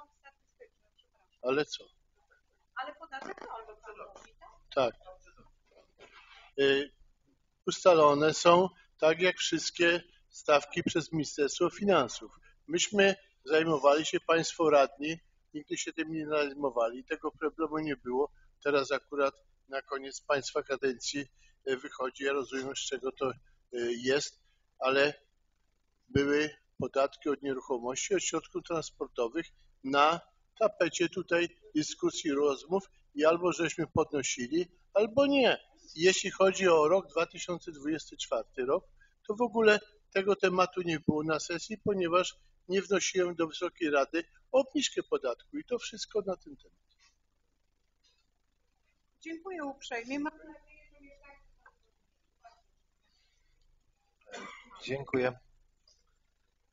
Ale co? Ale podatek rolny pan mówi, Tak. Y, ustalone są tak jak wszystkie stawki przez Ministerstwo Finansów. Myśmy zajmowali się, państwo radni, nigdy się tym nie zajmowali, tego problemu nie było. Teraz akurat na koniec państwa kadencji wychodzi, ja rozumiem, z czego to jest, ale były podatki od nieruchomości, od środków transportowych na tapecie tutaj dyskusji, rozmów i albo żeśmy podnosili, albo nie. Jeśli chodzi o rok dwa tysiące dwudziesty czwarty rok, to w ogóle tego tematu nie było na sesji, ponieważ nie wnosiłem do Wysokiej Rady o obniżkę podatku i to wszystko na ten temat. Dziękuję uprzejmie. Mam nadzieję, że mieszkańcy... Dziękuję.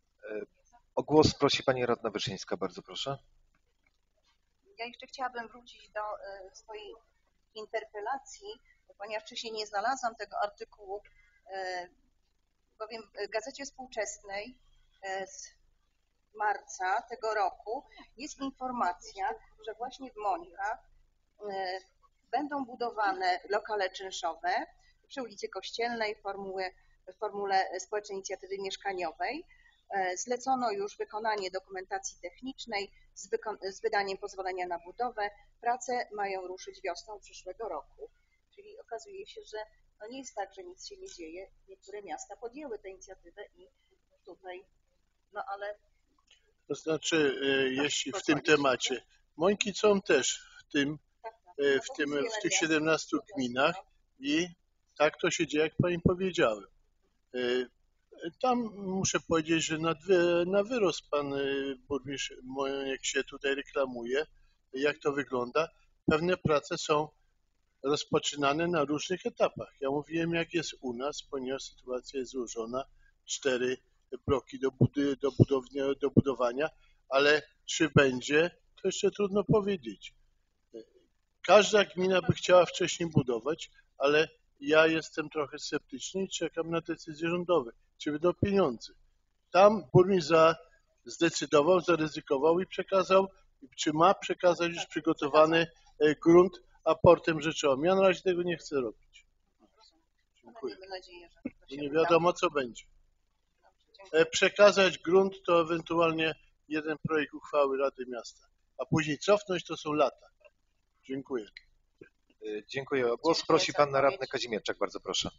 O głos prosi pani radna Wyszyńska, bardzo proszę. Ja jeszcze chciałabym wrócić do e, swojej interpelacji, ponieważ wcześniej nie znalazłam tego artykułu, e, bowiem w Gazecie Współczesnej e, z marca tego roku jest informacja, że właśnie w Mońkach e, będą budowane lokale czynszowe przy ulicy Kościelnej w formule, w formule Społecznej Inicjatywy Mieszkaniowej. Zlecono już wykonanie dokumentacji technicznej z, z wydaniem pozwolenia na budowę. Prace mają ruszyć wiosną przyszłego roku. Czyli okazuje się, że no nie jest tak, że nic się nie dzieje. Niektóre miasta podjęły tę inicjatywę i tutaj, no ale... To znaczy, jeśli w tym temacie, Mońki są też w tym, w, tym, w tych siedemnastu gminach i tak to się dzieje, jak pani powiedziałem. Tam muszę powiedzieć, że na, wy, na wyrost pan burmistrz Moniek się tutaj reklamuje, jak to wygląda. Pewne prace są rozpoczynane na różnych etapach. Ja mówiłem, jak jest u nas, ponieważ sytuacja jest złożona, cztery bloki do, budy, do, budownia, do budowania, ale czy będzie, to jeszcze trudno powiedzieć. Każda gmina by chciała wcześniej budować, ale ja jestem trochę sceptyczny i czekam na decyzje rządowe, czy będą pieniądze. Tam burmistrz za, zdecydował, zaryzykował i przekazał, czy ma przekazać już przygotowany grunt aportem rzeczowym. Ja na razie tego nie chcę robić. Dziękuję. Nie wiadomo, co będzie. Przekazać grunt to ewentualnie jeden projekt uchwały Rady Miasta, a później cofnąć to są lata. Dziękuję. Dziękuję. O głos prosi pan radny Kazimierczak, bardzo proszę.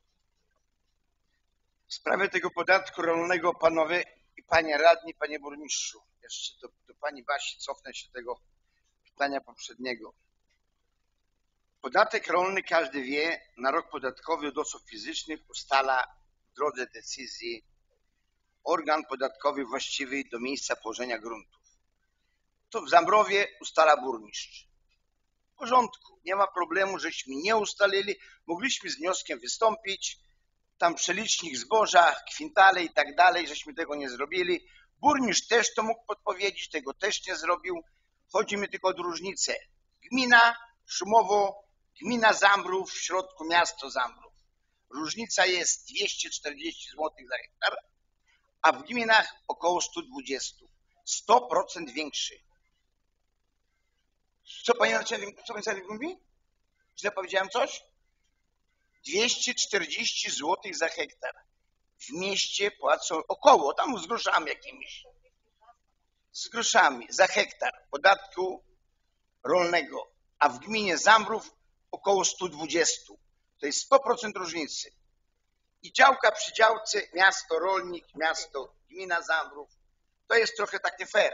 W sprawie tego podatku rolnego, panowie i panie radni, panie burmistrzu, jeszcze do, do pani Basi cofnę się do tego pytania poprzedniego. Podatek rolny, każdy wie, na rok podatkowy od osób fizycznych ustala w drodze decyzji organ podatkowy właściwy do miejsca położenia gruntów. To w Zambrowie ustala burmistrz. W porządku, nie ma problemu, żeśmy nie ustalili, mogliśmy z wnioskiem wystąpić, tam przelicznik zboża, kwintale i tak dalej, żeśmy tego nie zrobili. Burmistrz też to mógł podpowiedzieć, tego też nie zrobił. Chodzi mi tylko o różnicę. Gmina Szumowo, gmina Zambrów, w środku miasto Zambrów. Różnica jest dwieście czterdzieści złotych za hektar, a w gminach około sto dwadzieścia. sto procent większy. Co pani naczelnik mówi? Źle powiedziałem coś? dwieście czterdzieści złotych za hektar. W mieście płacą około, tam z groszami jakimiś. Z groszami za hektar podatku rolnego, a w gminie Zambrów około sto dwadzieścia. To jest sto procent różnicy. I działka przy działce, miasto, rolnik, miasto, gmina Zambrów, to jest trochę takie fair.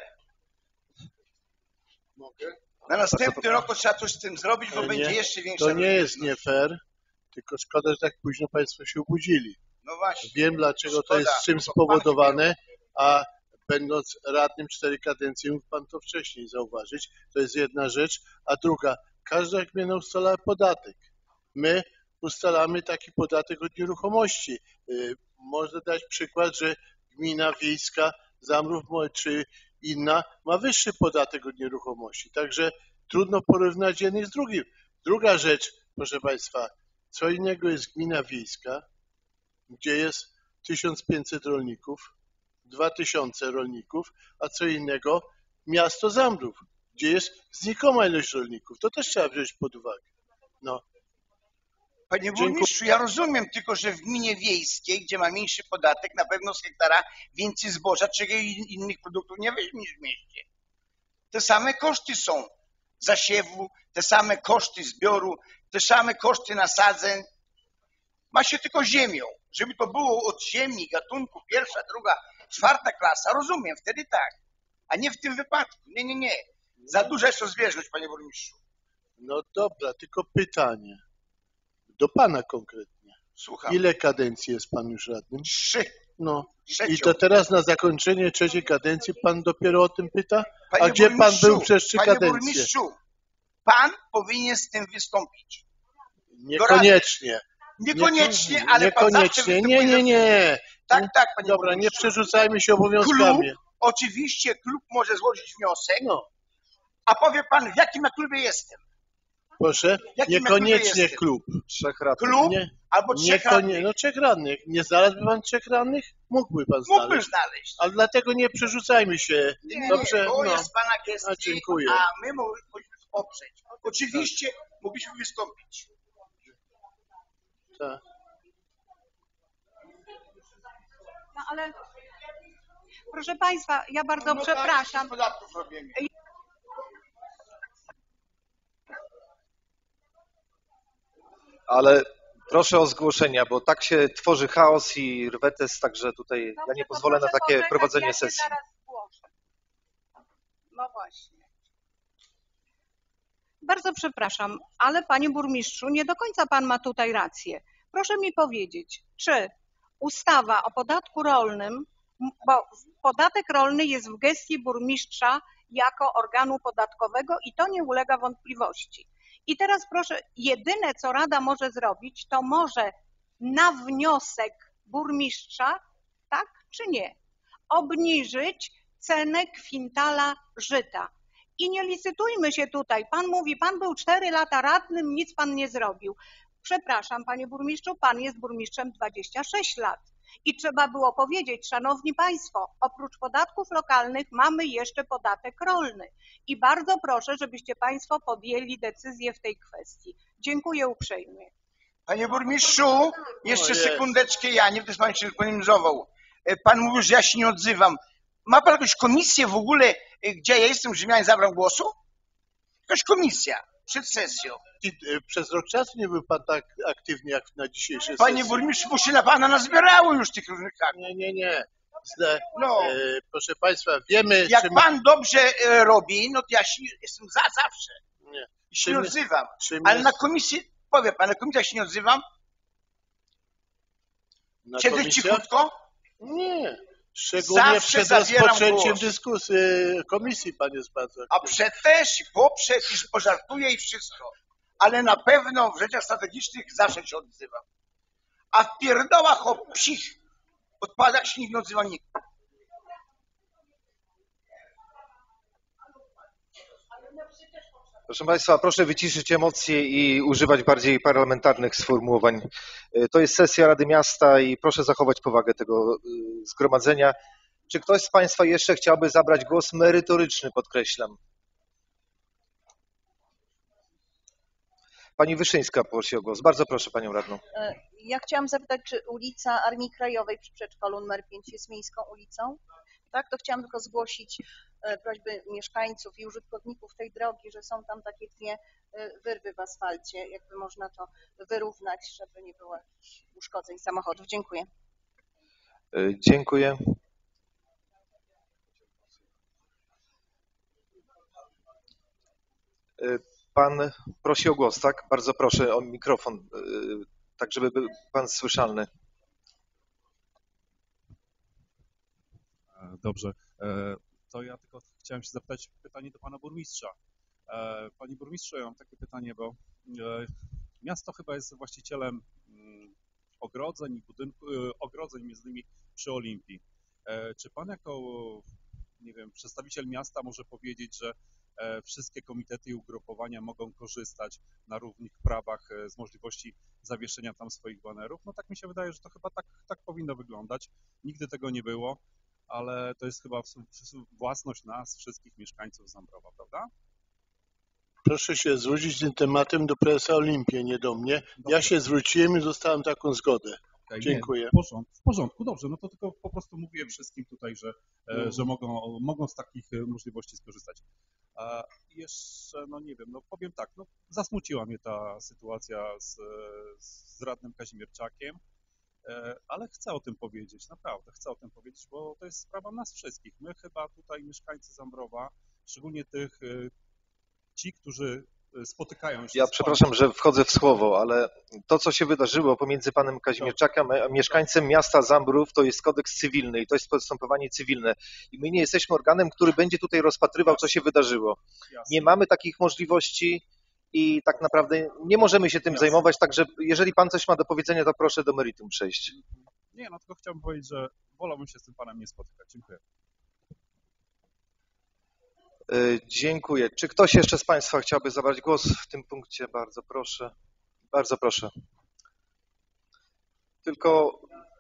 Mogę? Na następny rok trzeba coś z tym zrobić, bo nie, będzie jeszcze większa To nie jest różnica. nie fair, tylko szkoda, że tak późno państwo się obudzili. No właśnie. Wiem, dlaczego Szkoda, to jest czym to spowodowane, a będąc radnym cztery kadencje, mógł pan to wcześniej zauważyć. To jest jedna rzecz. A druga, każda gmina ustala podatek. My ustalamy taki podatek od nieruchomości. Można dać przykład, że gmina wiejska Zamrów czy inna ma wyższy podatek od nieruchomości. Także trudno porównać jednych z drugim. Druga rzecz, proszę państwa, co innego jest gmina wiejska, gdzie jest tysiąc pięćset rolników, dwa tysiące rolników, a co innego miasto Zambrów, gdzie jest znikoma ilość rolników. To też trzeba wziąć pod uwagę. No. Panie burmistrzu, ja rozumiem, tylko że w gminie wiejskiej, gdzie ma mniejszy podatek, na pewno z hektara więcej zboża, czego i innych produktów nie weźmie niż w mieście. Te same koszty są zasiewu, te same koszty zbioru, te same koszty nasadzeń. Ma się tylko ziemią. Żeby to było od ziemi, gatunku, pierwsza, druga, czwarta klasa, rozumiem, wtedy tak. A nie w tym wypadku. Nie, nie, nie. Za duża jest rozbieżność, panie burmistrzu. No dobra, tylko pytanie. Do pana konkretnie. Słucham. Ile kadencji jest pan już radnym? Trzy. No. Trzecią. I to teraz na zakończenie trzeciej kadencji pan dopiero o tym pyta? A Panie gdzie pan był przez trzy panie kadencje? burmistrzu, pan powinien z tym wystąpić. Niekoniecznie. Niekoniecznie, Nie, ale pan zawsze Niekoniecznie. występuje Nie, nie, nie. Tak, tak, panie Dobra, nie burmistrzu. przerzucajmy się obowiązkami. Klub Oczywiście klub może złożyć wniosek, a powie pan, w jakim ja klubie jestem. Proszę, Jakim ja niekoniecznie klubie jestem? klub. Trzech radnych. Klub Nie, albo trzech niekonie- radnych. No trzech radnych. Nie znalazłby pan trzech radnych? Mógłby pan znaleźć. Mógłbym znaleźć. Ale dlatego nie przerzucajmy się. Nie, nie, Dobrze, to no. jest pana gestii, A, dziękuję. a my mogliśmy poprzeć. Oczywiście mogliśmy wystąpić. Tak. No ale proszę Państwa, ja bardzo No tak, przepraszam. podatków robimy. Ale proszę o zgłoszenia, bo tak się tworzy chaos i rwetes, także tutaj ja nie pozwolę na takie prowadzenie sesji. No właśnie. Bardzo przepraszam, ale panie burmistrzu, nie do końca pan ma tutaj rację. Proszę mi powiedzieć, czy ustawa o podatku rolnym, bo podatek rolny jest w gestii burmistrza jako organu podatkowego i to nie ulega wątpliwości. I teraz proszę, jedyne co Rada może zrobić, to może na wniosek burmistrza, tak czy nie, obniżyć cenę kwintala żyta. I nie licytujmy się tutaj. Pan mówi, pan był cztery lata radnym, nic pan nie zrobił. Przepraszam, panie burmistrzu, pan jest burmistrzem dwadzieścia sześć lat. I trzeba było powiedzieć, szanowni państwo, oprócz podatków lokalnych mamy jeszcze podatek rolny. I bardzo proszę, żebyście państwo podjęli decyzję w tej kwestii. Dziękuję uprzejmie. Panie burmistrzu, jeszcze O, jest. sekundeczkę, ja nie wiem, pan się polemizował. E, Pan mówił, że ja się nie odzywam. Ma pan jakąś komisję w ogóle, e, gdzie ja jestem, że miałem zabrać głosu? Jakaś komisja przed sesją. I, e, Przez rok czasu nie był pan tak aktywny jak na dzisiejszej Panie sesji. burmistrzu, bo się na pana nazbierało już tych różnych aktów. Nie, nie, nie. Zde, No. e, proszę państwa, wiemy, Jak czym... pan dobrze e, robi, no to ja się, jestem za zawsze. Nie. I się nie Czym- odzywam. czym Ale jest- na komisji, powie pan, na komisjach się nie odzywam? Na Siedzę komisjach? cichutko? Nie. Szczególnie Zawsze przed zabieram rozpoczęciem głos. dyskusji komisji pan jest bardzo A aktywny. przed też, i poprzed, i pożartuję i wszystko. Ale na pewno w rzeczach strategicznych zawsze się odzywam. A w pierdołach o psich odpadach się nie odzywa nikt. Proszę Państwa, proszę wyciszyć emocje i używać bardziej parlamentarnych sformułowań. E, To jest sesja Rady Miasta i proszę zachować powagę tego e, zgromadzenia. Czy ktoś z Państwa jeszcze chciałby zabrać głos merytoryczny, podkreślam? Pani Wyszyńska prosi o głos. Bardzo proszę Panią Radną. E, Ja chciałam zapytać, czy ulica Armii Krajowej przy przedszkolu numer pięć jest miejską ulicą? Tak, to chciałam tylko zgłosić e, prośby mieszkańców i użytkowników tej drogi, że są tam takie dwie e, wyrwy w asfalcie, jakby można to wyrównać, żeby nie było jakichś uszkodzeń samochodów. Dziękuję. E, Dziękuję. E, Pan prosi o głos, tak? Bardzo proszę o mikrofon, e, tak żeby był Pan słyszalny. Dobrze. E, To ja tylko chciałem się zapytać pytanie do pana burmistrza. E, Panie burmistrzu, ja mam takie pytanie, bo e, miasto chyba jest właścicielem mm, ogrodzeń i budynku, e, ogrodzeń między innymi przy Olimpii. E, Czy pan jako, nie wiem, przedstawiciel miasta może powiedzieć, że e, wszystkie komitety i ugrupowania mogą korzystać na równych prawach e, z możliwości zawieszenia tam swoich banerów? No tak mi się wydaje, że to chyba tak, tak powinno wyglądać. Nigdy tego nie było, ale to jest chyba w- w- własność nas, wszystkich mieszkańców Zambrowa, prawda? Proszę się zwrócić tym tematem do prezesa Olimpii, nie do mnie. Ja się zwróciłem i dostałem taką zgodę. Okej, Dziękuję. Nie, w, porządku, w porządku, dobrze, no to tylko po prostu mówię wszystkim tutaj, że, e, Mhm. że mogą, mogą z takich e, możliwości skorzystać. A jeszcze, no nie wiem, no powiem tak, no zasmuciła mnie ta sytuacja z, z radnym Kazimierczakiem, e, ale chcę o tym powiedzieć, naprawdę chcę o tym powiedzieć, bo to jest sprawa nas wszystkich. My chyba tutaj mieszkańcy Zambrowa, szczególnie tych, e, ci, którzy spotykają się Ja z przepraszam, że wchodzę w słowo, ale to, co się wydarzyło pomiędzy panem Kazimierczakiem a mieszkańcem miasta Zambrów, to jest kodeks cywilny i to jest postępowanie cywilne. I my nie jesteśmy organem, który będzie tutaj rozpatrywał, co się wydarzyło. Nie mamy takich możliwości i tak naprawdę nie możemy się tym zajmować, także jeżeli pan coś ma do powiedzenia, to proszę do meritum przejść. Nie, no tylko chciałbym powiedzieć, że wolałbym się z tym panem nie spotykać. Dziękuję. Y, Dziękuję. Czy ktoś jeszcze z Państwa chciałby zabrać głos w tym punkcie? Bardzo proszę. Bardzo proszę. Tylko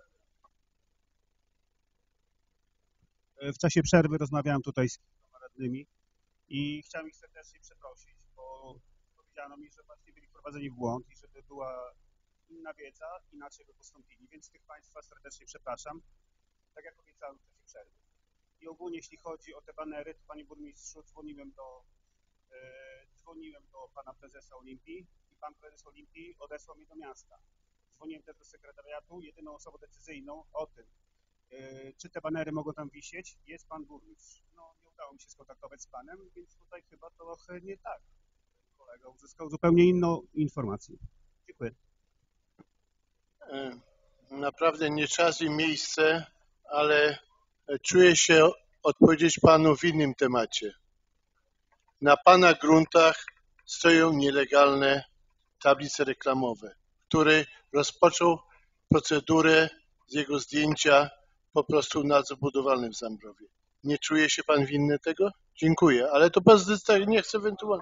W czasie przerwy rozmawiałem tutaj z kilkoma radnymi i chciałem ich serdecznie przeprosić, bo powiedziano mi, że właśnie byli wprowadzeni w błąd i żeby była inna wiedza, inaczej by postąpili, więc tych Państwa serdecznie przepraszam, tak jak obiecałem w czasie przerwy. I ogólnie jeśli chodzi o te banery, to Panie Burmistrzu, dzwoniłem do, e, dzwoniłem do Pana Prezesa Olimpii i Pan Prezes Olimpii odesłał mnie do miasta. Dzwoniłem też do sekretariatu, jedyną osobą decyzyjną o tym, e, czy te banery mogą tam wisieć, jest Pan Burmistrz. No nie udało mi się skontaktować z Panem, więc tutaj chyba trochę nie tak. Kolega uzyskał zupełnie inną informację. Dziękuję. E, Naprawdę nie czas i miejsce, ale czuję się odpowiedzieć Panu w innym temacie. Na Pana gruntach stoją nielegalne tablice reklamowe, który rozpoczął procedurę z jego zdjęcia po prostu nadzór budowlany w Zambrowie. Nie czuje się Pan winny tego? Dziękuję, ale to bez decyzji nie chcę ewentualnie.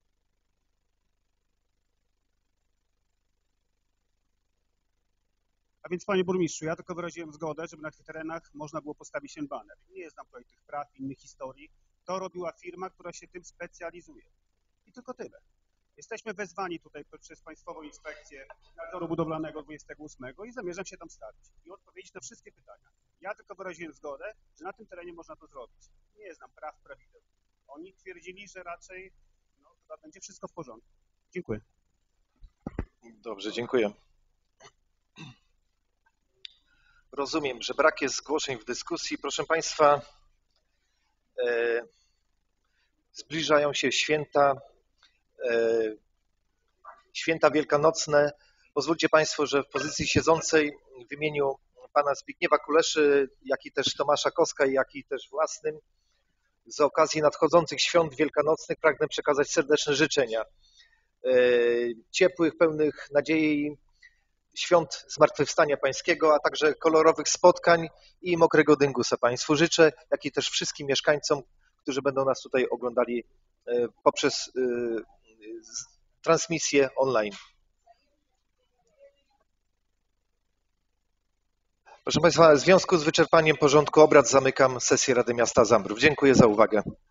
A więc Panie Burmistrzu, ja tylko wyraziłem zgodę, żeby na tych terenach można było postawić ten baner. Nie znam tutaj tych praw, innych historii. To robiła firma, która się tym specjalizuje. I tylko tyle. Jesteśmy wezwani tutaj przez Państwową Inspekcję Nadzoru Budowlanego dwudziestego ósmego i zamierzam się tam stawić i odpowiedzieć na wszystkie pytania. Ja tylko wyraziłem zgodę, że na tym terenie można to zrobić. Nie znam praw, prawideł. Oni twierdzili, że raczej no, chyba będzie wszystko w porządku. Dziękuję. Dobrze, dziękuję. Rozumiem, że brak jest zgłoszeń w dyskusji. Proszę Państwa, e, zbliżają się święta, e, święta wielkanocne. Pozwólcie Państwo, że w pozycji siedzącej w imieniu Pana Zbigniewa Kuleszy, jak i też Tomasza Koska, jak i też własnym, z okazji nadchodzących świąt wielkanocnych pragnę przekazać serdeczne życzenia. E, ciepłych, pełnych nadziei świąt Zmartwychwstania Pańskiego, a także kolorowych spotkań i mokrego dyngusa Państwu życzę, jak i też wszystkim mieszkańcom, którzy będą nas tutaj oglądali poprzez transmisję online. Proszę Państwa, w związku z wyczerpaniem porządku obrad zamykam sesję Rady Miasta Zambrów. Dziękuję za uwagę.